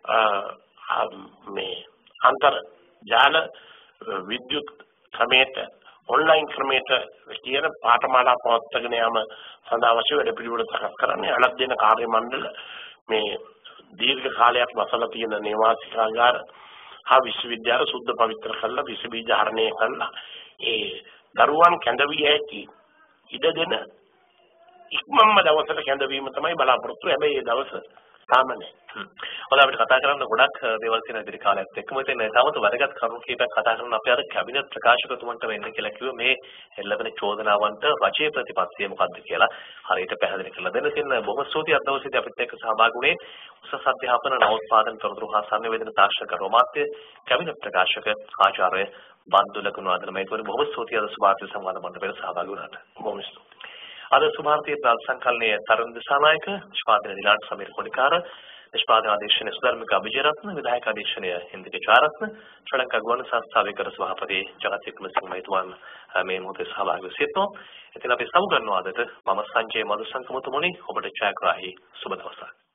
Speaker 11: මේ අන්තර් ජාල විද්‍යුත් ක්‍රමයට ඔන්ලයින් ක්‍රමයට කියන පාඨමාලා පවත්වාගෙන යාම සඳහා අවශ්‍ය වැඩ පිළිවෙල සකස් කරන්නේ. අනධ්‍යයන කාර්ය මණ්ඩල මේ දීර්ඝ කාලයක් වසලා තියෙන නිවාසිකාගාර හා විශ්වවිද්‍යාල සුද්ධ පවිත්‍ර කරලා විස බීජ හරණය කරලා ඒ දරුවන් කැඳවිය හැකි ඉඩ දෙන ඉක්මම්ම දවසට කැඳවීම තමයි බලාපොරොත්තු. හැබැයි ඒ දවස තාම නැහැ.
Speaker 10: හොඳයි, අපිට කතා කරන්න ගොඩක් දේවල් තියෙන ඉදිරි කාලයත් එක්කම ඉතින් තවත වැදගත් කරුණු කීපයක් කතා කරන අපි අර කැබිනට් ප්‍රකාශකතුමන්ට වෙන්න කියලා කිව්ව මේ එල්ලවෙන චෝදනාවන්ට රජයේ ප්‍රතිපත්තිය මොකක්ද කියලා හරියට පැහැදිලි කරලා දෙන්න. ඉතින් බොහොම ස්තුතියි අද දවසේදී අපිත් එක්ක සහභාගී වුණේ උසස් අධ්‍යාපන නවෝත්පාදන තොරතුරු හා සංනිවේදන තාක්ෂණ කර්ම අමාත්‍ය කැබිනට් ප්‍රකාශක ආචාර්ය බන්දුල ගුණවර්ධන මහත්මයාට බොහොම ස්තුතියි අද සුභාර්ථී සංවාද මණ්ඩපයට සහභාගී වුණාට. බොහොම ස්තුතියි. අද සුභාර්ථී ප්‍රාත් සංකල්පයේ තරුණ දිසානායක, නිෂ්පාදන දිලාට සමීර කොඩිකාර, නිෂ්පාදන අධීක්ෂණය සුධර්මික අභිජයරත්න, විධායක අධීක්ෂණය හින්දික චාරත්න, ශ්‍රී ලංකා ගුවන් සංස්ථාවේ කර සභාපති ජගත් වික්‍රමසිංහ මහත්මයාන් මේ මොහොතේ සහභාගී වෙනවා. ඉතින් අපි සමු ගන්නවා අදට මම සංජය මදුසංකමතුමුනි ඔබට ජයග්‍රාහී සුබ දවසක්.